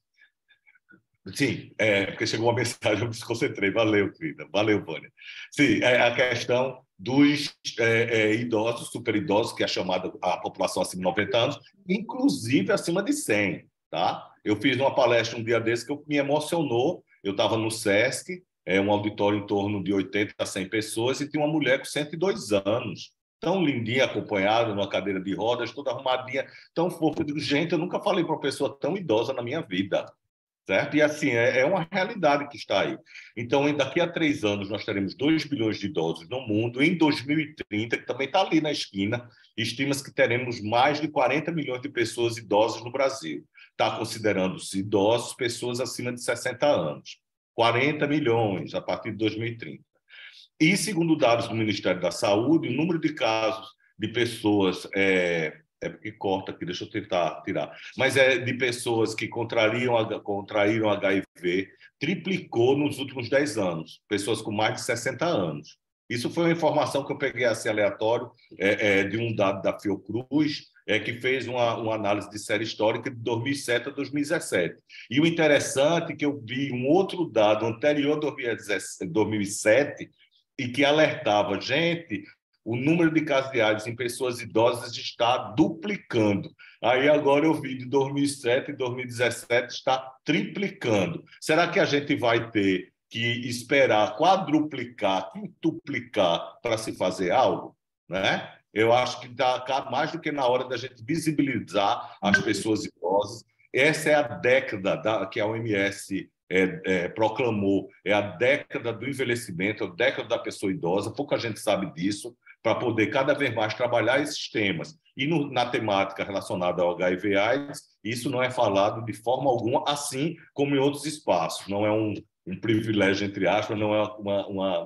Sim, é, porque chegou uma mensagem, eu me desconcentrei. Valeu, querida. Valeu, Vânia. Sim, é a questão dos é, é, idosos, super idosos, que é chamada a população acima de noventa anos, inclusive acima de cem, tá? Eu fiz uma palestra um dia desse que eu, me emocionou. Eu estava no SESC, é um auditório em torno de oitenta a cem pessoas, e tinha uma mulher com cento e dois anos, tão lindinha, acompanhada, numa cadeira de rodas, toda arrumadinha, tão fofa. Eu digo, gente, eu nunca falei para uma pessoa tão idosa na minha vida. Certo? E assim, é, é uma realidade que está aí. Então, daqui a três anos, nós teremos dois bilhões de idosos no mundo. Em dois mil e trinta, que também está ali na esquina, estima-se que teremos mais de quarenta milhões de pessoas idosas no Brasil. Está considerando-se idosos pessoas acima de sessenta anos. quarenta milhões a partir de dois mil e trinta. E, segundo dados do Ministério da Saúde, o número de casos de pessoas... É, É porque corta aqui, deixa eu tentar tirar. Mas é de pessoas que contraíram, contraíram H I V, triplicou nos últimos dez anos. Pessoas com mais de sessenta anos. Isso foi uma informação que eu peguei assim aleatório é, é, de um dado da Fiocruz, é, que fez uma, uma análise de série histórica de dois mil e sete a dois mil e dezessete. E o interessante é que eu vi um outro dado anterior a dois mil e sete e que alertava, gente... O número de casos de AIDS em pessoas idosas está duplicando. Aí agora eu vi de dois mil e sete e dois mil e dezessete está triplicando. Será que a gente vai ter que esperar quadruplicar, quintuplicar para se fazer algo? Né? Eu acho que está mais do que na hora da gente visibilizar as pessoas idosas. Essa é a década da, que a O M S é, é, proclamou, é a década do envelhecimento, a década da pessoa idosa. Pouca gente sabe disso, para poder cada vez mais trabalhar esses temas. E no, na temática relacionada ao H I V AIDS, isso não é falado de forma alguma, assim como em outros espaços. Não é um, um privilégio, entre aspas, não é uma, uma,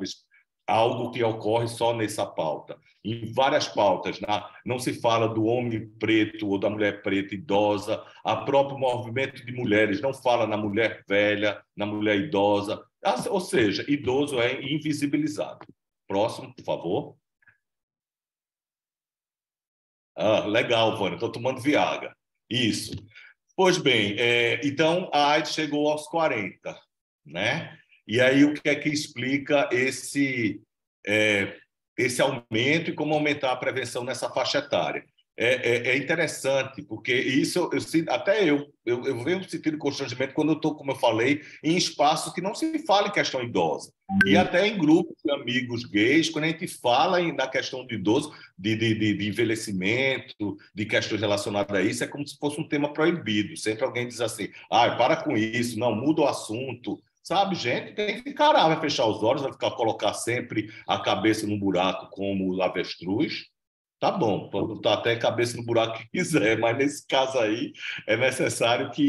algo que ocorre só nessa pauta. Em várias pautas, na, não se fala do homem preto ou da mulher preta idosa, a próprio movimento de mulheres não fala na mulher velha, na mulher idosa, ou seja, idoso é invisibilizado. Próximo, por favor. Ah, legal, Vânia, estou tomando Viagra. Isso. Pois bem, é, então a AIDS chegou aos quarenta, né? E aí o que é que explica esse, é, esse aumento e como aumentar a prevenção nessa faixa etária? É, é, é interessante, porque isso, eu, eu, até eu, eu, eu venho sentindo constrangimento quando eu estou, como eu falei, em espaços que não se fala em questão idosa. E até em grupos de amigos gays, quando a gente fala em, na questão do idoso, de, de, de, de envelhecimento, de questões relacionadas a isso, é como se fosse um tema proibido. Sempre alguém diz assim, ah, para com isso, não, muda o assunto. Sabe, gente, tem que encarar, vai fechar os olhos, vai ficar, colocar sempre a cabeça no buraco como o avestruz. Tá bom, pode botar até a cabeça no buraco que quiser, mas nesse caso aí é necessário que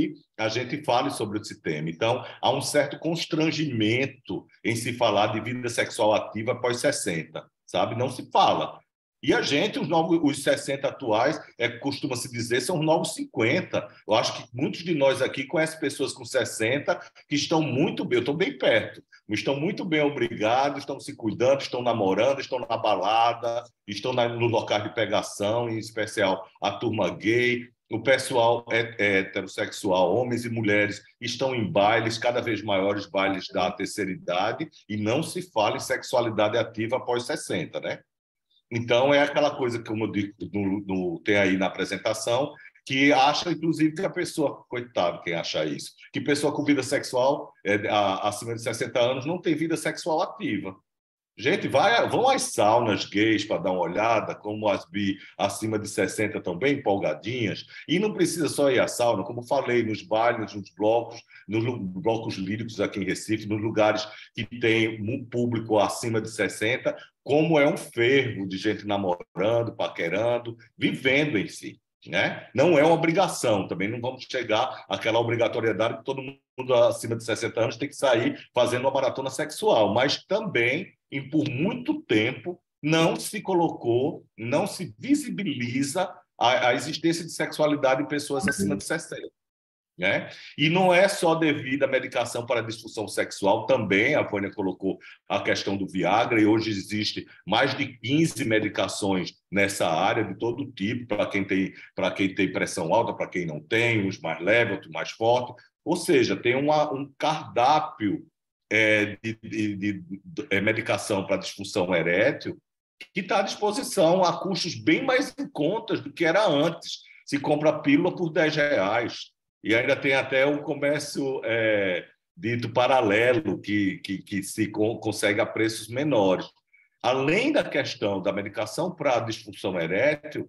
a gente fale sobre esse tema. Então, há um certo constrangimento em se falar de vida sexual ativa após sessenta, sabe? Não se fala. E a gente, os, novos, os sessenta atuais, é, costuma-se dizer, são os novos cinquenta. Eu acho que muitos de nós aqui conhecem pessoas com sessenta que estão muito bem, eu estou bem perto, mas estão muito bem obrigados, estão se cuidando, estão namorando, estão na balada, estão na, no local de pegação, em especial a turma gay. O pessoal heterossexual, homens e mulheres, estão em bailes, cada vez maiores bailes da terceira idade, e não se fala em sexualidade ativa após sessenta, né? Então, é aquela coisa que, como eu digo, no, no, tem aí na apresentação, que acha, inclusive, que a pessoa, coitado quem acha isso, que pessoa com vida sexual é, a, acima de sessenta anos não tem vida sexual ativa. Gente, vai, vão às saunas gays para dar uma olhada, como as bi acima de sessenta estão bem empolgadinhas, e não precisa só ir à sauna, como falei, nos bailes, nos blocos, nos blocos líricos aqui em Recife, nos lugares que tem um público acima de sessenta, como é um fervo de gente namorando, paquerando, vivendo em si. Né? Não é uma obrigação, também não vamos chegar àquela obrigatoriedade que todo mundo acima de sessenta anos tem que sair fazendo uma maratona sexual, mas também, e por muito tempo, não se colocou, não se visibiliza a, a existência de sexualidade em pessoas acima de sessenta. Né? E não é só devido à medicação para a disfunção sexual, também a Vânia colocou a questão do Viagra, e hoje existe mais de quinze medicações nessa área, de todo tipo, para quem tem, para quem tem pressão alta, para quem não tem, os mais leves, os mais fortes, ou seja, tem uma, um cardápio é, de, de, de, de medicação para disfunção erétil que está à disposição a custos bem mais em contas do que era antes. Se compra a pílula por dez reais. E ainda tem até um comércio é, dito paralelo, que, que, que se con consegue a preços menores. Além da questão da medicação para a disfunção erétil,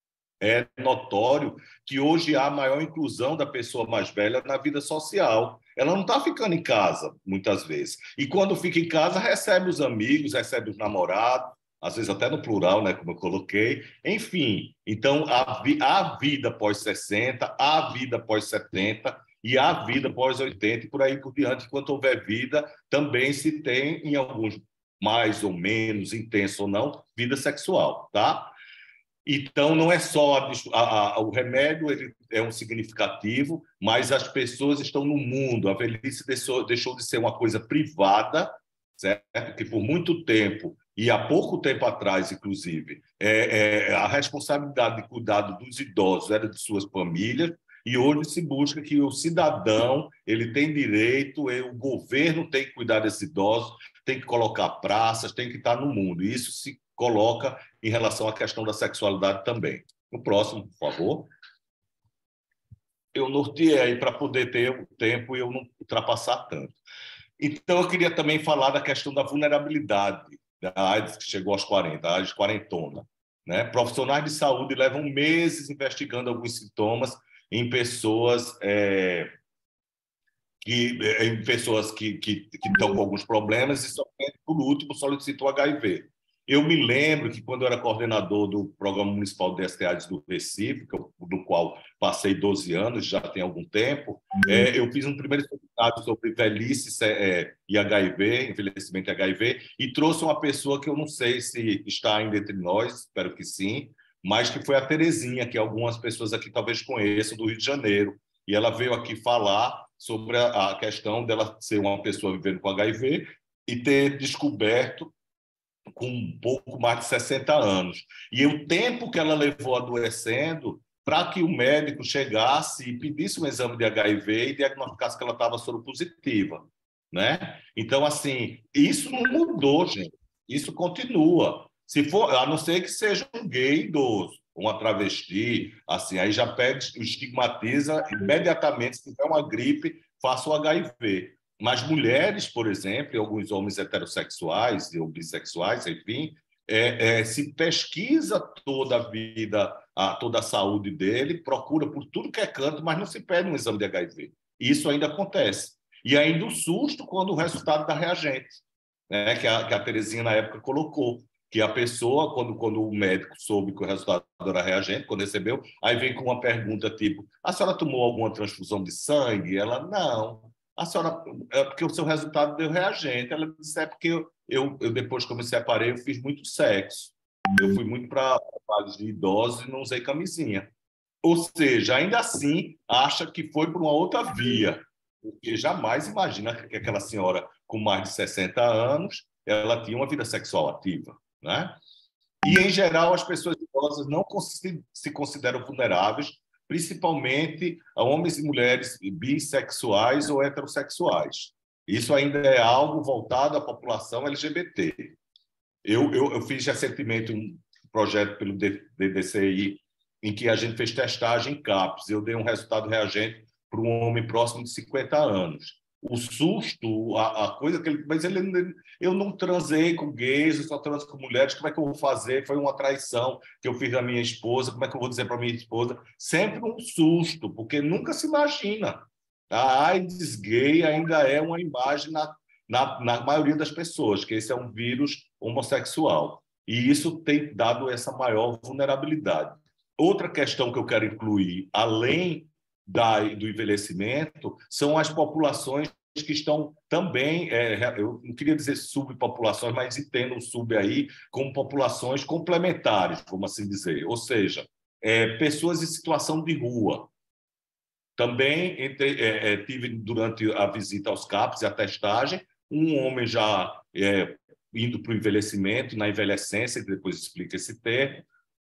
é notório que hoje há maior inclusão da pessoa mais velha na vida social. Ela não está ficando em casa, muitas vezes. E quando fica em casa, recebe os amigos, recebe os namorados, às vezes até no plural, né, como eu coloquei. Enfim, então, a, vi a vida pós sessenta, a vida pós setenta e a vida pós oitenta, e por aí por diante. Enquanto houver vida, também se tem, em alguns mais ou menos, intenso ou não, vida sexual, tá? Então, não é só a, a, a, o remédio, ele é um significativo, mas as pessoas estão no mundo. A velhice deixou, deixou de ser uma coisa privada, certo? Que por muito tempo, e há pouco tempo atrás, inclusive, é, é, a responsabilidade de cuidado dos idosos era de suas famílias, e hoje se busca que o cidadão ele tem direito, o governo tem que cuidar desses idosos, tem que colocar praças, tem que estar no mundo. E isso se coloca em relação à questão da sexualidade também. O próximo, por favor. Eu norteei aí para poder ter o tempo e eu não ultrapassar tanto. Então, eu queria também falar da questão da vulnerabilidade da AIDS, que chegou aos quarenta, a AIDS quarentona. Né? Profissionais de saúde levam meses investigando alguns sintomas em pessoas, é, que, em pessoas que, que, que estão com alguns problemas e, só, por último, solicitam o H I V. Eu me lembro que, quando eu era coordenador do Programa Municipal de D S T AIDS do Recife, do qual passei doze anos, já tem algum tempo, é, eu fiz um primeiro seminário sobre velhice é, e H I V, envelhecimento e H I V, e trouxe uma pessoa que eu não sei se está ainda entre nós, espero que sim, mas que foi a Terezinha, que algumas pessoas aqui talvez conheçam, do Rio de Janeiro. E ela veio aqui falar sobre a, a questão dela ser uma pessoa vivendo com H I V e ter descoberto com um pouco mais de sessenta anos. E o tempo que ela levou adoecendo para que o médico chegasse e pedisse um exame de H I V e diagnosticasse que ela estava soropositiva, né? Então, assim, isso não mudou, gente. Isso continua. Se for, a não ser que seja um gay idoso, uma travesti, assim, aí já pega, estigmatiza imediatamente, se tiver uma gripe, faça o H I V. Mas mulheres, por exemplo, e alguns homens heterossexuais ou bissexuais, enfim, é, é, se pesquisa toda a vida, a, toda a saúde dele, procura por tudo que é canto, mas não se pede um exame de H I V. Isso ainda acontece. E ainda o susto quando o resultado dá reagente, né, que, a, que a Terezinha, na época, colocou, que a pessoa, quando, quando o médico soube que o resultado era reagente, quando recebeu, aí vem com uma pergunta tipo, a senhora tomou alguma transfusão de sangue? Ela, não. A senhora, é porque o seu resultado deu reagente. Ela disse, é porque eu, eu, eu depois que eu me separei, eu fiz muito sexo. Eu fui muito para vários de idosos e não usei camisinha. Ou seja, ainda assim, acha que foi por uma outra via. Porque jamais imagina que aquela senhora com mais de sessenta anos, ela tinha uma vida sexual ativa, né? E, em geral, as pessoas idosas não se consideram vulneráveis, principalmente a homens e mulheres bissexuais ou heterossexuais. Isso ainda é algo voltado à população L G B T. Eu, eu, eu fiz recentemente um projeto pelo D D C I em que a gente fez testagem em CAPS. Eu dei um resultado reagente para um homem próximo de cinquenta anos. O susto, a, a coisa que ele... Mas ele, eu não transei com gays, eu só transo com mulheres, como é que eu vou fazer? Foi uma traição que eu fiz da minha esposa, como é que eu vou dizer para minha esposa? Sempre um susto, porque nunca se imagina. A AIDS gay ainda é uma imagem na, na, na maioria das pessoas, que esse é um vírus homossexual. E isso tem dado essa maior vulnerabilidade. Outra questão que eu quero incluir, além da, do envelhecimento, são as populações que estão também, é, eu não queria dizer subpopulações, mas entendo o sub aí como populações complementares, como assim dizer, ou seja, é, pessoas em situação de rua. Também entre, é, é, tive, durante a visita aos CAPS e a testagem, um homem já é, indo para o envelhecimento, na envelhecência, depois explica esse termo,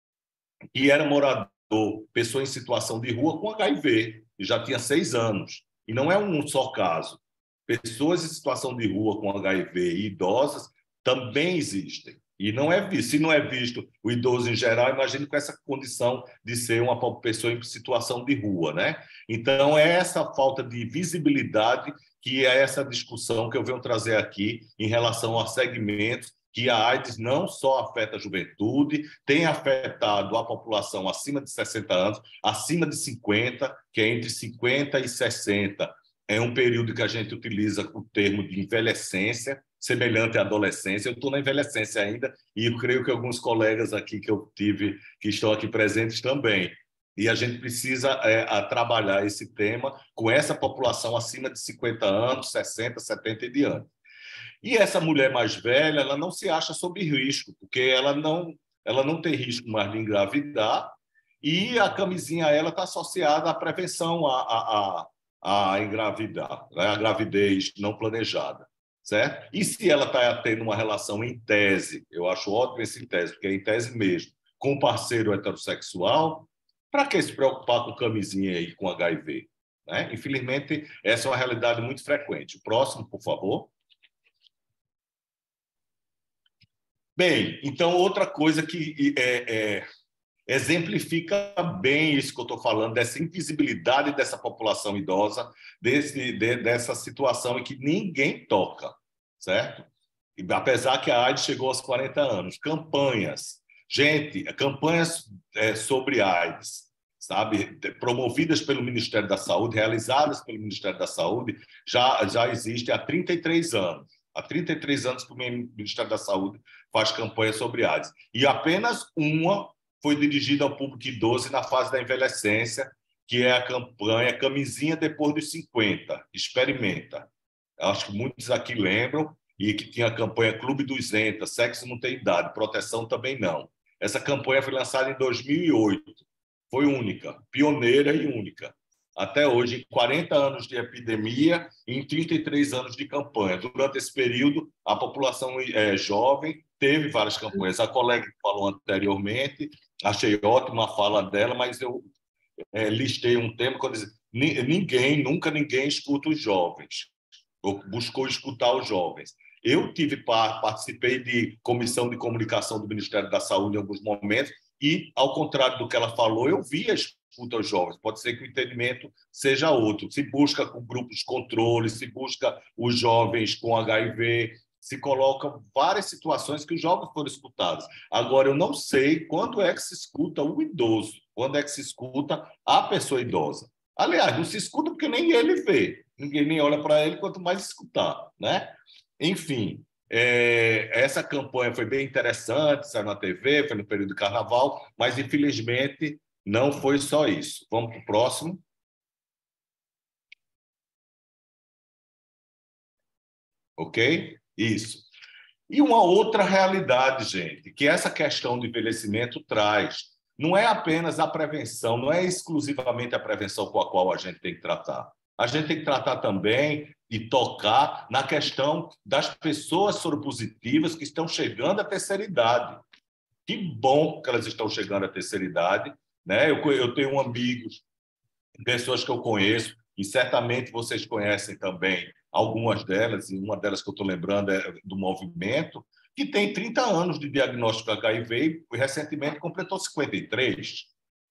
e era morador, pessoa em situação de rua com H I V, e já tinha seis anos. E não é um só caso. Pessoas em situação de rua com H I V e idosas também existem. E não é visto. Se não é visto o idoso em geral, imagine com essa condição de ser uma pessoa em situação de rua, né? Então, é essa falta de visibilidade que é essa discussão que eu venho trazer aqui em relação a segmentos que a AIDS não só afeta a juventude, tem afetado a população acima de sessenta anos, acima de cinquenta, que é entre cinquenta e sessenta. É um período que a gente utiliza o termo de envelhecência, semelhante à adolescência. Eu estou na envelhecência ainda e eu creio que alguns colegas aqui que eu tive, que estão aqui presentes também. E a gente precisa é, a trabalhar esse tema com essa população acima de cinquenta anos, sessenta, setenta e diante. E essa mulher mais velha, ela não se acha sob risco, porque ela não, ela não tem risco mais de engravidar e a camisinha ela está associada à prevenção a, a, a, a engravidar, né? A gravidez não planejada, certo? E se ela está tendo uma relação em tese, eu acho ótimo esse em tese, porque é em tese mesmo, com um parceiro heterossexual, para que se preocupar com camisinha e com H I V? Né? Infelizmente, essa é uma realidade muito frequente. O próximo, por favor. Bem, então, outra coisa que é, é, exemplifica bem isso que eu estou falando, dessa invisibilidade dessa população idosa, desse, de, dessa situação em que ninguém toca, certo? E, apesar que a AIDS chegou aos quarenta anos. Campanhas. Gente, campanhas é, sobre AIDS, sabe? Promovidas pelo Ministério da Saúde, realizadas pelo Ministério da Saúde, já, já existem há trinta e três anos. Há trinta e três anos que o Ministério da Saúde faz campanha sobre AIDS. E apenas uma foi dirigida ao público idoso na fase da envelhecência, que é a campanha Camisinha Depois dos cinquenta. Experimenta. Eu acho que muitos aqui lembram, e que tinha a campanha Clube dos Enta, sexo não tem idade, proteção também não. Essa campanha foi lançada em dois mil e oito. Foi única, pioneira e única. Até hoje, em quarenta anos de epidemia e em trinta e três anos de campanha. Durante esse período, a população é, jovem teve várias campanhas. A colega que falou anteriormente, achei ótima a fala dela, mas eu é, listei um tema quando diz, ninguém, nunca ninguém escuta os jovens, ou buscou escutar os jovens. Eu tive participei de comissão de comunicação do Ministério da Saúde em alguns momentos e, ao contrário do que ela falou, eu vi a escuta aos jovens. Pode ser que o entendimento seja outro. Se busca com grupos de controle, se busca os jovens com H I V, se coloca várias situações que os jovens foram escutados. Agora, eu não sei quando é que se escuta o idoso, quando é que se escuta a pessoa idosa. Aliás, não se escuta porque nem ele vê. Ninguém nem olha para ele, quanto mais escutar, né? Enfim, É, essa campanha foi bem interessante, saiu na T V, foi no período do carnaval, mas, infelizmente, não foi só isso. Vamos para o próximo. Ok? Isso. E uma outra realidade, gente, que essa questão do envelhecimento traz, não é apenas a prevenção, não é exclusivamente a prevenção com a qual a gente tem que tratar. A gente tem que tratar também e tocar na questão das pessoas soropositivas que estão chegando à terceira idade. Que bom que elas estão chegando à terceira idade, né? Eu, eu tenho amigos, pessoas que eu conheço, e certamente vocês conhecem também algumas delas, e uma delas que eu estou lembrando é do Movimento, que tem trinta anos de diagnóstico H I V e recentemente completou cinquenta e três,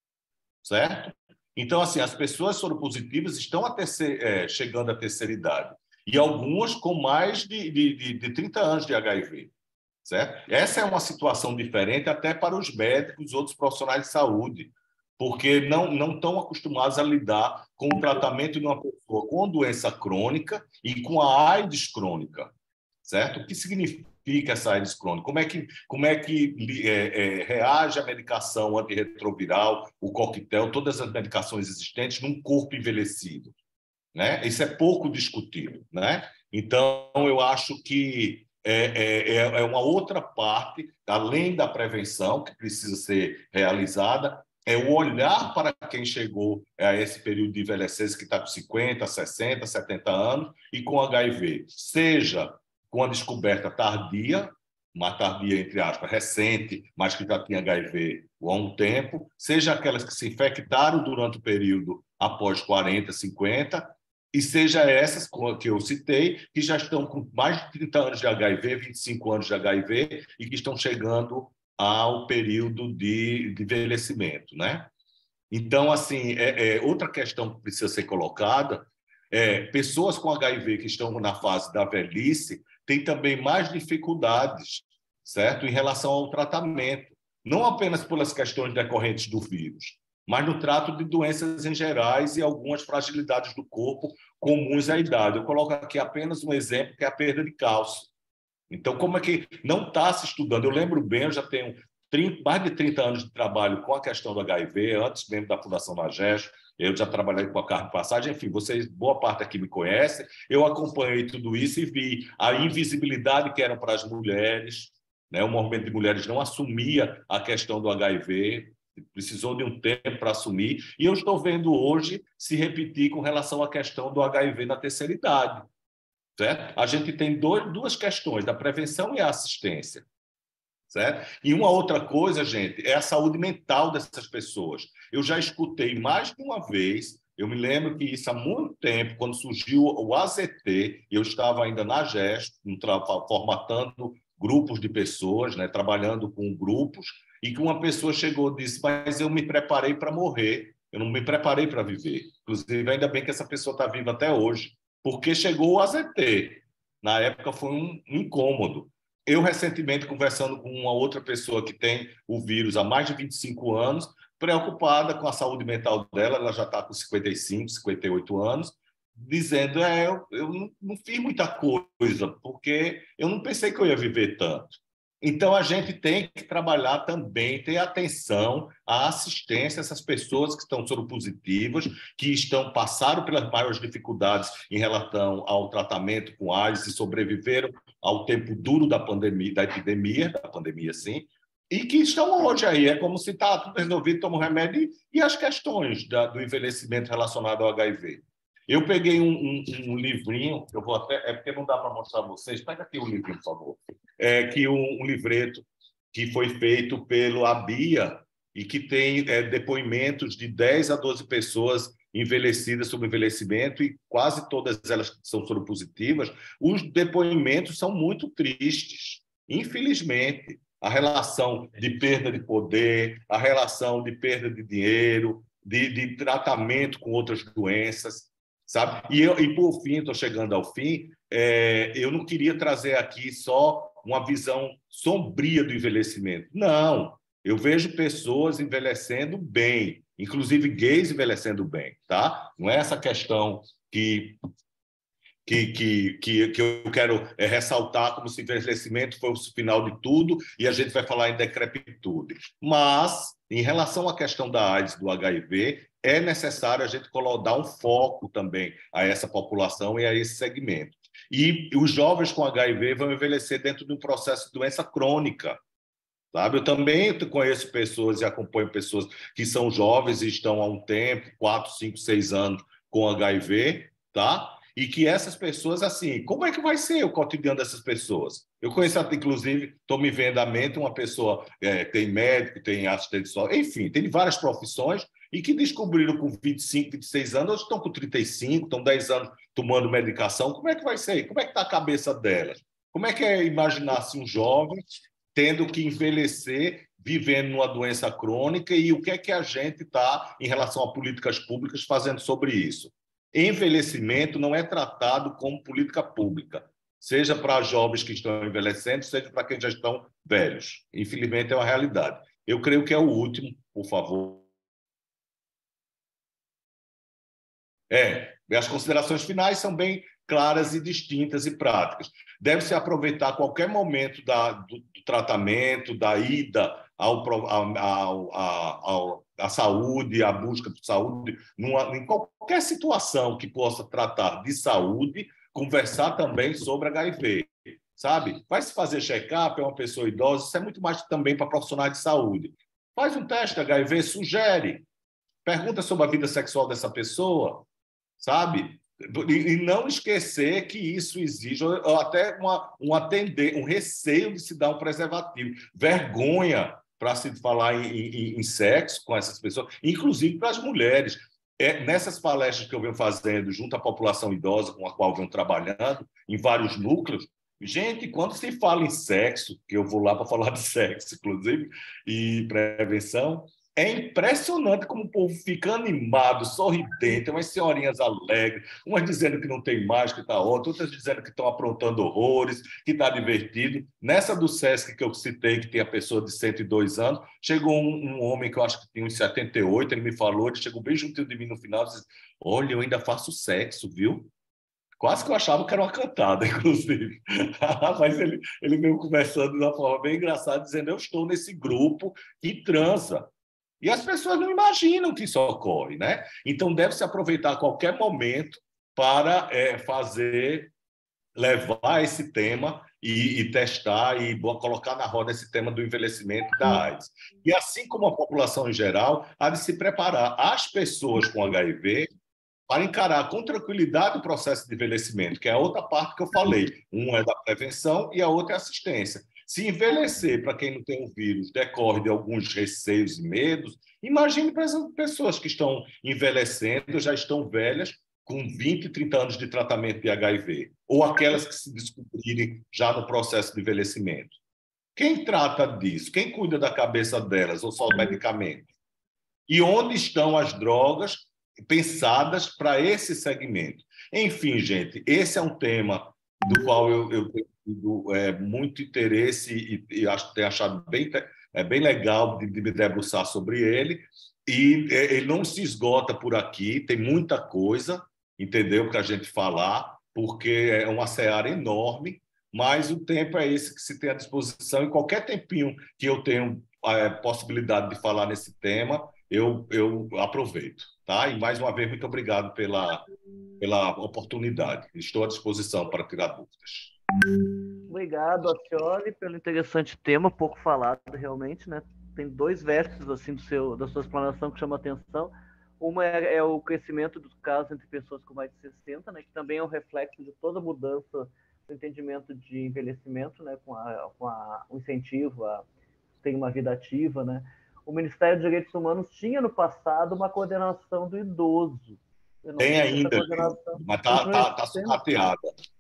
certo? Então, assim, as pessoas soropositivas estão a terceira, é, chegando à terceira idade, e algumas com mais de, de, de, de trinta anos de H I V, certo? Essa é uma situação diferente até para os médicos e outros profissionais de saúde, porque não, não estão acostumados a lidar com o tratamento de uma pessoa com doença crônica e com a AIDS crônica, certo? O que significa essa AIDS crônica? Como é que, como é que é, é, reage a medicação antirretroviral, o coquetel, todas as medicações existentes num corpo envelhecido, né? Isso é pouco discutido, né? Então, eu acho que é, é, é uma outra parte, além da prevenção, que precisa ser realizada, é o olhar para quem chegou a esse período de envelhecer, que está com cinquenta, sessenta, setenta anos, e com H I V, seja com a descoberta tardia, uma tardia, entre aspas, recente, mas que já tinha H I V há um tempo, seja aquelas que se infectaram durante o período após quarenta, cinquenta, e seja essas que eu citei, que já estão com mais de trinta anos de H I V, vinte e cinco anos de H I V, e que estão chegando ao período de, de envelhecimento, né? Então, assim, é, é, outra questão que precisa ser colocada é pessoas com H I V que estão na fase da velhice têm também mais dificuldades, certo? Em relação ao tratamento, não apenas pelas questões decorrentes do vírus, mas no trato de doenças em gerais e algumas fragilidades do corpo comuns à idade. Eu coloco aqui apenas um exemplo, que é a perda de cálcio. Então, como é que não está se estudando? Eu lembro bem, eu já tenho trinta, mais de trinta anos de trabalho com a questão do H I V, antes mesmo da Fundação Nagesto, eu já trabalhei com a carne de passagem, enfim, vocês, boa parte aqui me conhecem, eu acompanhei tudo isso e vi a invisibilidade que era para as mulheres, né? O movimento de mulheres não assumia a questão do H I V, precisou de um tempo para assumir, e eu estou vendo hoje se repetir com relação à questão do H I V na terceira idade. Certo? A gente tem dois, duas questões, da prevenção e a assistência. Certo? E uma outra coisa, gente, é a saúde mental dessas pessoas. Eu já escutei mais de uma vez, eu me lembro que isso há muito tempo, quando surgiu o A Z T, eu estava ainda na Gesto, formatando grupos de pessoas, né, trabalhando com grupos, e que uma pessoa chegou e disse, mas eu me preparei para morrer, eu não me preparei para viver. Inclusive, ainda bem que essa pessoa está viva até hoje, porque chegou o A Z T. Na época foi um incômodo. Eu, recentemente, conversando com uma outra pessoa que tem o vírus há mais de vinte e cinco anos, preocupada com a saúde mental dela, ela já está com cinquenta e cinco, cinquenta e oito anos, dizendo, é, eu, eu não, não fiz muita coisa, porque eu não pensei que eu ia viver tanto. Então, a gente tem que trabalhar também, ter atenção à assistência a essas pessoas que estão soropositivas, que estão, passaram pelas maiores dificuldades em relação ao tratamento com AIDS e sobreviveram ao tempo duro da pandemia, da epidemia, da pandemia, sim, e que estão hoje aí. É como se está tudo resolvido, toma um remédio, e as questões da, do envelhecimento relacionado ao H I V. Eu peguei um, um, um livrinho, eu vou até, é porque não dá para mostrar a vocês, pega aqui o livrinho, por favor. É que um, um livreto que foi feito pelo ABIA e que tem é, depoimentos de dez a doze pessoas envelhecidas sobre envelhecimento, e quase todas elas são soropositivas. Os depoimentos são muito tristes, infelizmente. A relação de perda de poder, a relação de perda de dinheiro, de, de tratamento com outras doenças, sabe? E, eu, e por fim, estou chegando ao fim, é, eu não queria trazer aqui só uma visão sombria do envelhecimento. Não, eu vejo pessoas envelhecendo bem, inclusive gays envelhecendo bem, tá? Não é essa questão que, que, que, que, que eu quero é, ressaltar como se o envelhecimento fosse o final de tudo e a gente vai falar em decrepitude. Mas, em relação à questão da AIDS, do H I V, é necessário a gente dar um foco também a essa população e a esse segmento. E os jovens com H I V vão envelhecer dentro de um processo de doença crônica. Sabe? Eu também conheço pessoas e acompanho pessoas que são jovens e estão há um tempo, quatro, cinco, seis anos com H I V, tá? E que essas pessoas, assim, como é que vai ser o cotidiano dessas pessoas? Eu conheço, inclusive, estou me vendo à mente uma pessoa, é, tem médico, tem assistente social, enfim, tem várias profissões e que descobriram com vinte e cinco, vinte e seis anos, hoje estão com trinta e cinco, estão dez anos tomando medicação. Como é que vai ser? Como é que está a cabeça delas? Como é que é imaginar-se um jovem tendo que envelhecer, vivendo numa doença crônica, e o que é que a gente está, em relação a políticas públicas, fazendo sobre isso? Envelhecimento não é tratado como política pública, seja para jovens que estão envelhecendo, seja para quem já estão velhos. Infelizmente, é uma realidade. Eu creio que é o último, por favor. É, as considerações finais são bem claras e distintas e práticas. Deve-se aproveitar qualquer momento da, do, do tratamento, da ida ao, ao, ao, à saúde, à busca de saúde, numa, em qualquer situação que possa tratar de saúde, conversar também sobre H I V, sabe? Vai se fazer check-up, é uma pessoa idosa, isso é muito mais também para profissionais de saúde. Faz um teste de H I V, sugere, pergunta sobre a vida sexual dessa pessoa, sabe? E não esquecer que isso exige ou até uma, um, atender, um receio de se dar um preservativo, vergonha para se falar em, em, em sexo com essas pessoas, inclusive para as mulheres. É, nessas palestras que eu venho fazendo junto à população idosa, com a qual eu venho trabalhando, em vários núcleos, gente, quando se fala em sexo, que eu vou lá para falar de sexo, inclusive, e prevenção, é impressionante como o povo fica animado, sorridente, umas senhorinhas alegres, umas dizendo que não tem mais, que está ótimo, outras dizendo que estão aprontando horrores, que está divertido. Nessa do SESC que eu citei, que tem a pessoa de cento e dois anos, chegou um, um homem que eu acho que tinha uns setenta e oito, ele me falou, ele chegou bem juntinho de mim no final, disse, olha, eu ainda faço sexo, viu? Quase que eu achava que era uma cantada, inclusive. Mas ele, ele veio conversando de uma forma bem engraçada, dizendo, eu estou nesse grupo que transa. E as pessoas não imaginam que isso ocorre, né? Então, deve-se aproveitar qualquer momento para é, fazer, levar esse tema e, e testar e colocar na roda esse tema do envelhecimento da AIDS. E assim como a população em geral, há de se preparar as pessoas com H I V para encarar com tranquilidade o processo de envelhecimento, que é a outra parte que eu falei. Um é da prevenção e a outra é a assistência. Se envelhecer, para quem não tem o vírus, decorre de alguns receios e medos, imagine para as pessoas que estão envelhecendo, já estão velhas, com vinte, trinta anos de tratamento de H I V, ou aquelas que se descobrirem já no processo de envelhecimento. Quem trata disso? Quem cuida da cabeça delas, ou só o medicamento? E onde estão as drogas pensadas para esse segmento? Enfim, gente, esse é um tema do qual eu, eu tenho tido é, muito interesse e, e acho, tenho achado bem, é, bem legal de, de me debruçar sobre ele. E é, ele não se esgota por aqui, tem muita coisa, entendeu, para a gente falar, porque é uma seara enorme, mas o tempo é esse que se tem à disposição, e qualquer tempinho que eu tenho a possibilidade de falar nesse tema, eu, eu aproveito. Tá? E, mais uma vez, muito obrigado pela, pela oportunidade. Estou à disposição para tirar dúvidas. Obrigado, Acioli, pelo interessante tema, pouco falado realmente, né? Tem dois versos assim, do seu, da sua explanação que chamam a atenção. Uma é, é o crescimento dos casos entre pessoas com mais de sessenta, né? Que também é um reflexo de toda a mudança do entendimento de envelhecimento, né? Com, a, com a, o incentivo a ter uma vida ativa, né? O Ministério dos Direitos Humanos tinha no passado uma coordenação do idoso. Tem ainda, mas está tá, tá sucateada.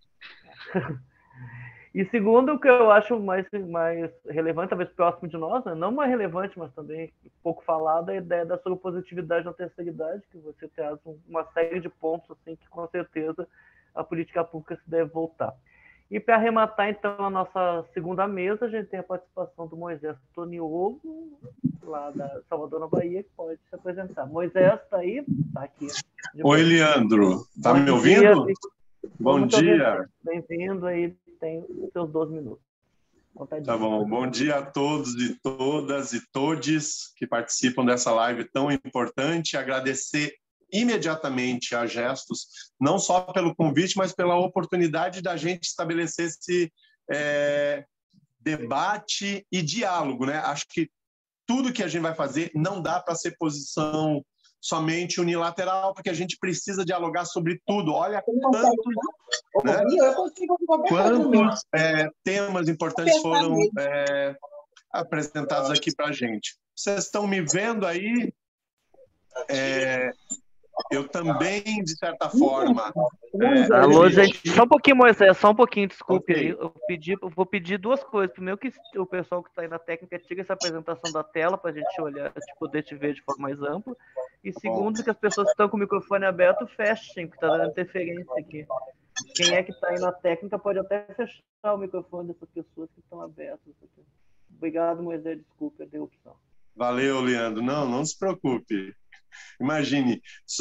E segundo, o que eu acho mais, mais relevante, talvez próximo de nós, né? Não mais relevante, mas também pouco falado, é a ideia da soropositividade na terceira idade, que você traz uma série de pontos assim, que com certeza a política pública se deve voltar. E para arrematar, então, a nossa segunda mesa, a gente tem a participação do Moisés Toniogo, lá da Salvador, na Bahia, que pode se apresentar. Moisés, está aí? Está aqui. Oi, Leandro. Está me ouvindo? Bom Muito dia. Bem-vindo aí, tem os seus doze minutos. Tá bom. Bom dia a todos e todas e todes que participam dessa live tão importante. Agradecer imediatamente a Gestos, não só pelo convite, mas pela oportunidade da gente estabelecer esse é, debate e diálogo, né? Acho que tudo que a gente vai fazer não dá para ser posição somente unilateral, porque a gente precisa dialogar sobre tudo. Olha quantos, né, quantos é, temas importantes foram é, apresentados aqui para a gente. Vocês estão me vendo aí? É, eu também, de certa forma... É, Alô, gente, só um pouquinho, Moisés, só um pouquinho, desculpe. Okay. Eu, pedi, eu vou pedir duas coisas. Primeiro, que o pessoal que está aí na técnica tire essa apresentação da tela para a gente olhar, tipo, poder te ver de forma mais ampla. E segundo, que as pessoas que estão com o microfone aberto fechem, porque está dando interferência aqui. Quem é que está aí na técnica pode até fechar o microfone dessas pessoas que estão abertas. Obrigado, Moisés, desculpe, eu dei a opção. Valeu, Leandro. Não, não se preocupe. Imagine,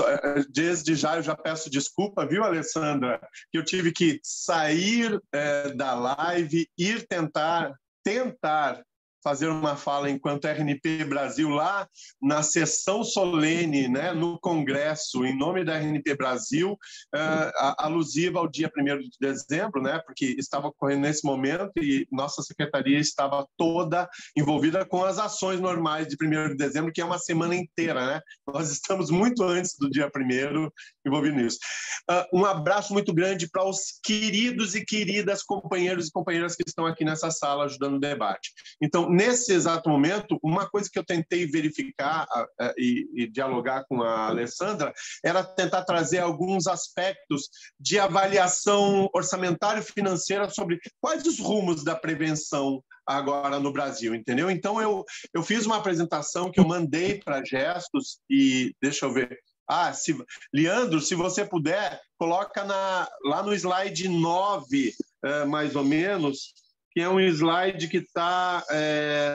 desde já eu já peço desculpa, viu, Alessandra, que eu tive que sair é, da live, ir tentar, tentar fazer uma fala enquanto R N P Brasil lá na sessão solene, né, no Congresso, em nome da R N P Brasil, uh, alusiva ao dia primeiro de dezembro, né, porque estava ocorrendo nesse momento e nossa secretaria estava toda envolvida com as ações normais de primeiro de dezembro, que é uma semana inteira, né? Nós estamos muito antes do dia primeiro envolvidos nisso. Uh, um abraço muito grande para os queridos e queridas companheiros e companheiras que estão aqui nessa sala ajudando o debate. Então, nesse exato momento, uma coisa que eu tentei verificar uh, uh, e, e dialogar com a Alessandra era tentar trazer alguns aspectos de avaliação orçamentária e financeira sobre quais os rumos da prevenção agora no Brasil, entendeu? Então, eu, eu fiz uma apresentação que eu mandei para Gestos e, deixa eu ver, ah, se, Leandro, se você puder, coloca na, lá no slide nove, uh, mais ou menos, que é um slide que está, é,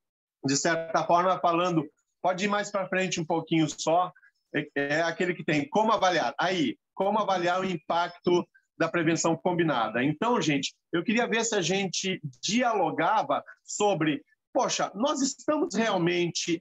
de certa forma, falando... Pode ir mais para frente um pouquinho só. É, é aquele que tem como avaliar. Aí, como avaliar o impacto da prevenção combinada. Então, gente, eu queria ver se a gente dialogava sobre... Poxa, nós estamos realmente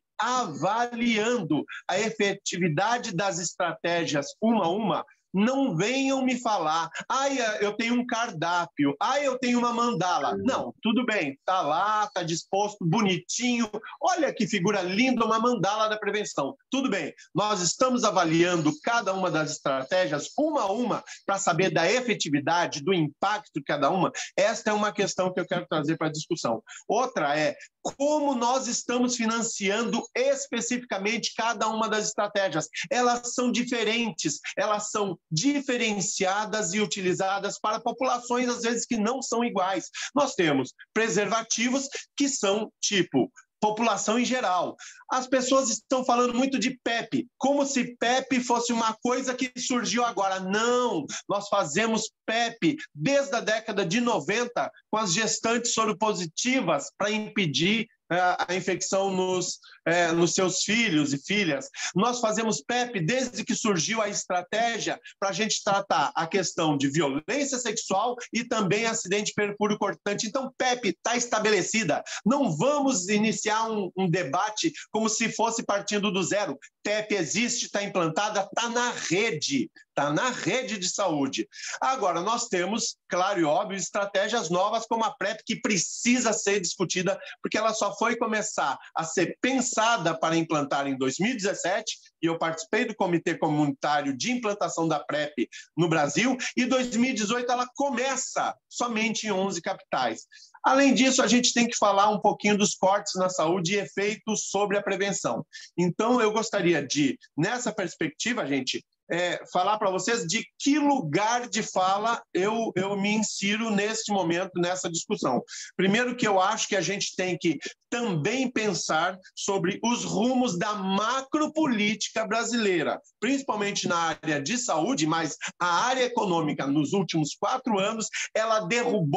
avaliando a efetividade das estratégias uma a uma? Não venham me falar, ah, eu tenho um cardápio, ah, eu tenho uma mandala. Não, tudo bem, está lá, está disposto, bonitinho. Olha que figura linda, uma mandala da prevenção. Tudo bem, nós estamos avaliando cada uma das estratégias, uma a uma, para saber da efetividade, do impacto de cada uma. Esta é uma questão que eu quero trazer para a discussão. Outra é como nós estamos financiando especificamente cada uma das estratégias. Elas são diferentes, elas são diferenciadas e utilizadas para populações, às vezes, que não são iguais. Nós temos preservativos que são tipo população em geral. As pessoas estão falando muito de P E P, como se P E P fosse uma coisa que surgiu agora. Não, nós fazemos P E P desde a década de noventa com as gestantes soropositivas para impedir a infecção nos, é, nos seus filhos e filhas. Nós fazemos P E P desde que surgiu a estratégia para a gente tratar a questão de violência sexual e também acidente perfúrio cortante. Então, P E P está estabelecida. Não vamos iniciar um, um debate como se fosse partindo do zero. P E P existe, está implantada, está na rede, está na rede de saúde. Agora, nós temos, claro e óbvio, estratégias novas como a PrEP, que precisa ser discutida, porque ela só foi começar a ser pensada para implantar em dois mil e dezessete, e eu participei do Comitê Comunitário de Implantação da PrEP no Brasil, e dois mil e dezoito ela começa somente em onze capitais. Além disso, a gente tem que falar um pouquinho dos cortes na saúde e efeitos sobre a prevenção. Então, eu gostaria de, nessa perspectiva, gente, é, falar para vocês de que lugar de fala eu, eu me insiro neste momento, nessa discussão. Primeiro que eu acho que a gente tem que também pensar sobre os rumos da macropolítica brasileira, principalmente na área de saúde, mas a área econômica, nos últimos quatro anos, ela derrubou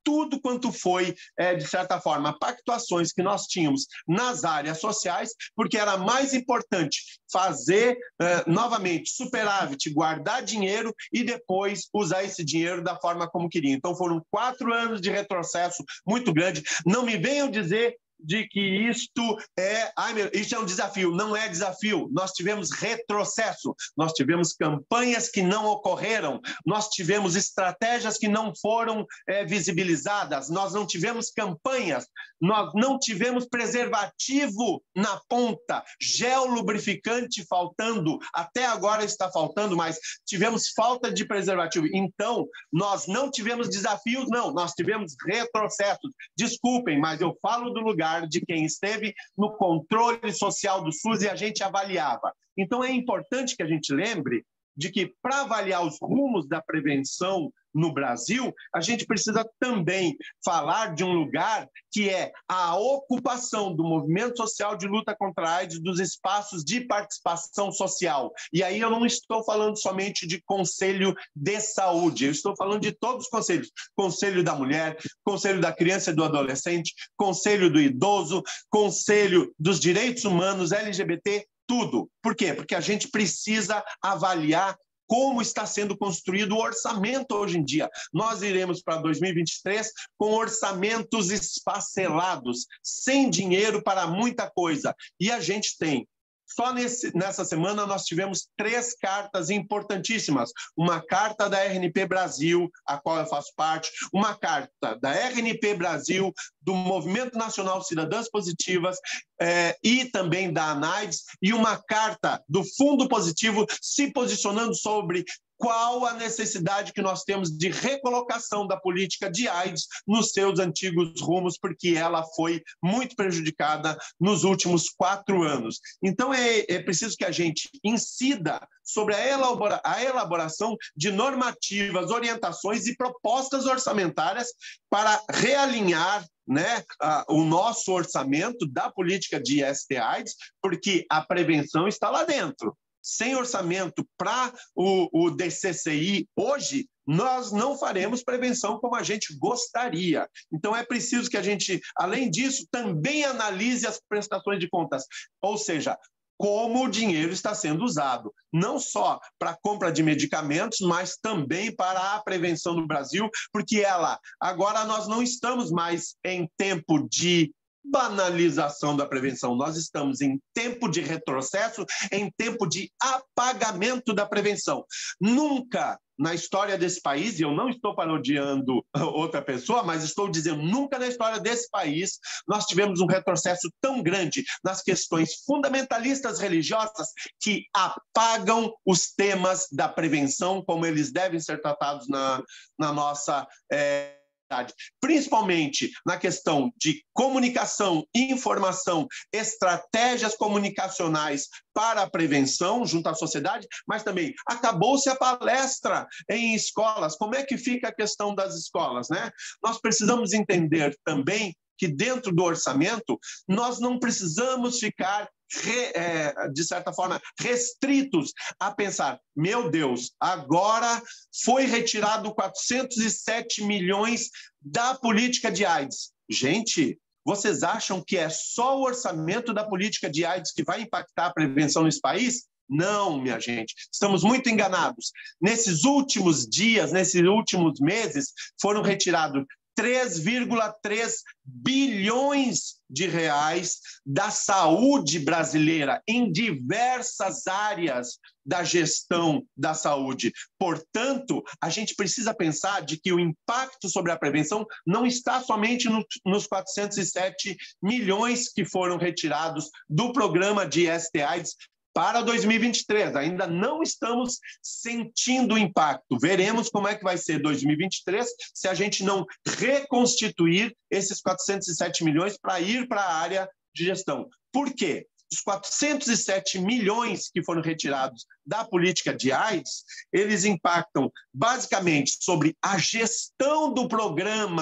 tudo quanto foi, é, de certa forma, pactuações que nós tínhamos nas áreas sociais, porque era mais importante fazer, é, novamente, superávit, guardar dinheiro e depois usar esse dinheiro da forma como queria. Então, foram quatro anos de retrocesso muito grande. Não me venham dizer de que isto é, ai meu, isto é um desafio. Não é desafio. Nós tivemos retrocesso, nós tivemos campanhas que não ocorreram, nós tivemos estratégias que não foram é, visibilizadas, nós não tivemos campanhas, nós não tivemos preservativo na ponta, gel lubrificante faltando, até agora está faltando, mas tivemos falta de preservativo. Então, nós não tivemos desafios, não, nós tivemos retrocessos. Desculpem, mas eu falo do lugar de quem esteve no controle social do SUS e a gente avaliava. Então, é importante que a gente lembre de que, para avaliar os rumos da prevenção no Brasil, a gente precisa também falar de um lugar que é a ocupação do movimento social de luta contra a AIDS, dos espaços de participação social. E aí eu não estou falando somente de Conselho de Saúde, eu estou falando de todos os conselhos. Conselho da Mulher, Conselho da Criança e do Adolescente, Conselho do Idoso, Conselho dos Direitos Humanos, L G B T, tudo. Por quê? Porque a gente precisa avaliar como está sendo construído o orçamento hoje em dia. Nós iremos para dois mil e vinte e três com orçamentos esfacelados, sem dinheiro para muita coisa. E a gente tem. Só nesse, nessa semana nós tivemos três cartas importantíssimas. Uma carta da R N P Brasil, a qual eu faço parte, uma carta da R N P Brasil, do Movimento Nacional Cidadãs Positivas eh, e também da ANAIDS, e uma carta do Fundo Positivo se posicionando sobre qual a necessidade que nós temos de recolocação da política de AIDS nos seus antigos rumos, porque ela foi muito prejudicada nos últimos quatro anos. Então, é, é preciso que a gente incida sobre a, elabora, a elaboração de normativas, orientações e propostas orçamentárias para realinhar, né, a, o nosso orçamento da política de I S T AIDS, porque a prevenção está lá dentro. Sem orçamento para o, o D C C I hoje, nós não faremos prevenção como a gente gostaria. Então, é preciso que a gente, além disso, também analise as prestações de contas, ou seja, como o dinheiro está sendo usado, não só para a compra de medicamentos, mas também para a prevenção no Brasil, porque ela, agora nós não estamos mais em tempo de banalização da prevenção, nós estamos em tempo de retrocesso, em tempo de apagamento da prevenção. Nunca na história desse país, e eu não estou parodiando outra pessoa, mas estou dizendo, nunca na história desse país nós tivemos um retrocesso tão grande nas questões fundamentalistas religiosas que apagam os temas da prevenção como eles devem ser tratados na, na nossa... É... principalmente na questão de comunicação, informação, estratégias comunicacionais para a prevenção junto à sociedade, mas também acabou-se a palestra em escolas. Como é que fica a questão das escolas, né? Nós precisamos entender também que dentro do orçamento nós não precisamos ficar Re, é, de certa forma, restritos a pensar, meu Deus, agora foi retirado quatrocentos e sete milhões da política de AIDS. Gente, vocês acham que é só o orçamento da política de AIDS que vai impactar a prevenção nesse país? Não, minha gente, estamos muito enganados. Nesses últimos dias, nesses últimos meses, foram retirados três vírgula três bilhões de reais da saúde brasileira em diversas áreas da gestão da saúde. Portanto, a gente precisa pensar de que o impacto sobre a prevenção não está somente no, nos quatrocentos e sete milhões que foram retirados do programa de I S T AIDS para dois mil e vinte e três, ainda não estamos sentindo o impacto. Veremos como é que vai ser dois mil e vinte e três se a gente não reconstituir esses quatrocentos e sete milhões para ir para a área de gestão. Por quê? Os quatrocentos e sete milhões que foram retirados da política de AIDS, eles impactam basicamente sobre a gestão do programa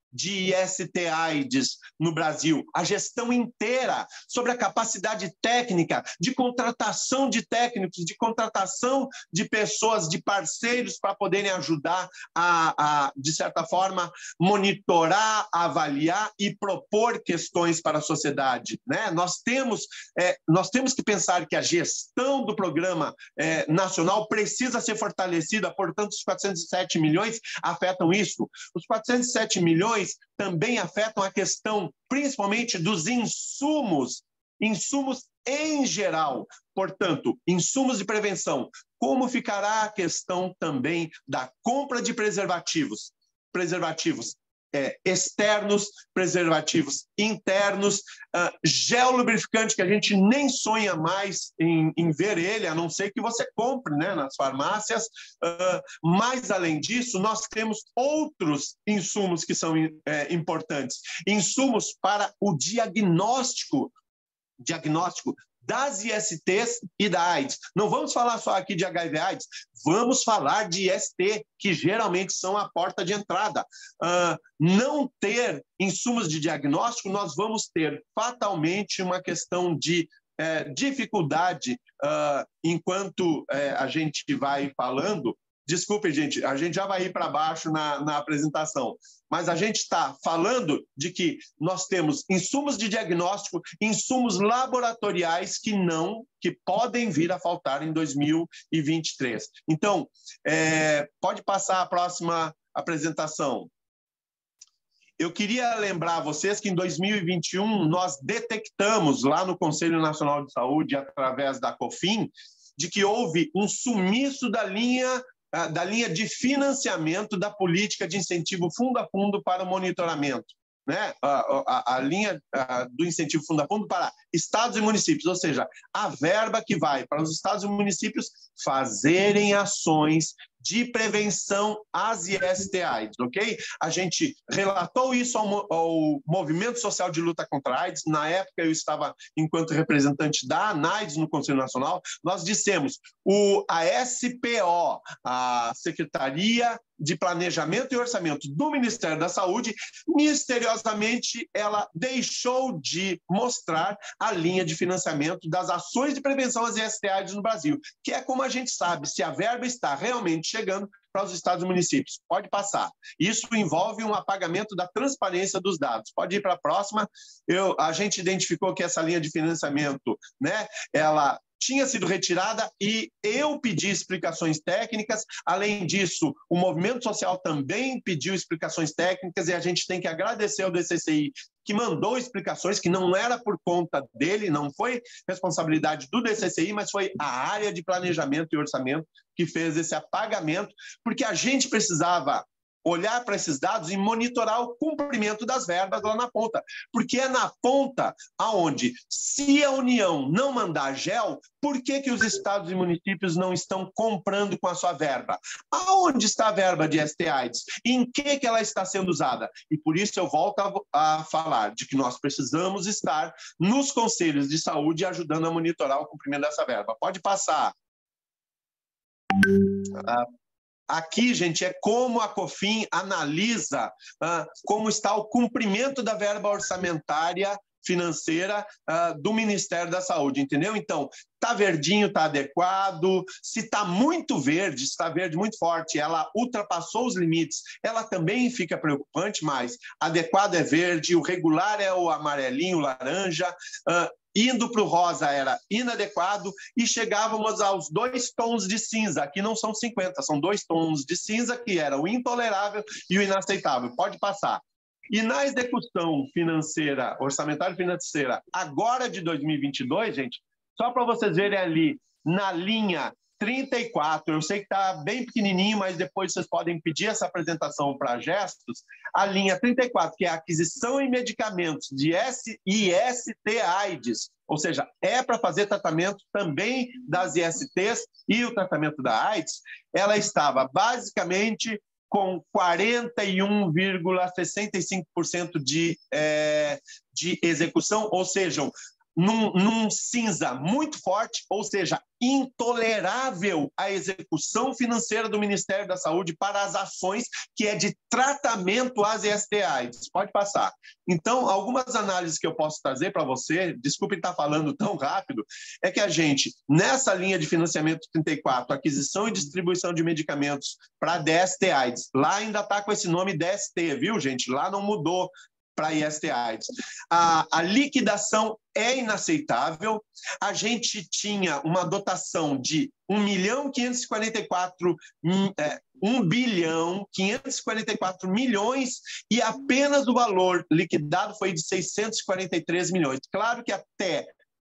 de I S T AIDS no Brasil, a gestão inteira, sobre a capacidade técnica de contratação de técnicos, de contratação de pessoas, de parceiros para poderem ajudar a, a, de certa forma, monitorar, avaliar e propor questões para a sociedade, né? Nós temos, é, nós temos que pensar que a gestão do programa é, nacional precisa ser fortalecida, portanto, os quatrocentos e sete milhões afetam isso. Os quatrocentos e sete milhões também afetam a questão, principalmente, dos insumos, insumos em geral. Portanto, insumos de prevenção. Como ficará a questão também da compra de preservativos? Preservativos é, externos, preservativos internos, uh, gel lubrificante, que a gente nem sonha mais em, em ver ele, a não ser que você compre, né, nas farmácias. Uh, mas, além disso, nós temos outros insumos que são é, importantes. Insumos para o diagnóstico, diagnóstico das I S Ts e da AIDS. Não vamos falar só aqui de H I V AIDS, vamos falar de I S T, que geralmente são a porta de entrada. Uh, não ter insumos de diagnóstico, nós vamos ter fatalmente uma questão de eh, dificuldade uh, enquanto eh, a gente vai falando. Desculpe, gente, a gente já vai ir para baixo na, na apresentação, mas a gente está falando de que nós temos insumos de diagnóstico, insumos laboratoriais que não, que podem vir a faltar em dois mil e vinte e três. Então, é, pode passar a próxima apresentação. Eu queria lembrar a vocês que em dois mil e vinte e um nós detectamos lá no Conselho Nacional de Saúde, através da COFIN, de que houve um sumiço da linha da linha de financiamento da política de incentivo fundo a fundo para o monitoramento, né? A, a, a linha a, do incentivo fundo a fundo para estados e municípios, ou seja, a verba que vai para os estados e municípios fazerem ações de prevenção às I S T AIDS, ok? A gente relatou isso ao, ao Movimento Social de Luta contra a AIDS. Na época, eu estava enquanto representante da ANAIDS no Conselho Nacional. Nós dissemos, o, a S P O, a Secretaria de Planejamento e Orçamento do Ministério da Saúde, misteriosamente, ela deixou de mostrar a linha de financiamento das ações de prevenção às I S T AIDS no Brasil, que é como a gente sabe se a verba está realmente chegando para os estados e municípios. Pode passar. Isso envolve um apagamento da transparência dos dados. Pode ir para a próxima. Eu, a gente identificou que essa linha de financiamento, né, ela tinha sido retirada e eu pedi explicações técnicas. Além disso, o movimento social também pediu explicações técnicas e a gente tem que agradecer ao D C C I que mandou explicações, que não era por conta dele, não foi responsabilidade do D C C I, mas foi a área de planejamento e orçamento que fez esse apagamento, porque a gente precisava olhar para esses dados e monitorar o cumprimento das verbas lá na ponta. Porque é na ponta aonde, se a União não mandar gel, por que que os estados e municípios não estão comprando com a sua verba? Aonde está a verba de I S T AIDS? Em que que ela está sendo usada? E por isso eu volto a, a falar de que nós precisamos estar nos conselhos de saúde ajudando a monitorar o cumprimento dessa verba. Pode passar. Ah, Aqui, gente, é como a COFIN analisa uh, como está o cumprimento da verba orçamentária financeira uh, do Ministério da Saúde, entendeu? Então, está verdinho, está adequado. Se está muito verde, se está verde muito forte, ela ultrapassou os limites, ela também fica preocupante, mas adequado é verde, o regular é o amarelinho, laranja, uh, indo para o rosa era inadequado e chegávamos aos dois tons de cinza, aqui não são cinquenta, são dois tons de cinza, que era o intolerável e o inaceitável. Pode passar. E na execução financeira, orçamentária financeira, agora de dois mil e vinte e dois, gente, só para vocês verem ali, na linha trinta e quatro, eu sei que está bem pequenininho, mas depois vocês podem pedir essa apresentação para gestos, a linha trinta e quatro, que é a aquisição em medicamentos de I S T AIDS, ou seja, é para fazer tratamento também das I S Ts e o tratamento da AIDS, ela estava basicamente com quarenta e um vírgula sessenta e cinco por cento de, é, de execução, ou seja, num, num cinza muito forte, ou seja, intolerável a execução financeira do Ministério da Saúde para as ações que é de tratamento às I S T AIDS. Pode passar. Então, algumas análises que eu posso trazer para você, desculpe estar falando tão rápido, é que a gente, nessa linha de financiamento trinta e quatro, aquisição e distribuição de medicamentos para D S T AIDS, lá ainda está com esse nome D S T, viu, gente? Lá não mudou para I S T AIDS. A, a liquidação é inaceitável. A gente tinha uma dotação de um milhão quinhentos e quarenta e quatro é, um bilhão quinhentos e quarenta e quatro milhões e apenas o valor liquidado foi de seiscentos e quarenta e três milhões. Claro que até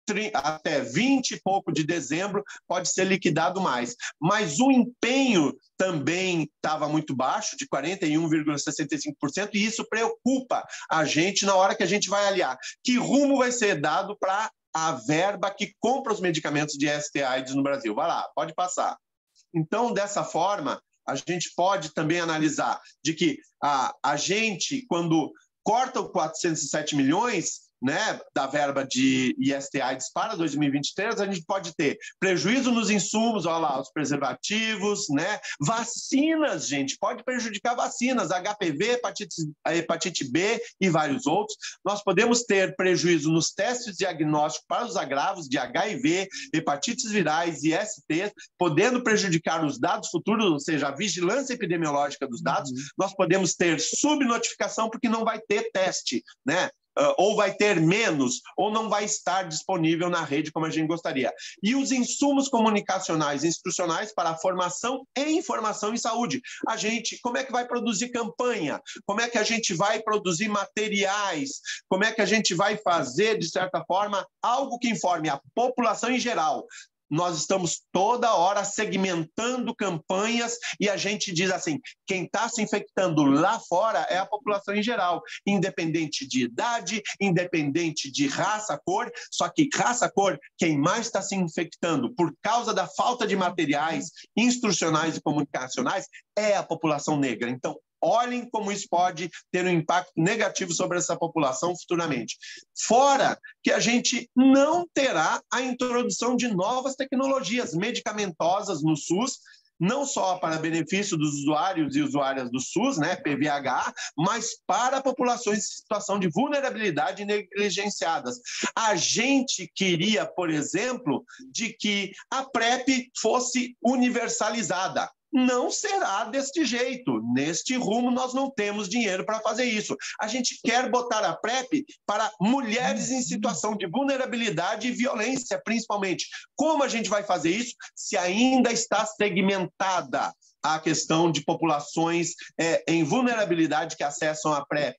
até vinte e pouco de dezembro pode ser liquidado mais. Mas o empenho também estava muito baixo, de quarenta e um vírgula sessenta e cinco por cento, e isso preocupa a gente na hora que a gente vai aliar. Que rumo vai ser dado para a verba que compra os medicamentos de I S T AIDS no Brasil? Vai lá, pode passar. Então, dessa forma, a gente pode também analisar de que a, a gente, quando corta os quatrocentos e sete milhões, né, da verba de I S T AIDS para dois mil e vinte e três, a gente pode ter prejuízo nos insumos, olha lá, os preservativos, né, vacinas, gente, pode prejudicar vacinas, H P V, hepatite, hepatite B e vários outros. Nós podemos ter prejuízo nos testes diagnósticos para os agravos de H I V, hepatites virais e S T, podendo prejudicar os dados futuros, ou seja, a vigilância epidemiológica dos dados. Uhum. Nós podemos ter subnotificação porque não vai ter teste, né? Uh, ou vai ter menos, ou não vai estar disponível na rede como a gente gostaria. E os insumos comunicacionais e institucionais para a formação e informação em saúde. A gente, como é que vai produzir campanha? Como é que a gente vai produzir materiais? Como é que a gente vai fazer, de certa forma, algo que informe a população em geral? Nós estamos toda hora segmentando campanhas e a gente diz assim, quem está se infectando lá fora é a população em geral, independente de idade, independente de raça, cor, só que raça, cor, quem mais está se infectando por causa da falta de materiais instrucionais e comunicacionais é a população negra. Então, olhem como isso pode ter um impacto negativo sobre essa população futuramente. Fora que a gente não terá a introdução de novas tecnologias medicamentosas no SUS, não só para benefício dos usuários e usuárias do SUS, né, P V H, mas para populações em situação de vulnerabilidade e negligenciadas. A gente queria, por exemplo, de que a PrEP fosse universalizada. Não será deste jeito. Neste rumo, nós não temos dinheiro para fazer isso. A gente quer botar a PrEP para mulheres em situação de vulnerabilidade e violência, principalmente. Como a gente vai fazer isso se ainda está segmentada a questão de populações é, em vulnerabilidade que acessam a PrEP?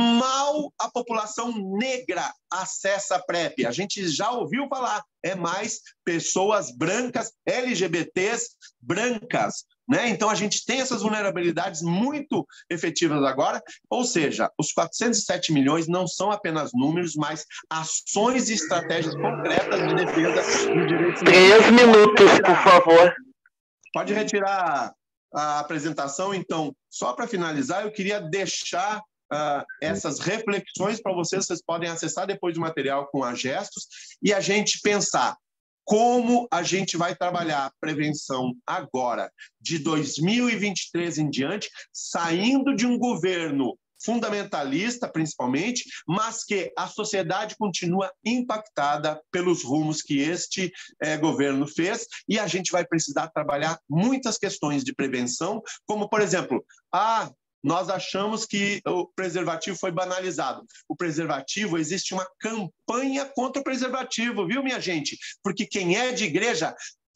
Mal a população negra acessa a PrEP. A gente já ouviu falar, é mais pessoas brancas, L G B Ts brancas. Né? Então, a gente tem essas vulnerabilidades muito efetivas agora, ou seja, os quatrocentos e sete milhões não são apenas números, mas ações e estratégias concretas de defesa dos direitos humanos. Três minutos, por favor. Pode retirar a apresentação. Então, só para finalizar, eu queria deixar uh, essas reflexões para vocês, vocês podem acessar depois o material com a Gestos, e a gente pensar como a gente vai trabalhar a prevenção agora, de dois mil e vinte e três em diante, saindo de um governo fundamentalista, principalmente, mas que a sociedade continua impactada pelos rumos que este eh, governo fez, e a gente vai precisar trabalhar muitas questões de prevenção, como, por exemplo, a nós achamos que o preservativo foi banalizado. O preservativo, existe uma campanha contra o preservativo, viu, minha gente? Porque quem é de igreja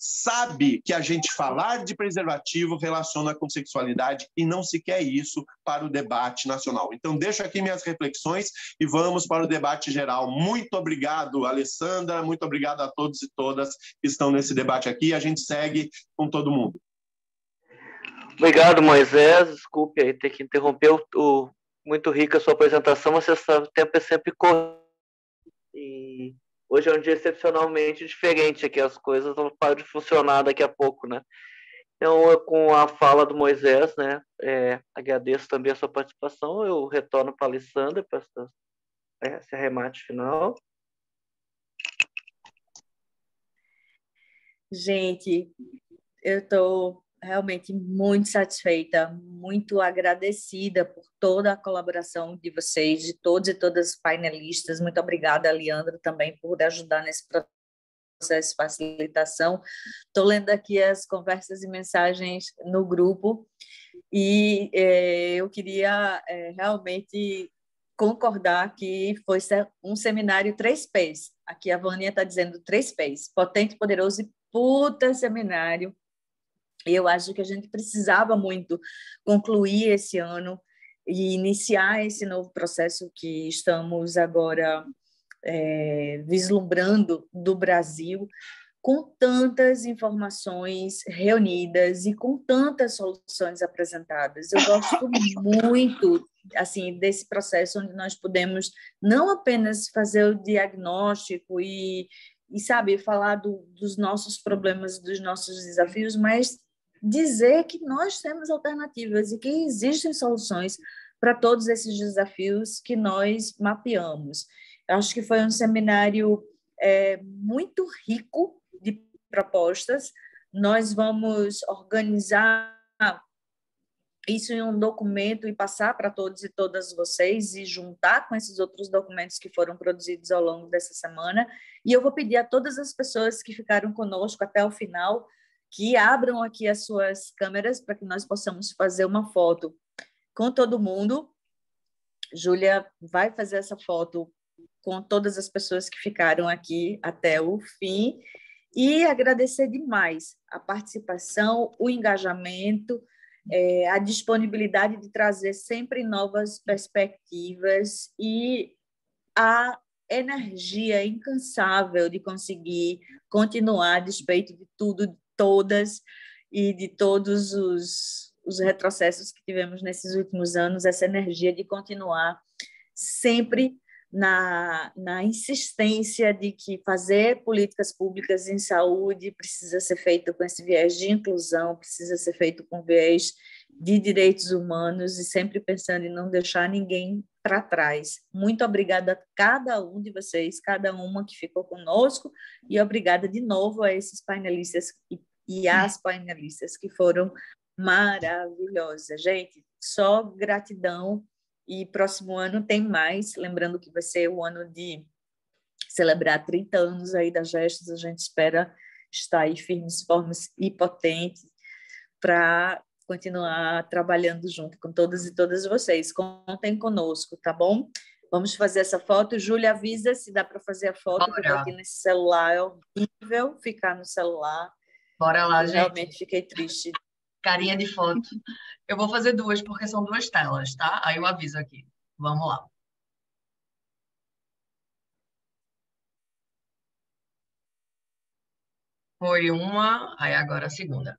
sabe que a gente falar de preservativo relaciona com sexualidade e não se quer isso para o debate nacional. Então, deixo aqui minhas reflexões e vamos para o debate geral. Muito obrigado, Alessandra, muito obrigado a todos e todas que estão nesse debate aqui. A gente segue com todo mundo. Obrigado, Moisés. Desculpe aí ter que interromper. O, o, muito rica a sua apresentação, mas você sabe, o tempo é sempre corto. E hoje é um dia excepcionalmente diferente aqui, as coisas não param de funcionar daqui a pouco, né? Então, com a fala do Moisés, né, é, agradeço também a sua participação. Eu retorno para a Alessandra para esse arremate final. Gente, eu estou realmente muito satisfeita, muito agradecida por toda a colaboração de vocês, de todos e todas as painelistas. Muito obrigada, Leandro, também por ajudar nesse processo de facilitação. Estou lendo aqui as conversas e mensagens no grupo e é, eu queria é, realmente concordar que foi um seminário três P's. Aqui a Vânia está dizendo três P's, potente, poderoso e puta seminário. Eu acho que a gente precisava muito concluir esse ano e iniciar esse novo processo que estamos agora é, vislumbrando do Brasil, com tantas informações reunidas e com tantas soluções apresentadas. Eu gosto muito assim desse processo onde nós podemos não apenas fazer o diagnóstico e, e sabe, falar do, dos nossos problemas, dos nossos desafios, mas dizer que nós temos alternativas e que existem soluções para todos esses desafios que nós mapeamos. Eu acho que foi um seminário é, muito rico de propostas. Nós vamos organizar isso em um documento e passar para todos e todas vocês e juntar com esses outros documentos que foram produzidos ao longo dessa semana. E eu vou pedir a todas as pessoas que ficaram conosco até o final que abram aqui as suas câmeras para que nós possamos fazer uma foto com todo mundo. Júlia vai fazer essa foto com todas as pessoas que ficaram aqui até o fim e agradecer demais a participação, o engajamento, é, a disponibilidade de trazer sempre novas perspectivas e a energia incansável de conseguir continuar a despeito de tudo, de todas e de todos os, os retrocessos que tivemos nesses últimos anos, essa energia de continuar sempre na, na insistência de que fazer políticas públicas em saúde precisa ser feito com esse viés de inclusão, precisa ser feito com viés de direitos humanos e sempre pensando em não deixar ninguém para trás. Muito obrigada a cada um de vocês, cada uma que ficou conosco, e obrigada de novo a esses painelistas e, e às painelistas que foram maravilhosas. Gente, só gratidão. E próximo ano tem mais, lembrando que vai ser o ano de celebrar trinta anos aí da Gestos, a gente espera estar aí firmes, fortes e potentes para continuar trabalhando junto com todas e todas vocês. Contem conosco, tá bom? Vamos fazer essa foto. Júlia, avisa se dá para fazer a foto, que eu estou aqui nesse celular, é horrível ficar no celular. Bora lá, eu gente. Realmente fiquei triste. Carinha de foto. Eu vou fazer duas, porque são duas telas, tá? Aí eu aviso aqui. Vamos lá. Foi uma, aí agora a segunda.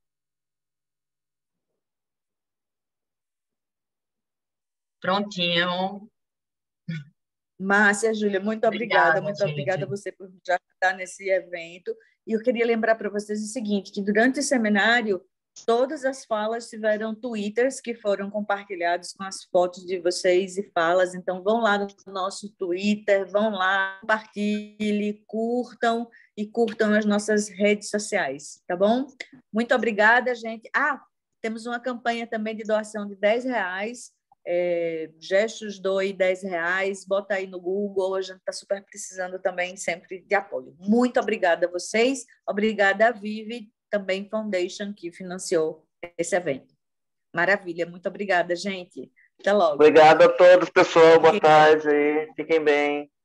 Prontinho. Márcia, Júlia, muito obrigada, Obrigada, muito gente. obrigada a você por já estar nesse evento. E eu queria lembrar para vocês o seguinte, que durante o seminário, todas as falas tiveram twitters que foram compartilhados com as fotos de vocês e falas, então vão lá no nosso Twitter, vão lá, compartilhem, curtam e curtam as nossas redes sociais, tá bom? Muito obrigada, gente. Ah, temos uma campanha também de doação de dez reais, é, Gestos doe dez reais, bota aí no Google, a gente está super precisando também sempre de apoio. Muito obrigada a vocês, obrigada a Vive, também Foundation, que financiou esse evento. Maravilha, muito obrigada, gente. Até logo. Obrigado a todos, pessoal. Boa tarde. Fiquem bem.